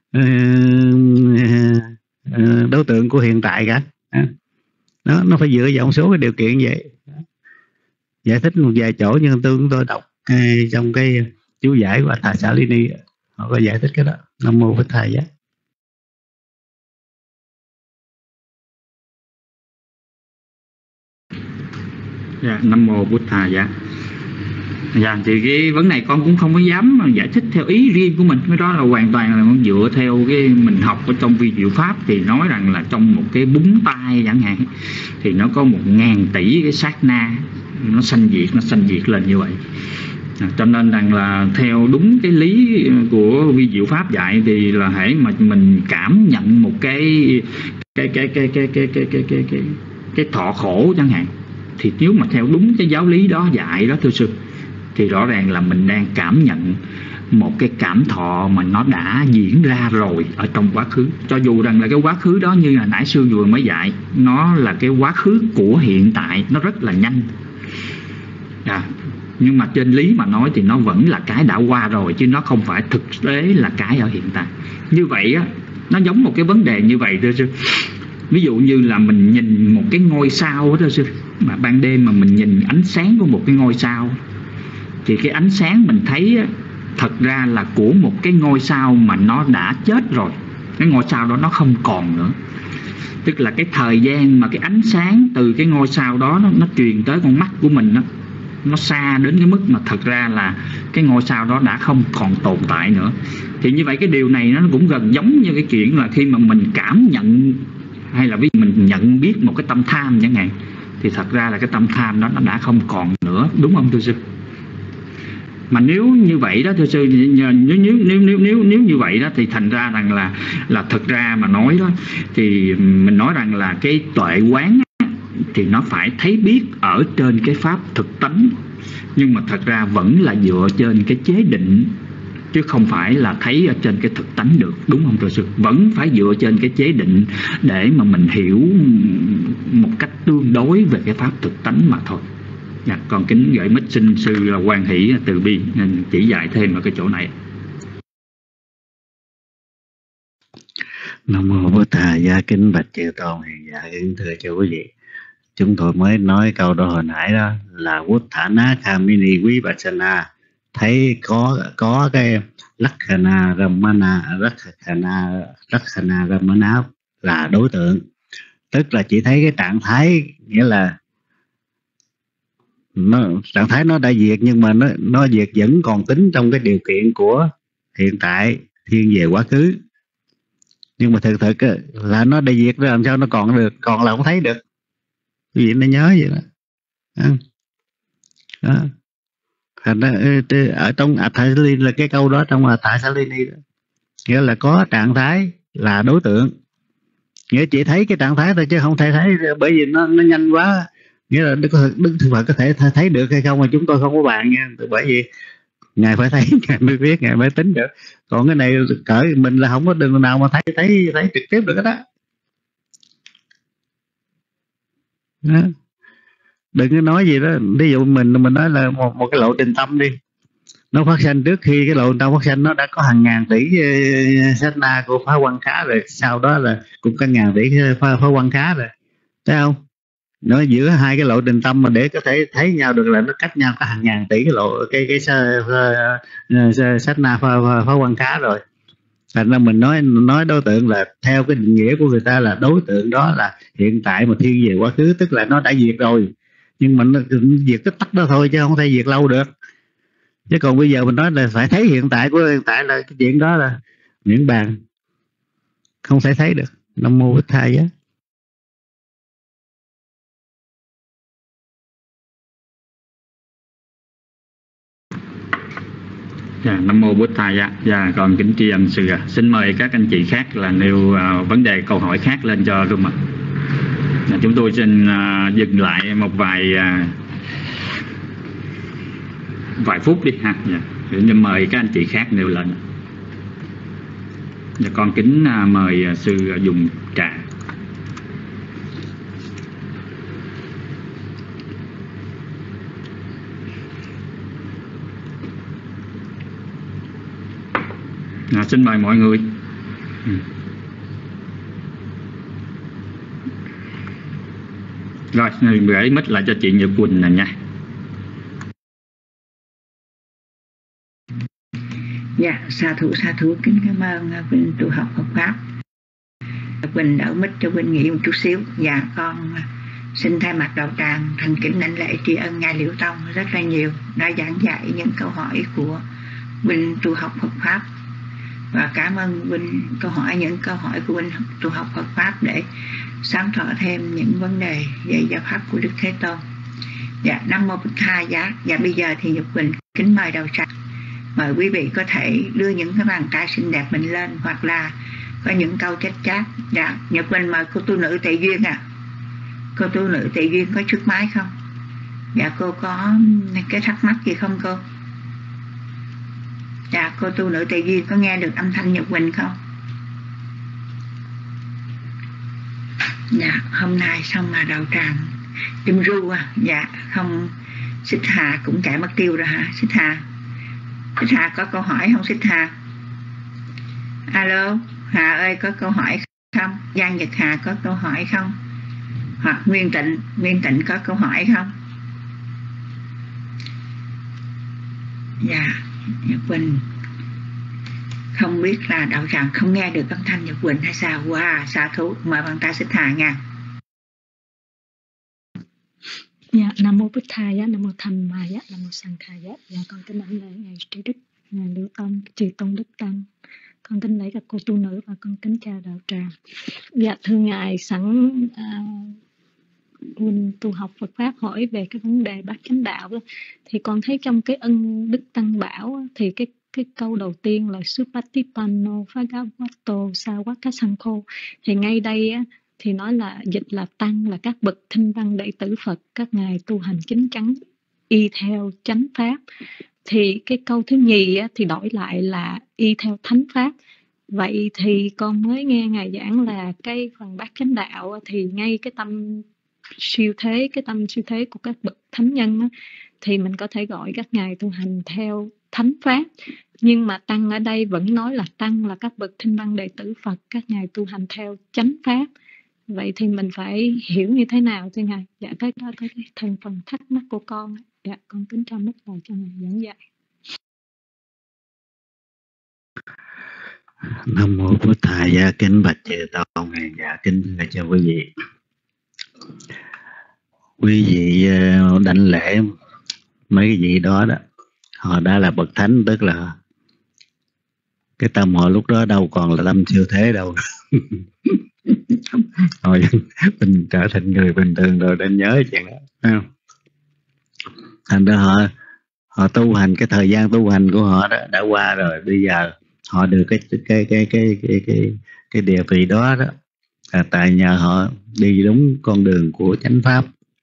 Speaker 3: đối tượng của hiện tại cả. Nó nó phải dựa vào một số cái điều kiện vậy. Giải thích một vài chỗ nhưng tôi chúng tôi đọc cái, trong cái chú giải của Thà Xá Ly Ni họ có giải thích cái đó. Nam mô Bích Thầy Giá.
Speaker 4: Dạ, Nam mô Bụt Thầy Giá. Dạ, thì cái vấn này con cũng không có dám giải thích theo ý riêng của mình. Cái đó là hoàn toàn là con dựa theo cái mình học ở trong vi diệu pháp, thì nói rằng là trong một cái búng tay chẳng hạn thì nó có một ngàn tỷ cái sát na nó sanh diệt, nó sanh diệt lên như vậy. À, cho nên rằng là theo đúng cái lý của vi diệu pháp dạy thì là hãy mà mình cảm nhận một cái cái cái cái cái cái cái cái cái cái, cái thọ khổ chẳng hạn, thì nếu mà theo đúng cái giáo lý đó dạy đó thưa sư, thì rõ ràng là mình đang cảm nhận một cái cảm thọ mà nó đã diễn ra rồi ở trong quá khứ. Cho dù rằng là cái quá khứ đó như là nãy sư vừa mới dạy, nó là cái quá khứ của hiện tại, nó rất là nhanh. À, nhưng mà trên lý mà nói thì nó vẫn là cái đã qua rồi, chứ nó không phải thực tế là cái ở hiện tại. Như vậy á, nó giống một cái vấn đề như vậy thưa sư. Ví dụ như là mình nhìn một cái ngôi sao đó thưa sư, mà ban đêm mà mình nhìn ánh sáng của một cái ngôi sao, thì cái ánh sáng mình thấy á, thật ra là của một cái ngôi sao mà nó đã chết rồi. Cái ngôi sao đó nó không còn nữa. Tức là cái thời gian mà cái ánh sáng từ cái ngôi sao đó nó, nó truyền tới con mắt của mình đó, nó xa đến cái mức mà thật ra là cái ngôi sao đó đã không còn tồn tại nữa. Thì như vậy cái điều này nó cũng gần giống như cái chuyện là khi mà mình cảm nhận, hay là ví dụ mình nhận biết một cái tâm tham chẳng hạn, thì thật ra là cái tâm tham đó nó đã không còn nữa, đúng không thưa sư? Mà nếu như vậy đó thưa sư, nếu nếu nếu nếu nếu nếu như vậy đó thì thành ra rằng là là thật ra mà nói đó, thì mình nói rằng là cái tuệ quán thì nó phải thấy biết ở trên cái pháp thực tánh, nhưng mà thật ra vẫn là dựa trên cái chế định, chứ không phải là thấy ở trên cái thực tánh được, đúng không thưa sư? Vẫn phải dựa trên cái chế định để mà mình hiểu một cách tương đối về cái pháp thực tánh mà thôi. Dạ, còn kính gửi mít xin sư là Quan Hỷ Từ Bi nên chỉ dạy thêm ở cái chỗ này.
Speaker 3: Nam mô Bổn Thầy Giá. Kính bạch chư tôn hiền giả, kính thưa cho quý vị, chúng tôi mới nói câu đó hồi nãy đó là Vuttana Kamini Vipassana, thấy có có cái Lakkhana Ramana Lakkhana Lakkhana Ramana là đối tượng, tức là chỉ thấy cái trạng thái, nghĩa là nó, trạng thái nó đã diệt nhưng mà nó nó diệt vẫn còn tính trong cái điều kiện của hiện tại thiên về quá khứ, nhưng mà thực thực là nó đã diệt rồi, làm sao nó còn được, còn là không thấy được. Quý vị nó nhớ vậy đó. Đó. Thành ra ở trong Athasalini là cái câu đó trong Athasalini đó, nghĩa là có trạng thái là đối tượng, nghĩa chỉ thấy cái trạng thái thôi chứ không thể thấy, bởi vì nó nó nhanh quá. Nghĩa là Đức Đức Phật có thể thấy được hay không mà chúng tôi không có bàn nha, bởi vì ngài phải thấy, ngài mới biết, ngài mới tính được. Còn cái này cỡ mình là không có đường nào mà thấy thấy thấy trực tiếp được đó. Đó. Đừng có nói gì đó, ví dụ mình mình nói là một, một cái lộ trình tâm đi, nó phát sanh trước khi cái lộ trình tâm phát sanh nó đã có hàng ngàn tỷ uh, sát na của Phá Quan Khá rồi, sau đó là cũng có ngàn tỷ Phá, phá Quan Khá rồi, thấy không? Nó giữa hai cái lộ trình tâm mà để có thể thấy nhau được là nó cách nhau có hàng ngàn tỷ cái lộ cái cái sát na Phá, phá, phá Quan Khá rồi. Thành ra mình nói nói đối tượng là theo cái định nghĩa của người ta là đối tượng đó là hiện tại mà thiên về quá khứ, tức là nó đã diệt rồi, nhưng mà nó diệt cái tắc đó thôi chứ không thể diệt lâu được. Chứ còn bây giờ mình nói là phải thấy hiện tại của hiện tại là cái chuyện đó là miễn bàn, không thể thấy được. Nam mô Bích Thầy á.
Speaker 4: Dạ, Nam mô Bích Thầy á. Dạ, còn kính tri ân sư ạ. Xin mời các anh chị khác là nêu uh, vấn đề câu hỏi khác lên cho room ạ. Dạ, chúng tôi xin uh, dừng lại một vài uh, vài phút đi ha. Dạ, để mời các anh chị khác nêu lên. Dạ, con kính uh, mời uh, sư uh, dùng trà. À, xin mời mọi người. Ừ. Rồi, gửi mic lại cho chị Nhật Quỳnh nè nha.
Speaker 1: Dạ, sa thú sa thú kính cảm ơn Quỳnh tu học Phật pháp. Quỳnh đỡ mic cho Quỳnh nghỉ một chút xíu. Dạ, con xin thay mặt đạo tràng thành kính đảnh lễ tri ân ngài Liễu Tông rất là nhiều đã giảng dạy những câu hỏi của Quỳnh tu học Phật pháp. Và cảm ơn Quỳnh câu hỏi những câu hỏi của Quỳnh tu học Phật pháp để sáng tỏ thêm những vấn đề về giáo pháp của Đức Thế Tôn. Dạ, Nam mô Bích Thầy giá. Dạ, bây giờ thì Nhật Quỳnh kính mời đạo tràng, mời quý vị có thể đưa những cái bàn tay xinh đẹp mình lên, hoặc là có những câu chết chát. Dạ, Nhật Quỳnh mời cô tu nữ Tệ Duyên à. Cô tu nữ Tệ Duyên có trước máy không? Dạ, cô có cái thắc mắc gì không cô? Dạ, cô tu nữ Tề Duyên có nghe được âm thanh Nhật Quỳnh không? Dạ, hôm nay xong là đạo tràng tim ru à. Dạ, không. Xích Hà cũng chạy mất tiêu rồi hả? Xích Hà Xích Hà có câu hỏi không Xích Hà? Alo, Hà ơi có câu hỏi không? Giang Nhật Hà có câu hỏi không? Hoặc Nguyên Tịnh Nguyên Tịnh có câu hỏi không? Dạ, Nhật Quỳnh không biết là đạo tràng không nghe được âm thanh Nhật Quỳnh hay sao? Wow, sa thú. Mời bàn tay Xích Hà nha.
Speaker 6: Dạ, Nam mô Bích Thầy, Nam mô Tham Ma, Nam mô Sang Khai. Dạ, con kính đảnh lễ ngài Trí Đức, ngài Liễu Tông, Trì Tôn Đức Tăng. Con kính lễ các cô tu nữ và con kính chào đạo tràng. Dạ, thưa ngài, sẵn Quỳnh tu học Phật pháp hỏi về cái vấn đề bát chánh đạo đó, thì con thấy trong cái ân Đức Tăng bảo thì cái cái câu đầu tiên là Supatipanno Bhagavato Sawakasankho, thì ngay đây á, thì nói là dịch là tăng là các bậc thinh văn đệ tử Phật, các ngài tu hành chính chắn y theo chánh pháp. Thì cái câu thứ nhì á, thì đổi lại là y theo thánh pháp. Vậy thì con mới nghe ngài giảng là cái phần bát chánh đạo á, thì ngay cái tâm siêu thế, cái tâm siêu thế của các bậc thánh nhân á, thì mình có thể gọi các ngài tu hành theo thánh pháp. Nhưng mà tăng ở đây vẫn nói là tăng là các bậc thinh văn đệ tử Phật, các ngài tu hành theo chánh pháp. Vậy thì mình phải hiểu như thế nào thưa ngài? Dạ, cái đó cái thành phần thắc mắc của con. Dạ, con kính cho mất vào cho ngài giảng dạy.
Speaker 3: Nam mô Bổn Thầy, dạ kính bạch chư tôn, dạ kính thưa cho quý vị. Quý vị đảnh lễ mấy cái vị đó đó, họ đã là bậc thánh, tức là cái tâm họ lúc đó đâu còn là tâm siêu thế đâu. Rồi mình trở thành người bình thường rồi, nên nhớ chuyện đó. Thành ra họ họ tu hành, cái thời gian tu hành của họ đó đã qua rồi, bây giờ họ được cái cái cái cái cái cái cái, cái địa vị đó đó là tại nhờ họ đi đúng con đường của chánh pháp,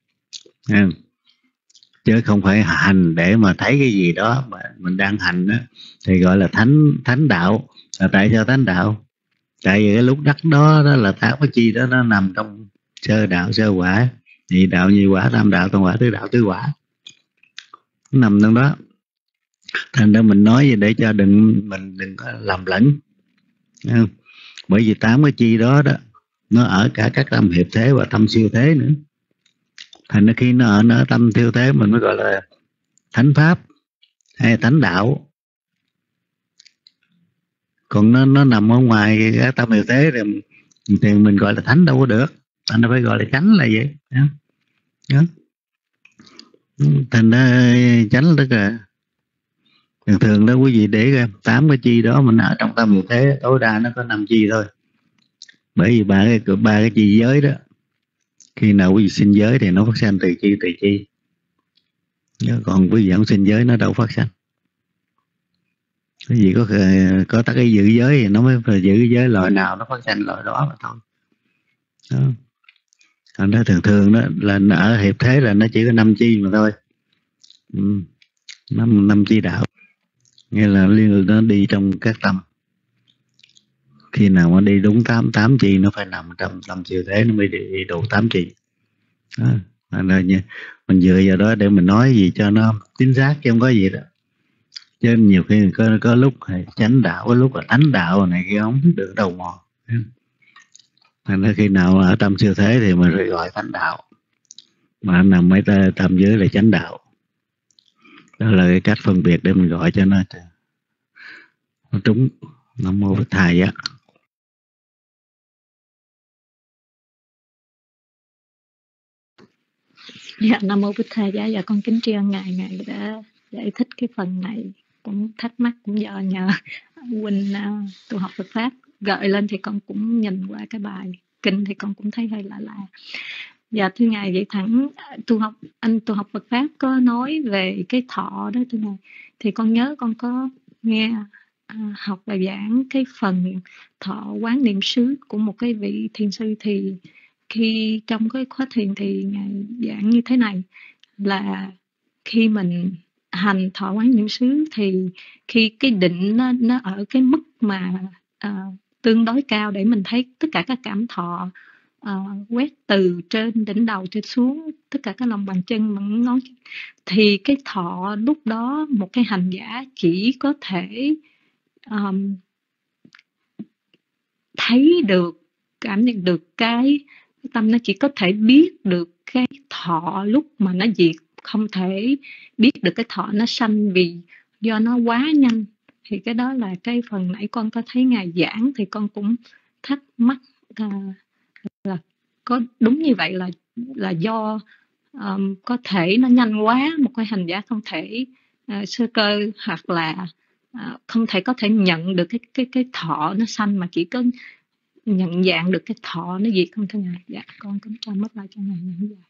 Speaker 3: chứ không phải hành để mà thấy cái gì đó mà mình đang hành đó, thì gọi là thánh thánh đạo. Là tại sao thánh đạo? Tại vì cái lúc đắc đó đó là tám cái chi đó nó nằm trong sơ đạo, sơ quả, nhị đạo, nhị quả, tam đạo, tam quả, tứ đạo, tứ quả, nó nằm trong đó. Thành ra mình nói gì để cho đừng mình đừng có lầm lẫn, bởi vì tám cái chi đó đó nó ở cả các tâm hiệp thế và tâm siêu thế nữa. Thành ra khi nó ở nó tâm siêu thế mình mới gọi là thánh pháp hay thánh đạo. Còn nó nó nằm ở ngoài cái tâm hiệu thế thì, thì mình gọi là thánh đâu có được, anh nó phải gọi là chánh là vậy đó. Đó. Thành ra chánh tức là thường thường đó quý vị để coi tám cái chi đó mình ở trong tâm hiệu thế tối đa nó có năm chi thôi. Bởi vì ba cái ba cái chi giới đó, khi nào quý vị sinh giới thì nó phát sanh từ chi từ chi, còn quý vị không sinh giới nó đâu phát sanh. Quý vị có có tất cái giữ giới thì nó mới phải giữ giới loại nào nó phát sanh loại đó mà thôi. Đó. Thành ra thường thường đó là ở hiệp thế là nó chỉ có năm chi mà thôi. Ừ. năm năm chi đạo, nghĩa là liên nó đi trong các tâm. Khi nào mà đi đúng tám tám chi nó phải nằm trong tâm siêu thế nó mới đi, đi đủ tám chi. Đó. Thành ra như mình dựa vào đó để mình nói gì cho nó chính xác chứ không có gì đó. Chứ nhiều khi có, có lúc là chánh đạo, có lúc là thánh đạo này kia không được đầu mò. Thành ra khi nào ở tâm siêu thế thì mình phải gọi thánh đạo, mà nằm mấy tâm dưới là chánh đạo. Đó là cái cách phân biệt để mình gọi cho nó, nó trúng. Nam mô Bích Thầy á.
Speaker 6: Dạ, Nam mô Bích Thầy giá. Dạ con kính tri ân ngài, ngài đã giải thích cái phần này. Cũng thắc mắc cũng do nhờ huynh uh, tu học Phật pháp gợi lên thì con cũng nhìn qua cái bài kinh thì con cũng thấy hơi lạ lạ. Dạ thưa ngài, vậy thẳng tu học anh tu học Phật pháp có nói về cái thọ đó thưa ngài, thì con nhớ con có nghe à, học và giảng cái phần thọ quán niệm xứ của một cái vị thiền sư, thì khi trong cái khóa thiền thì ngài giảng như thế này là khi mình hành thọ quán niệm xứ thì khi cái định nó, nó ở cái mức mà à, tương đối cao để mình thấy tất cả các cảm thọ à, quét từ trên đỉnh đầu cho xuống tất cả các lòng bàn chân bằng ngón, thì cái thọ lúc đó một cái hành giả chỉ có thể um, thấy được, cảm nhận được cái, cái tâm nó chỉ có thể biết được cái thọ lúc mà nó diệt, không thể biết được cái thọ nó sanh vì do nó quá nhanh. Thì cái đó là cái phần nãy con có thấy ngài giảng thì con cũng thắc mắc à, là có đúng như vậy là là do um, có thể nó nhanh quá, một cái hành giả không thể uh, sơ cơ hoặc là uh, không thể có thể nhận được cái cái cái thọ nó sanh, mà chỉ có nhận dạng được cái thọ nó diệt không thưa ngài. Dạ con cũng cho mất lại cho ngài nhận dạng.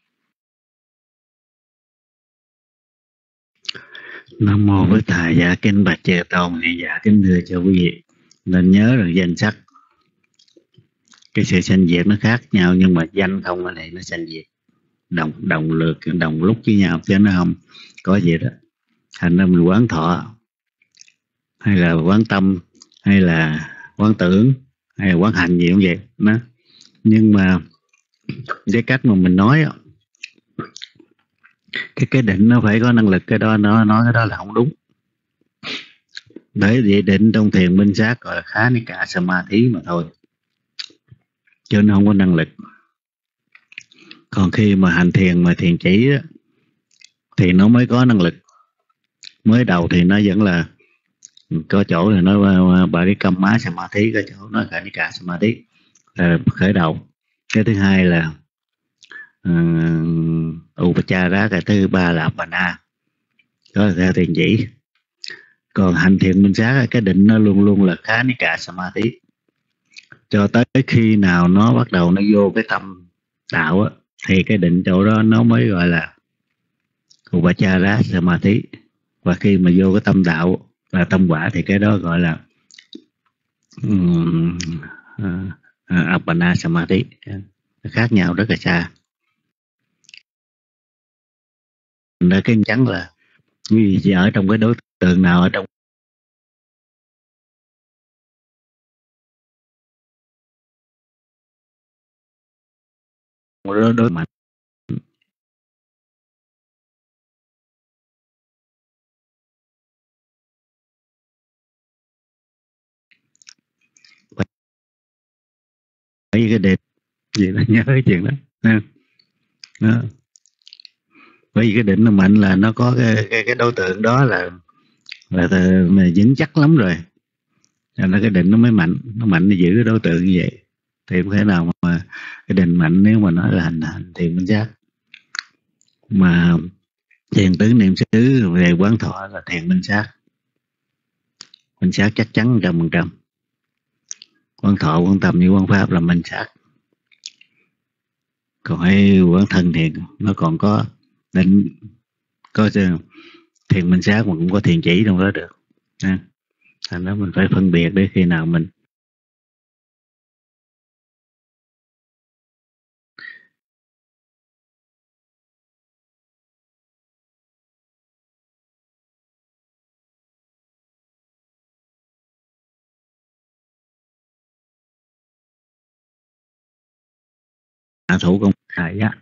Speaker 3: Nam mô Bích Thầy. Dạ kính bạch Chư Tôn, dạ kính thưa cho quý vị nên nhớ rằng danh sắc cái sự sanh diệt nó khác nhau, nhưng mà danh không ở đây nó sanh diệt đồng đồng lượt đồng lúc với nhau chứ nó không có gì đó. Thành ra mình quán thọ hay là quán tâm hay là quán tưởng hay là quán hành gì cũng vậy đó, nhưng mà cái cách mà mình nói cái cái định nó phải có năng lực, cái đó nó nói cái đó là không đúng. Bởi vì định trong thiền minh sát gọi là khá ni cả samadhi mà thôi, chứ nó không có năng lực. Còn khi mà hành thiền mà thiền chỉ đó, thì nó mới có năng lực. Mới đầu thì nó vẫn là có chỗ thì nó bà đi cam má samadhi, có chỗ nó khả ni cả samadhi là khởi đầu. Cái thứ hai là uh, upachara, cái thứ ba là apana, đó là theo thiền chỉ. Còn hành thiền minh sát cái định nó luôn luôn là khá ni cả samadhi, cho tới khi nào nó bắt đầu nó vô cái tâm đạo á, thì cái định chỗ đó nó mới gọi là upachara samadhi. Và khi mà vô cái tâm đạo là tâm quả thì cái đó gọi là um, uh, uh, apana samadhi. Khác nhau rất là xa. Nên cái chắn là quý vị ở trong cái đối tượng nào, ở trong đối, đối mạnh bởi vì cái định gì là nhớ cái chuyện đó. Đó. Bởi vì cái định nó mạnh là nó có cái, cái, cái đối tượng đó là là mình vững chắc lắm rồi. cho nên cái định nó mới mạnh, nó mạnh để giữ cái đối tượng như vậy. Thì không thể nào mà cái định mạnh nếu mà nói là hành hành thiền minh sát. Mà thiền tứ niệm xứ về quán thọ là thiền minh sát. Minh sát chắc chắn trăm phần trăm. Quán thọ, quán tâm như quán pháp là minh sát. Còn hay quán thân thiền nó còn có định, có thiền minh sát mà cũng có thiền chỉ trong đó được. Thành đó mình phải phân biệt để khi nào mình hạ thủ công khai á.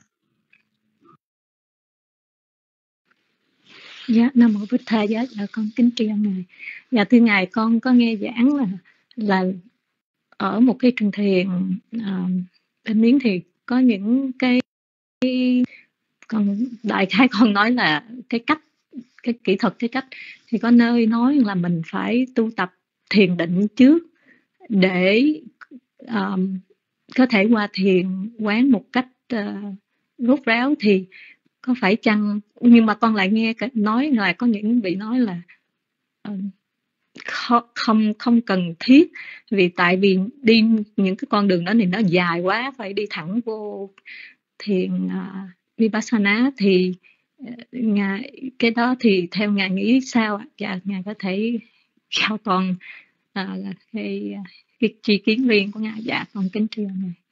Speaker 6: Dạ, Nam Mô Bích Tha Giá, dạ con kính tri ân Ngài. Dạ thưa Ngài, con có nghe giảng là là ở một cái trường thiền uh, bên Miến thì có những cái, cái còn đại khái con nói là cái cách, cái kỹ thuật, cái cách thì có nơi nói là mình phải tu tập thiền định trước để um, có thể qua thiền quán một cách uh, rốt ráo. Thì có phải chăng, nhưng mà con lại nghe nói là có những vị nói là uh, không không cần thiết, vì tại vì đi những cái con đường đó thì nó dài quá, phải đi thẳng vô thiền uh, Vipassana. Thì uh, ngài, cái đó thì theo Ngài nghĩ sao ạ? Dạ, Ngài có thể giao toàn uh, cái, cái tri kiến riêng của Ngài. Dạ, con kính tri ân Ngài.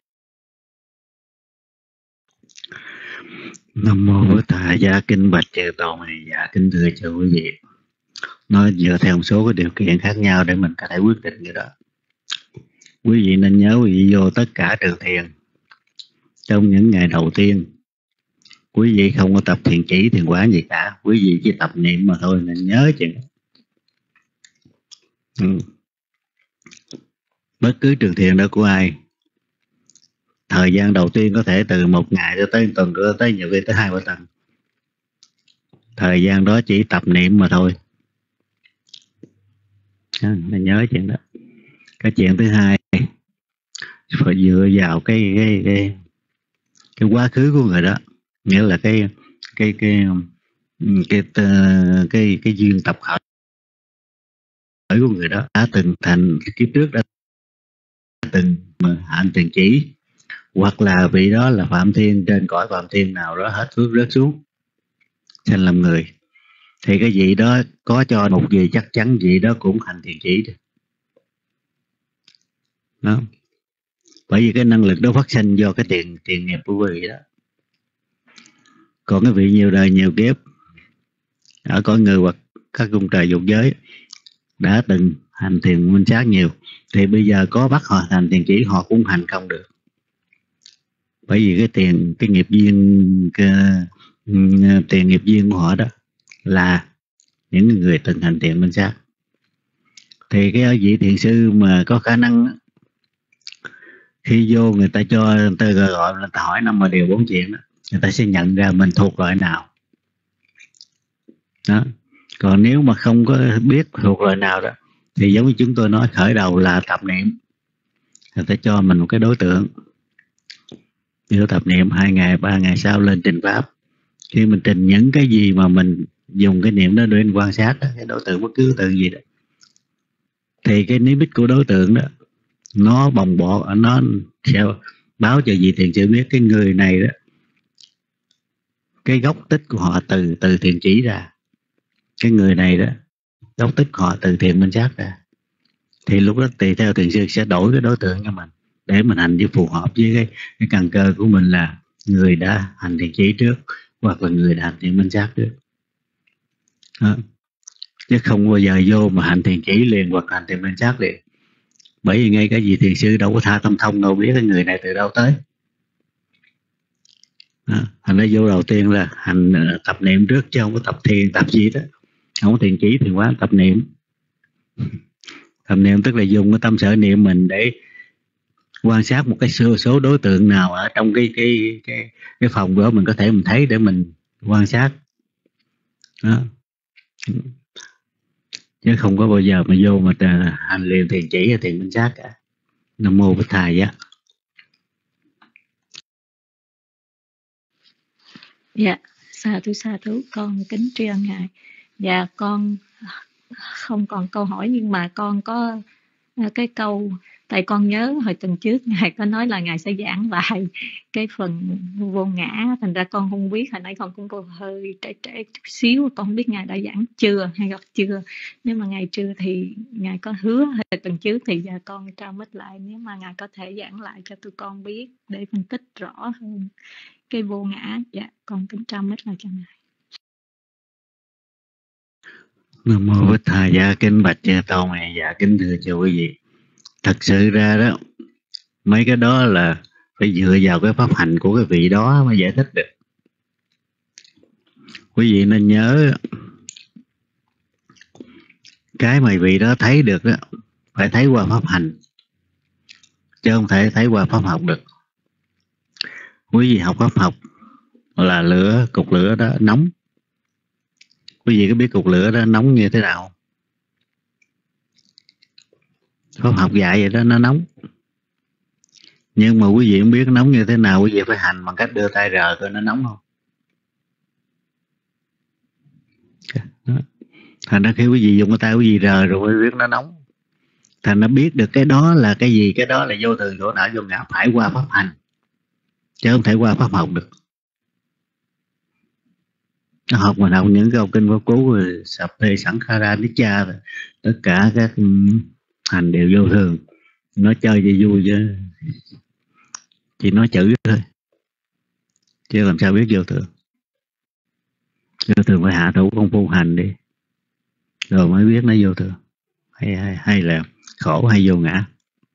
Speaker 3: Nam Mô Bổn Thà Giá, kính bạch chư tôn này. Dạ kính thưa cho quý vị, nó dựa theo một số cái điều kiện khác nhau để mình có thể quyết định cái đó. Quý vị nên nhớ, quý vị vô tất cả trường thiền trong những ngày đầu tiên, quý vị không có tập thiền chỉ, thiền quán gì cả, quý vị chỉ tập niệm mà thôi, nên nhớ chuyện. Ừ. Bất cứ trường thiền đó của ai, thời gian đầu tiên có thể từ một ngày cho tới tuần, cho tới nhiều khi tới hai ba tuần. Thời gian đó chỉ tập niệm mà thôi. Nên nhớ chuyện đó. Cái chuyện thứ hai, phải dựa vào cái cái cái cái quá khứ của người đó, nghĩa là cái cái cái cái cái, cái, cái duyên tập khởi của người đó đã từng thành kiếp trước, đã từng mà hạnh tiền chỉ, hoặc là vị đó là phạm thiên trên cõi phạm thiên nào đó hết phước rớt xuống thành làm người, thì cái vị đó có cho một gì chắc chắn vị đó cũng hành thiền chỉ được đó. Bởi vì cái năng lực đó phát sinh do cái tiền tiền nghiệp của vị đó. Còn cái vị nhiều đời nhiều kiếp ở cõi người hoặc các cung trời dục giới đã từng hành thiền minh sát nhiều, thì bây giờ có bắt họ hành thiền chỉ họ cũng hành không được. Bởi vì cái tiền cái nghiệp duyên cái, tiền nghiệp duyên của họ đó là những người từng hành thiền minh sát. Thì cái vị thiền sư mà có khả năng, khi vô người ta cho người ta gọi, người ta hỏi năm mà điều bốn chuyện đó, người ta sẽ nhận ra mình thuộc loại nào đó. Còn nếu mà không có biết thuộc loại nào đó, thì giống như chúng tôi nói khởi đầu là tập niệm, người ta cho mình một cái đối tượng, nếu tập niệm hai ngày ba ngày sau lên trình pháp. Khi mình trình những cái gì mà mình dùng cái niệm đó để mình quan sát đó, cái đối tượng bất cứ đối tượng gì đó, thì cái nimitz của đối tượng đó nó bồng bột, nó sẽ báo cho vị thiền sư biết cái người này đó, cái gốc tích của họ từ từ thiền chỉ ra, cái người này đó gốc tích của họ từ thiền minh sát ra. Thì lúc đó tùy theo thiền sư sẽ đổi cái đối tượng cho mình để mình hành với phù hợp với cái, cái căn cơ của mình là người đã hành thiền chỉ trước hoặc là người đã hành thiền minh sát trước đó. Chứ không bao giờ vô mà hành thiền chỉ liền hoặc hành thiền minh sát liền. Bởi vì ngay cả vị thiền sư đâu có tha tâm thông đâu biết cái người này từ đâu tới đó. Hành ra vô đầu tiên là hành tập niệm trước, chứ không có tập thiền tập gì đó, không có thiền chỉ thiền quán, tập niệm. Tập niệm tức là dùng cái tâm sở niệm mình để quan sát một cái số, số đối tượng nào ở trong cái cái cái cái phòng đó, mình có thể mình thấy để mình quan sát đó. chứ không có bao giờ mà vô mà hành luyện thiền chỉ hay thiền minh sát cả. Nam mô Bích Thầy á.
Speaker 6: Dạ, sa thú sa thú, con kính tri ân ngài. Dạ, con không còn câu hỏi, nhưng mà con có cái câu, tại con nhớ hồi tuần trước ngài có nói là ngài sẽ giảng lại cái phần vô ngã, thành ra con không biết, hồi nãy con cũng có hơi trễ trễ chút xíu, con không biết ngài đã giảng chưa hay gặp chưa. Nếu mà ngài chưa thì ngài có hứa hồi tuần trước thì giờ con trao mic lại, nếu mà ngài có thể giảng lại cho tụi con biết để phân tích rõ hơn cái vô ngã. Dạ, con kính trao mic lại cho ngài.
Speaker 3: Nam mô Bích Thầy. Dạ kính bạch Chư Tôn này. Dạ kính thưa cho quý vị, thật sự ra đó, mấy cái đó là phải dựa vào cái pháp hành của cái vị đó mới giải thích được. Quý vị nên nhớ, cái mà vị đó thấy được đó phải thấy qua pháp hành, chứ không thể thấy qua pháp học được. Quý vị học pháp học là lửa, cục lửa đó nóng. Quý vị có biết cục lửa đó nóng như thế nào? Pháp học dạy vậy đó, nó nóng. Nhưng mà quý vị không biết nóng như thế nào, quý vị phải hành bằng cách đưa tay rờ coi nó nóng không. Đó. Thành ra khi quý vị dùng cái tay quý vị rờ rồi quý vị biết nó nóng. Thành nó biết được cái đó là cái gì, cái đó là vô thường chỗ não vô ngã, phải qua pháp hành, chứ không thể qua pháp học được. Nó học mà học những cái câu kinh pháp cú rồi sập thê sẵn kha ra nít cha rồi, tất cả các hành đều vô thường. Nó chơi cho vui chứ chỉ nói chữ thôi, chứ làm sao biết vô thường. Vô thường phải hạ thủ công phu hành đi, rồi mới biết nó vô thường hay, hay, hay là khổ hay vô ngã.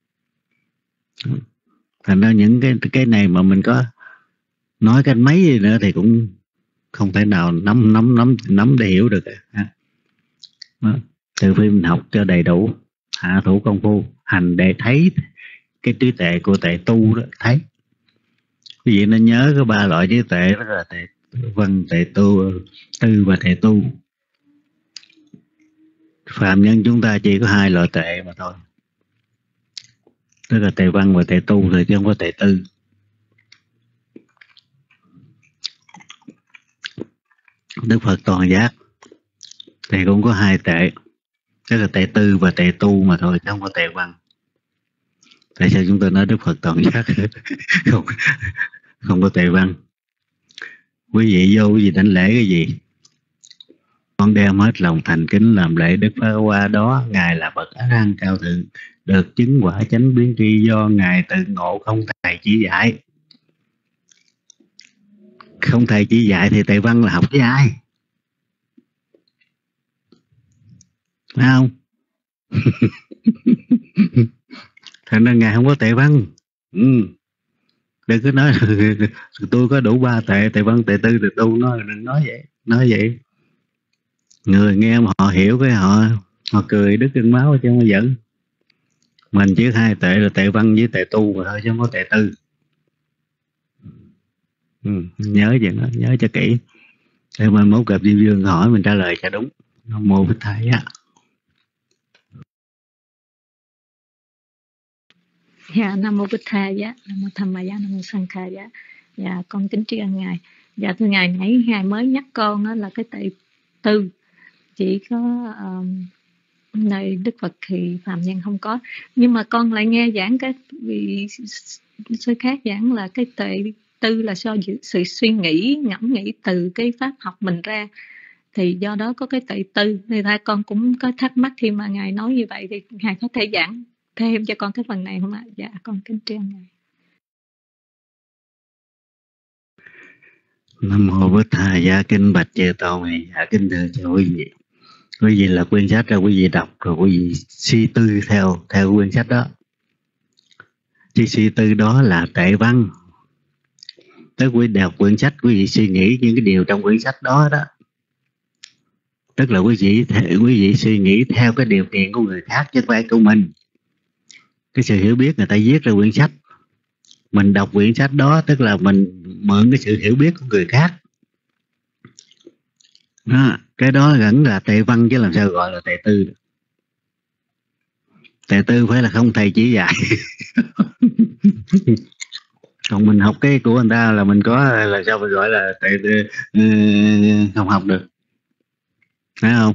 Speaker 3: Thành ra những cái cái này mà mình có nói cái mấy gì nữa thì cũng không thể nào nắm nắm nắm nắm để hiểu được. Đó. Từ khi mình học cho đầy đủ, hạ thủ công phu hành để thấy cái trí tuệ của tệ tu đó, thấy. Quý vị nên nhớ có ba loại trí tuệ, đó là tệ văn, tệ tu, tư và tệ tu. Phạm nhân chúng ta chỉ có hai loại tệ mà thôi, tức là tệ văn và tệ tu thôi, chứ không có tệ tư. Đức Phật toàn giác thì cũng có hai tệ, tức là tệ tư và tệ tu mà thôi, chứ không có tệ văn. Tại sao chúng tôi nói Đức Phật toàn giác không, không có tệ văn? Quý vị vô quý vị đảnh lễ cái gì? Con đem hết lòng thành kính làm lễ Đức Phật. Qua đó Ngài là bậc A Nan cao thượng, được chứng quả chánh biến tri do Ngài tự ngộ, không thầy chỉ dạy. Không thầy chỉ dạy thì tệ văn là học với ai? Phải không? Thành ra Ngài không có tệ văn. Ừ. Đừng có nói tôi có đủ ba tệ, tệ văn, tệ tư, tệ tu. Nói, đừng nói vậy. Nói vậy người nghe mà họ hiểu cái họ họ cười đứt chân máu chứ không có giận. Mình chỉ hai tệ là tệ văn với tệ tu mà thôi, chứ không có tệ tư. Ừ, nhớ vậy đó, nhớ cho kỹ để mình mốt gặp Diêm Dương hỏi mình trả lời cho đúng. Nam mô Bích Thầy á.
Speaker 6: Dạ, Nam mô Bích Thầy á, Nam mô Tham Ma Giá, Nam mô Sang Kha Giá. Dạ, con kính tri ân ngài. Dạ, thưa ngài, nãy ngài mới nhắc con đó là cái tệ tư chỉ có um, nơi Đức Phật thì phàm nhân không có, nhưng mà con lại nghe giảng cái vị sư khác giảng là cái tệ tư là do sự suy nghĩ ngẫm nghĩ từ cái pháp học mình ra, thì do đó có cái tệ tư. Thì ra con cũng có thắc mắc khi mà ngài nói như vậy, thì ngài có thể giảng thêm cho con cái phần này không ạ? Dạ, con kính tri ân ngài.
Speaker 3: Nam mô Bích Thầy. Dạ kinh bạch Chư Tôn này. Dạ kính thưa cho quý vị, quý vị là quyển sách ra quý vị đọc rồi quý vị suy tư theo theo quyển sách đó. Chứ suy tư đó là tệ văn. Tức quý vị đọc quyển sách, quý vị suy nghĩ những cái điều trong quyển sách đó đó. Tức là quý vị quý vị suy nghĩ theo cái điều kiện của người khác chứ không phải của mình. Cái sự hiểu biết người ta viết ra quyển sách, mình đọc quyển sách đó, tức là mình mượn cái sự hiểu biết của người khác. Đó, cái đó vẫn là tệ văn chứ làm sao gọi là tệ tư được. Tề tư phải là không thầy chỉ dạy. Còn mình học cái của người ta là mình có, là sao mình gọi là tề tư uh, không học được, phải không?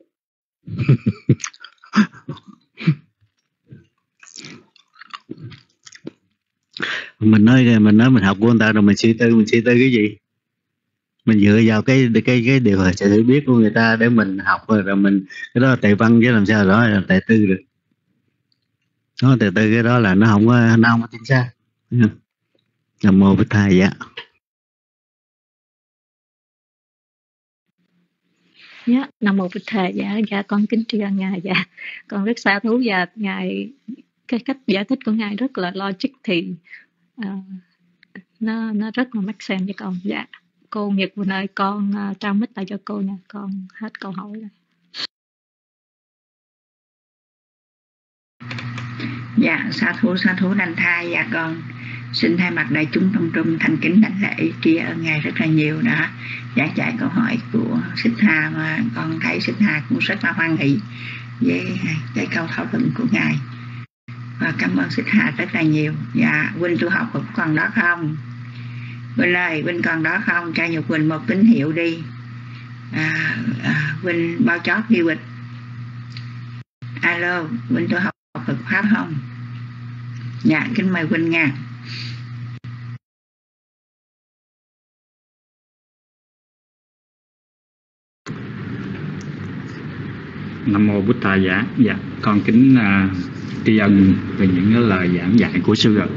Speaker 3: Mình nói mình nói mình học của người ta rồi mình suy tư, mình suy tư cái gì? Mình dựa vào cái cái cái điều sự hiểu biết của người ta để mình học rồi, rồi mình cái đó là tề văn chứ làm sao đó là tề tư được. Nó tề tư cái đó là nó không có nó không có chính xác. Nam mô Bích Thầy dạ.
Speaker 6: Dạ, Nam mô Bích Thầy dạ, dạ con kính tri ân ngài dạ. Con rất xa thú và ngài cái cách giải thích của ngài rất là logic thì uh, nó nó rất là make sense với con dạ. Cô Nhật Quỳnh ơi, con uh, trao mic lại cho cô nha, con hết câu hỏi rồi.
Speaker 1: Dạ, sa thú sa thú đảnh thai. Dạ con xin thay mặt đại chúng trong trung thành kính đảnh lễ tri ân ngài rất là nhiều đã giải chạy câu hỏi của Xích Hà, mà con thấy Xích Hà cũng rất là hoan hỷ với cái câu thảo luận của ngài, và cảm ơn Xích Hà rất là nhiều. Dạ, Quỳnh tu học cũng còn đó không? Quỳnh ơi, Quỳnh còn đó không? Cho Nhật Quỳnh một tín hiệu đi. à, à, Quỳnh bao chót đi Quỳnh. Alo, Quỳnh tu học Phật pháp không? Dạ, kính mời Quỳnh nha.
Speaker 4: Nam mô Bụt Thầy dạ. Dạ, con kính uh, tri ân về những cái lời giảng dạy của sư ạ.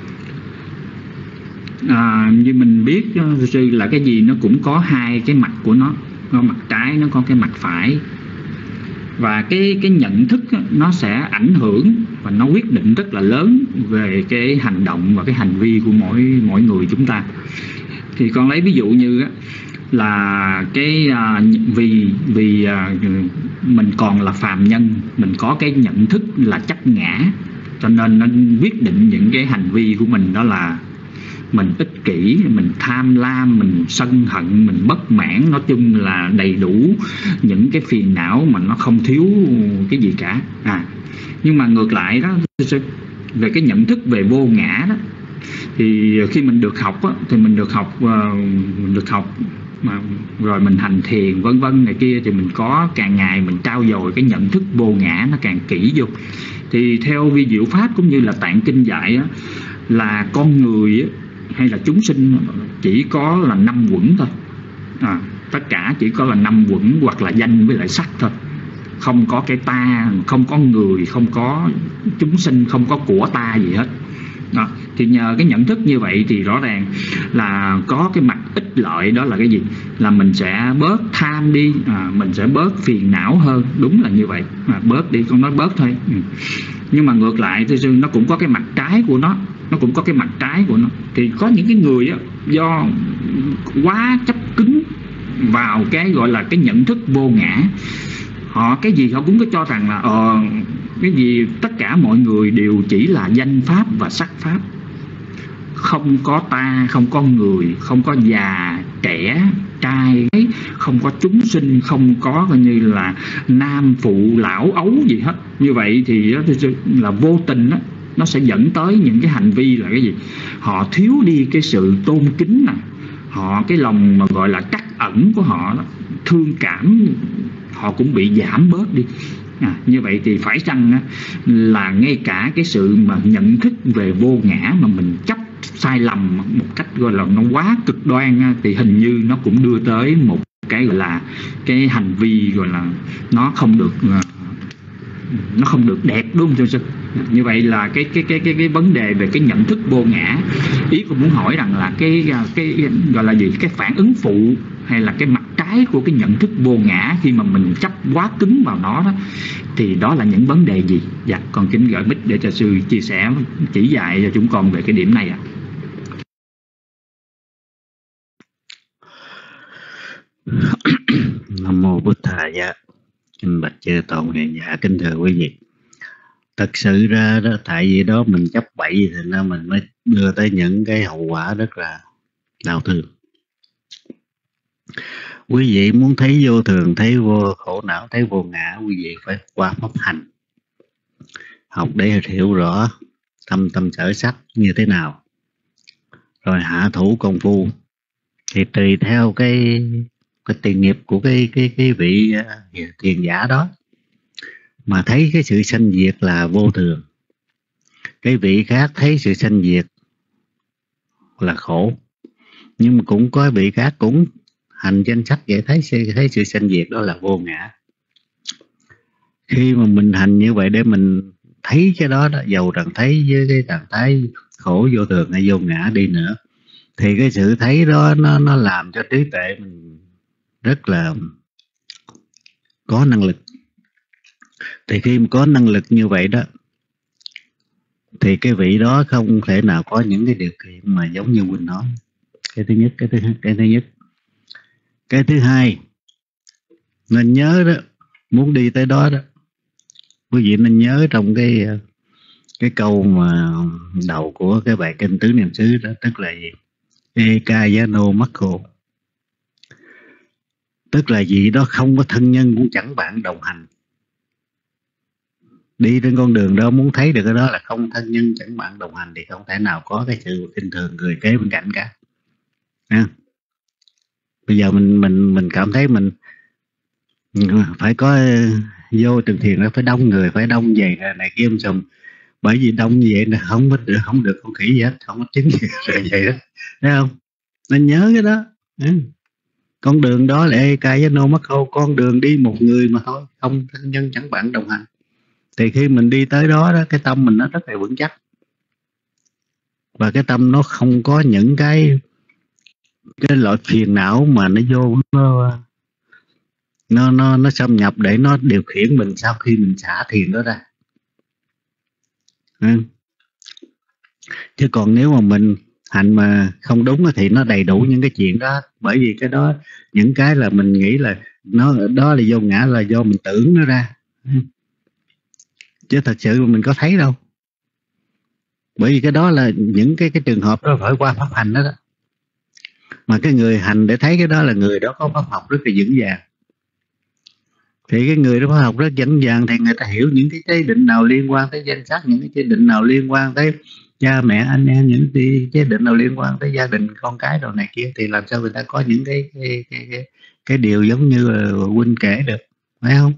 Speaker 4: À, như mình biết sư là cái gì nó cũng có hai cái mặt của nó, có mặt trái, nó có cái mặt phải, và cái cái nhận thức nó sẽ ảnh hưởng và nó quyết định rất là lớn về cái hành động và cái hành vi của mỗi mỗi người chúng ta. Thì con lấy ví dụ như là cái vì vì mình còn là phàm nhân, mình có cái nhận thức là chấp ngã, cho nên nó quyết định những cái hành vi của mình, đó là mình ích kỷ, mình tham lam, mình sân hận, mình bất mãn, nói chung là đầy đủ những cái phiền não mà nó không thiếu cái gì cả. À, nhưng mà ngược lại đó, về cái nhận thức về vô ngã đó, thì khi mình được học á, thì mình được học mình được học mà rồi mình hành thiền vân vân này kia, thì mình có càng ngày mình trau dồi cái nhận thức vô ngã nó càng kỹ vô. Thì theo vi diệu pháp cũng như là tạng kinh dạy á, là con người á, hay là chúng sinh chỉ có là năm quẩn thôi. À, tất cả chỉ có là năm quẩn hoặc là danh với lại sắc thôi, không có cái ta, không có người, không có chúng sinh, không có của ta gì hết. Đó. Thì nhờ cái nhận thức như vậy thì rõ ràng là có cái mặt ích lợi, đó là cái gì? Là mình sẽ bớt tham đi, à, mình sẽ bớt phiền não hơn. Đúng là như vậy, à, bớt đi, con nói bớt thôi. Ừ. Nhưng mà ngược lại thì nó cũng có cái mặt trái của nó, nó cũng có cái mặt trái của nó. Thì có những cái người á, do quá chấp cứng vào cái gọi là cái nhận thức vô ngã, họ cái gì họ cũng có cho rằng là ờ, cái gì tất cả mọi người đều chỉ là danh pháp và sắc pháp, không có ta, không có người, không có già, trẻ, trai, không có chúng sinh, không có coi như là nam phụ, lão ấu gì hết. Như vậy thì đó là vô tình đó, nó sẽ dẫn tới những cái hành vi là cái gì? Họ thiếu đi cái sự tôn kính này, họ cái lòng mà gọi là trắc ẩn của họ đó, thương cảm họ cũng bị giảm bớt đi. À, như vậy thì phải chăng á, là ngay cả cái sự mà nhận thức về vô ngã mà mình chấp sai lầm một cách gọi là nó quá cực đoan á, thì hình như nó cũng đưa tới một cái gọi là cái hành vi gọi là nó không được nó không được đẹp, đúng không sư? Như vậy là cái cái cái cái cái vấn đề về cái nhận thức vô ngã, ý tôi muốn hỏi rằng là cái cái gọi là gì, cái phản ứng phụ hay là cái mặt trái của cái nhận thức vô ngã khi mà mình chấp quá cứng vào nó đó, thì đó là những vấn đề gì? Dạ, con kính gửi mic để cho sư chia sẻ, chỉ dạy cho chúng con về cái điểm này ạ.
Speaker 3: À. Nam mô Bụt Thầy dạ. Kính bạch chư tôn hiền giả, kính thưa quý vị. Thật sự ra đó, tại vì đó mình chấp bậy thì nên mình mới đưa tới những cái hậu quả rất là đau thương. Quý vị muốn thấy vô thường, thấy vô khổ não, thấy vô ngã, quý vị phải qua pháp hành. học để hiểu rõ tâm tâm sở sắc như thế nào, rồi hạ thủ công phu thì tùy theo cái cái tiền nghiệp của cái cái cái vị uh, thiền giả đó mà thấy cái sự sanh diệt là vô thường, cái vị khác thấy sự sanh diệt là khổ, nhưng mà cũng có vị khác cũng hành danh sách vậy, thấy thấy sự sanh diệt đó là vô ngã. Khi mà mình hành như vậy để mình thấy cái đó đó, dầu rằng thấy với cái trạng thái khổ vô thường hay vô ngã đi nữa, thì cái sự thấy đó nó nó làm cho trí tuệ mình rất là có năng lực. Thì khi mà có năng lực như vậy đó, thì cái vị đó không thể nào có những cái điều kiện mà giống như Huynh nói. Cái thứ nhất, cái thứ cái thứ nhất. Cái thứ hai, nên nhớ đó, muốn đi tới đó đó, quý vị nên nhớ trong cái cái câu mà đầu của cái bài kinh Tứ Niệm xứ đó, tức là gì? Ekayano Makko, tức là gì đó không có thân nhân cũng chẳng bạn đồng hành. Đi trên con đường đó muốn thấy được cái đó là không thân nhân chẳng bạn đồng hành, thì không thể nào có cái sự kinh thường người kế bên cạnh cả. À, bây giờ mình mình mình cảm thấy mình phải có vô trường thiền nó phải đông người, phải đông vậy này kia um sùm, bởi vì đông như vậy là không có được, không được con khỉ gì hết, không có trứng gì rồi vậy đó, thấy không? Nên nhớ cái đó. Ừ. Con đường đó là Ekayano Makko, con đường đi một người mà thôi, không thân nhân chẳng bạn đồng hành. Thì khi mình đi tới đó đó, cái tâm mình nó rất là vững chắc, và cái tâm nó không có những cái cái loại phiền não mà nó vô nó nó nó nó xâm nhập để nó điều khiển mình sau khi mình xả thiền đó ra. Ừ. Chứ còn nếu mà mình hành mà không đúng thì nó đầy đủ những cái chuyện đó, bởi vì cái đó những cái là mình nghĩ là nó đó là vô ngã, là do mình tưởng nó ra, ừ. Chứ thật sự mình có thấy đâu. Bởi vì cái đó là những cái cái trường hợp đó phải qua pháp hành đó, đó. Mà cái người hành để thấy cái đó là người đó có pháp học rất là vững vàng. Thì cái người đó pháp học rất vững vàng thì người ta hiểu những cái chế định nào liên quan tới danh sắc, những cái chế định nào liên quan tới cha mẹ anh em, những cái chế định nào liên quan tới gia đình con cái đồ này kia, thì làm sao người ta có những cái cái cái cái, cái điều giống như là Huynh kể được, phải không?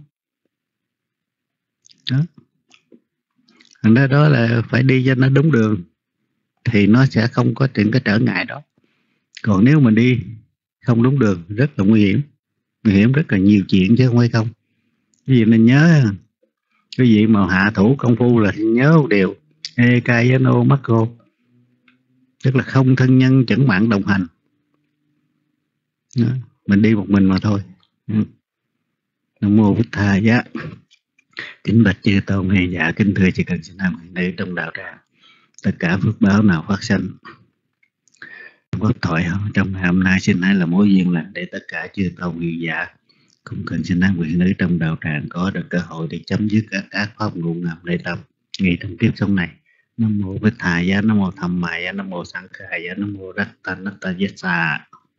Speaker 3: Đó. Thành ra đó là phải đi cho nó đúng đường thì nó sẽ không có những cái trở ngại đó. Còn nếu mà đi không đúng đường rất là nguy hiểm, nguy hiểm rất là nhiều chuyện chứ không phải không. Cái gì nên nhớ, cái gì mà hạ thủ công phu là nhớ một điều Ekayano Makko, tức là không thân nhân chẳng bạn đồng hành. Đó. Mình đi một mình mà thôi. Nam mô Bích Tha Giá. Kính bạch chư tôn hay dạ, kính thưa chư cần sinh nam nữ trong đạo tràng, tất cả phước báo nào phát sinh quốc thoại trong ngày hôm nay xin hãy là mối duyên lành để tất cả chư tôn hay dạ cùng cần sinh nam nguyện nữ trong đạo tràng có được cơ hội để chấm dứt các ác pháp ngụ ngầm lễ tâm ngay trong kiếp sống này. Nam mô Bích Tha Giá, Nam mô Tham Maya Giá, Nam mô Sang Kha Giá, Nam mô Rattanata Yassa.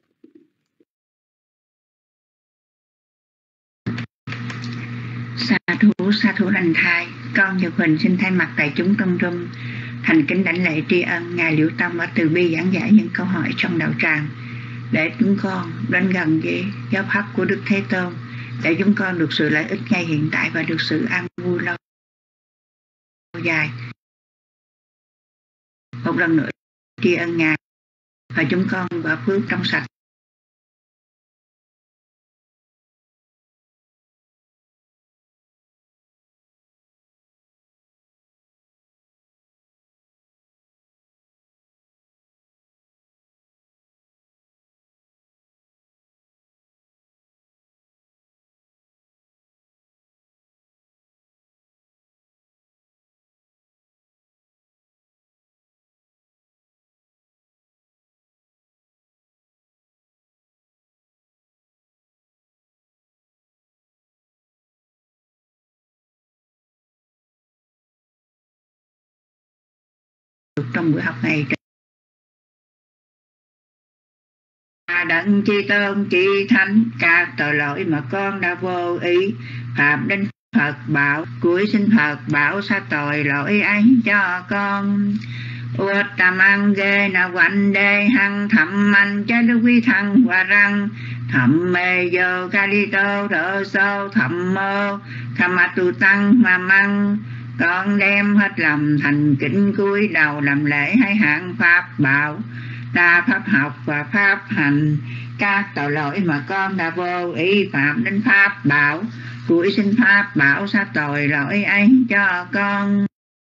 Speaker 1: Sa thú sa thú lành thai, con Nhật Huỳnh xin thay mặt đại chúng trong room thành kính đảnh lễ tri ân ngài Liễu Tông đã từ bi giảng giải những câu hỏi trong đạo tràng để chúng con đến gần với giáo pháp của Đức Thế Tôn, để chúng con được sự lợi ích ngay hiện tại và được sự an vui lâu dài. Một lần nữa tri ân ngài và chúng con quả phước trong sạch. Trong buổi học này, đặng chi tôn chi thánh các tội lỗi mà con đã vô ý phạm đến Phật bảo, cuối xin Phật bảo xa tội lỗi ấy cho con. Uttamang ghê na quạnh đê hăng thầm anh cha đức quý thăng và răng thầm mê vô ca đi tô đỡ sâu thầm mơ thầm mà tu tăng mà măng. Con đem hết lòng thành kính cúi đầu làm lễ hai hạng pháp bảo, ta pháp học và pháp hành các tội lỗi mà con đã vô ý phạm đến pháp bảo. Cuối xin pháp bảo xa tội lỗi ấy cho con.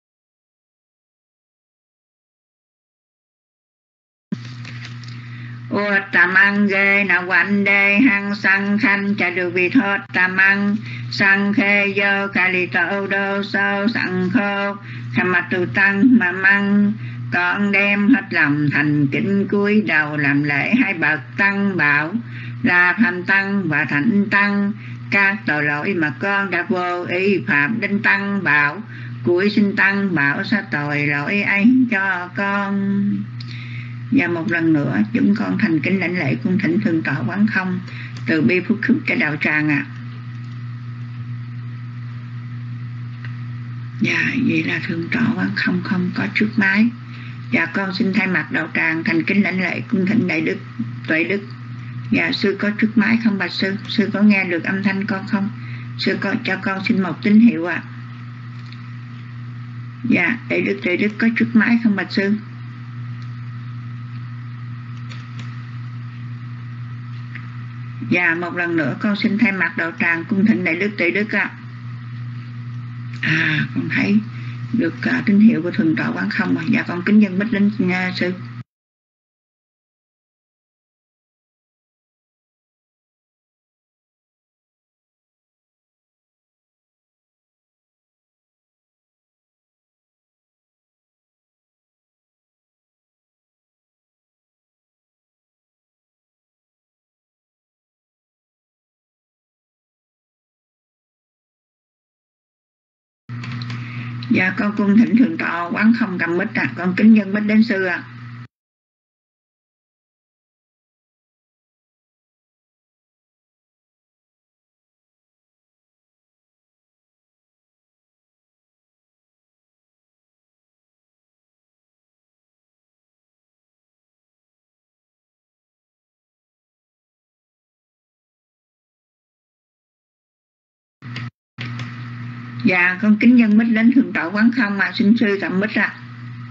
Speaker 1: Uttamang ghê na quạnh đê hăng sang khanh cha được vì thoát tamang sang khê vô ca li tô đô sâu sang khô tham mặt tu tăng mà măng. Con đem hết lòng thành kính cúi đầu làm lễ hai bậc tăng bảo, là thành tăng và thánh tăng các tội lỗi mà con đã vô ý phạm đến tăng bảo. Cuối xin tăng bảo xa tội lỗi ấy cho con. Và một lần nữa chúng con thành kính lãnh lễ cung thỉnh Thượng tọa Quán Không từ bi phúc khúc cho đạo tràng ạ. À. Dạ, vậy là Thượng tọa Quán Không không có trước máy. Dạ, con xin thay mặt đạo tràng thành kính lãnh lễ cung thỉnh Đại Đức Tuệ Đức. Dạ, sư có trước máy không bạch sư? Sư có nghe được âm thanh con không? Sư có cho con xin một tín hiệu ạ. À. Dạ, Đại Đức Tuệ Đức có trước máy không bạch sư? Dạ, một lần nữa con xin thay mặt đạo tràng cung thỉnh Đại Đức Tuệ Đức ạ. À. à, con thấy được uh, tín hiệu của Thượng tọa Quán Không rồi. Dạ, con kính dân bích đến uh, sư. Dạ, con cung thỉnh Thượng tọa Quán Không cầm mic ạ. À. Con kính dân bích đến sư ạ. À. Dạ, con kính dân bích đến Thượng tọa Quán Không mà xin sư cầm mic ạ. À.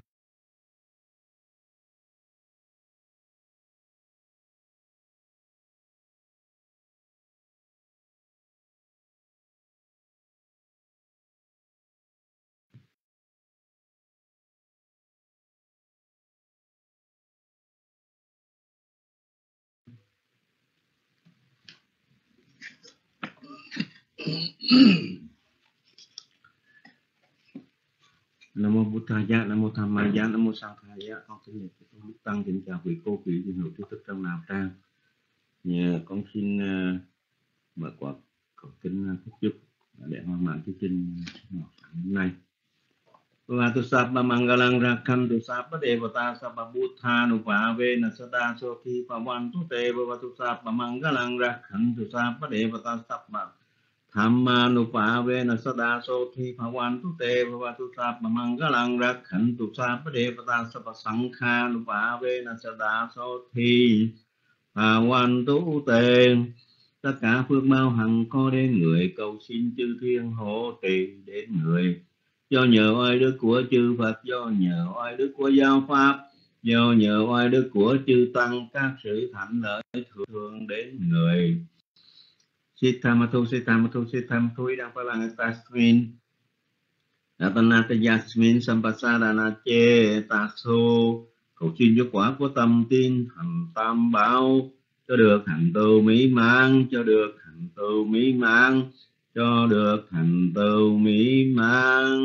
Speaker 3: Nam mô Bụt Thaya, Nam mô Tham Maya, Nam mô Sang Thaya. Con kính lễ Tôn Đức Tăng, kính chào quý cô, quý vị hữu tri thức trong đạo tràng. Nhà con xin uh, mở quạt cầu kính phúc chúc để hoàn mãn chương trình hôm nay. Vatu sabba mangalang rakhantu sabba devata sabba buddha nupavena sada soti pavantu te vatu sabba mangalang rakhantu sabba devata sabba Thamma nupavena sada soti bhavantu te bhavatu sabba mangalang rakhantu sabba devata sabba sankha nupavena sada soti bhavantu te. Tất cả phước bao hằng có đến người, cầu xin chư thiên hộ trì đến người. Do nhờ oai đức của chư Phật, do nhờ oai đức của giáo pháp, do nhờ oai đức của chư tăng, các sự thạnh lợi thường đến người. Siddhamatu Siddhamatu Siddhamatu Idang Palang Tasmin Atanata Yasmin Sampasadana Che Taso. Cầu xin cho quả của tâm tin thành tam bảo, cho được thành tựu mỹ mãn, cho được thành tựu mỹ mãn, cho được thành tựu mỹ mãn.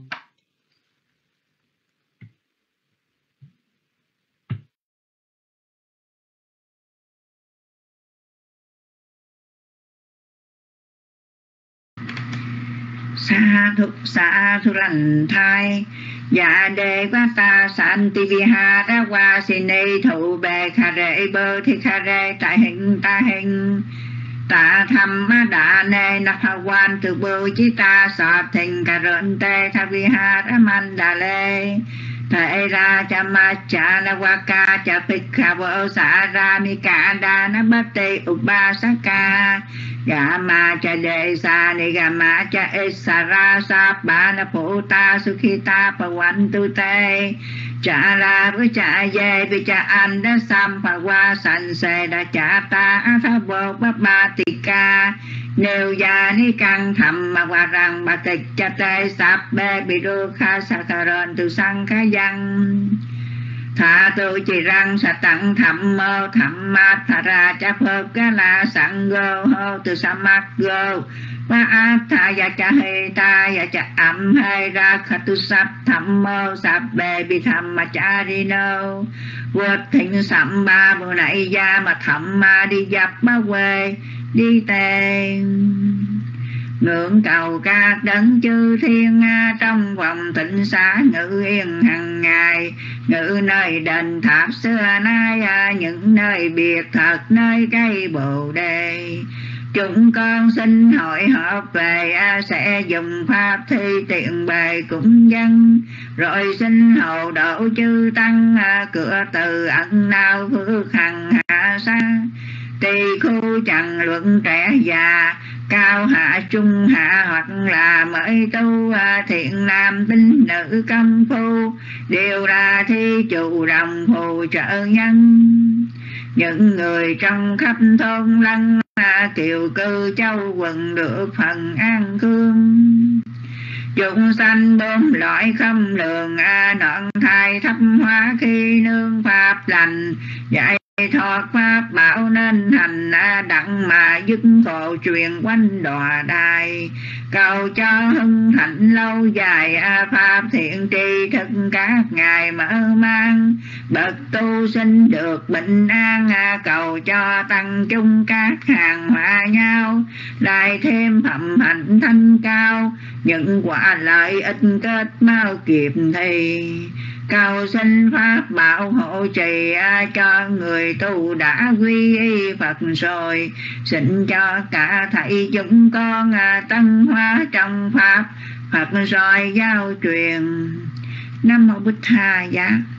Speaker 1: Sa thục sa thu lành thai dạ đề quá ta san ti vi ha đa qua xin ni thủ bề kha rê bơ thi kha rê tại hình ta hình tạ tham đà nê na pha quan từ bưu chí ta sọ thình cà rộn tê tha vi ha ra man đà lê thầy ra cha ma cha na wa ca cha phích kha vô sa ra mi ca đa na bát tê upa sa ca gà ma cha đề sa ni gà ma cha ê sa ra sa ba na phụ ta su khi ta pa quan tu tê cha la với cha dê với cha anh đã sam pa qua san se đã cha ta tha vô ba ba tỳ ca nêu già ni căng thầm mà qua rằng bà tịch cha tê sạp bê bị đô kha sa kha rên từ sang khá văn thà tu chỉ răng sa tặng thầm mơ thầm mát thà ra cha phật cá la sẵn gô hô từ sa mát gô và át thà ya cha hê ta ya cha âm hê ra khá tu sắp thầm mơ sạp bê bị thầm mà cha đi nâu vượt thịnh sẵm ba bữa nãy ra mà thầm mà đi dập ba quê đi tề ngưỡng cầu các đấng chư thiên trong vòng tịnh xá ngự yên hằng ngày ngự nơi đền tháp xưa nay những nơi biệt thật nơi cây bồ đề chúng con xin hội họp về sẽ dùng pháp thi tiện bày cúng dân rồi xin hầu độ chư tăng cửa từ ẩn nào phước hằng hạ sa tỳ khu chẳng luận trẻ già cao hạ trung hạ hoặc là mới tu thiện nam tín nữ công phu đều ra thi chủ đồng phù trợ nhân những người trong khắp thôn lăng kiều cư châu quần được phần an cương chúng sanh bốn loại không lường nọn thai thấp hóa khi nương pháp lành dạy thoát pháp bảo nên thành đặng mà dứt khổ truyền quanh đọa đài cầu cho hưng thịnh lâu dài pháp thiện tri thức các ngài mở mang bậc tu sinh được bình an cầu cho tăng chung các hàng hòa nhau lại thêm phẩm hạnh thanh cao những quả lợi ích kết mau kịp thì cầu xin pháp bảo hộ trì cho người tu đã quy y Phật rồi xin cho cả thầy chúng con tân hóa trong pháp Phật rồi giao truyền. Nam mô Bụt Thầy.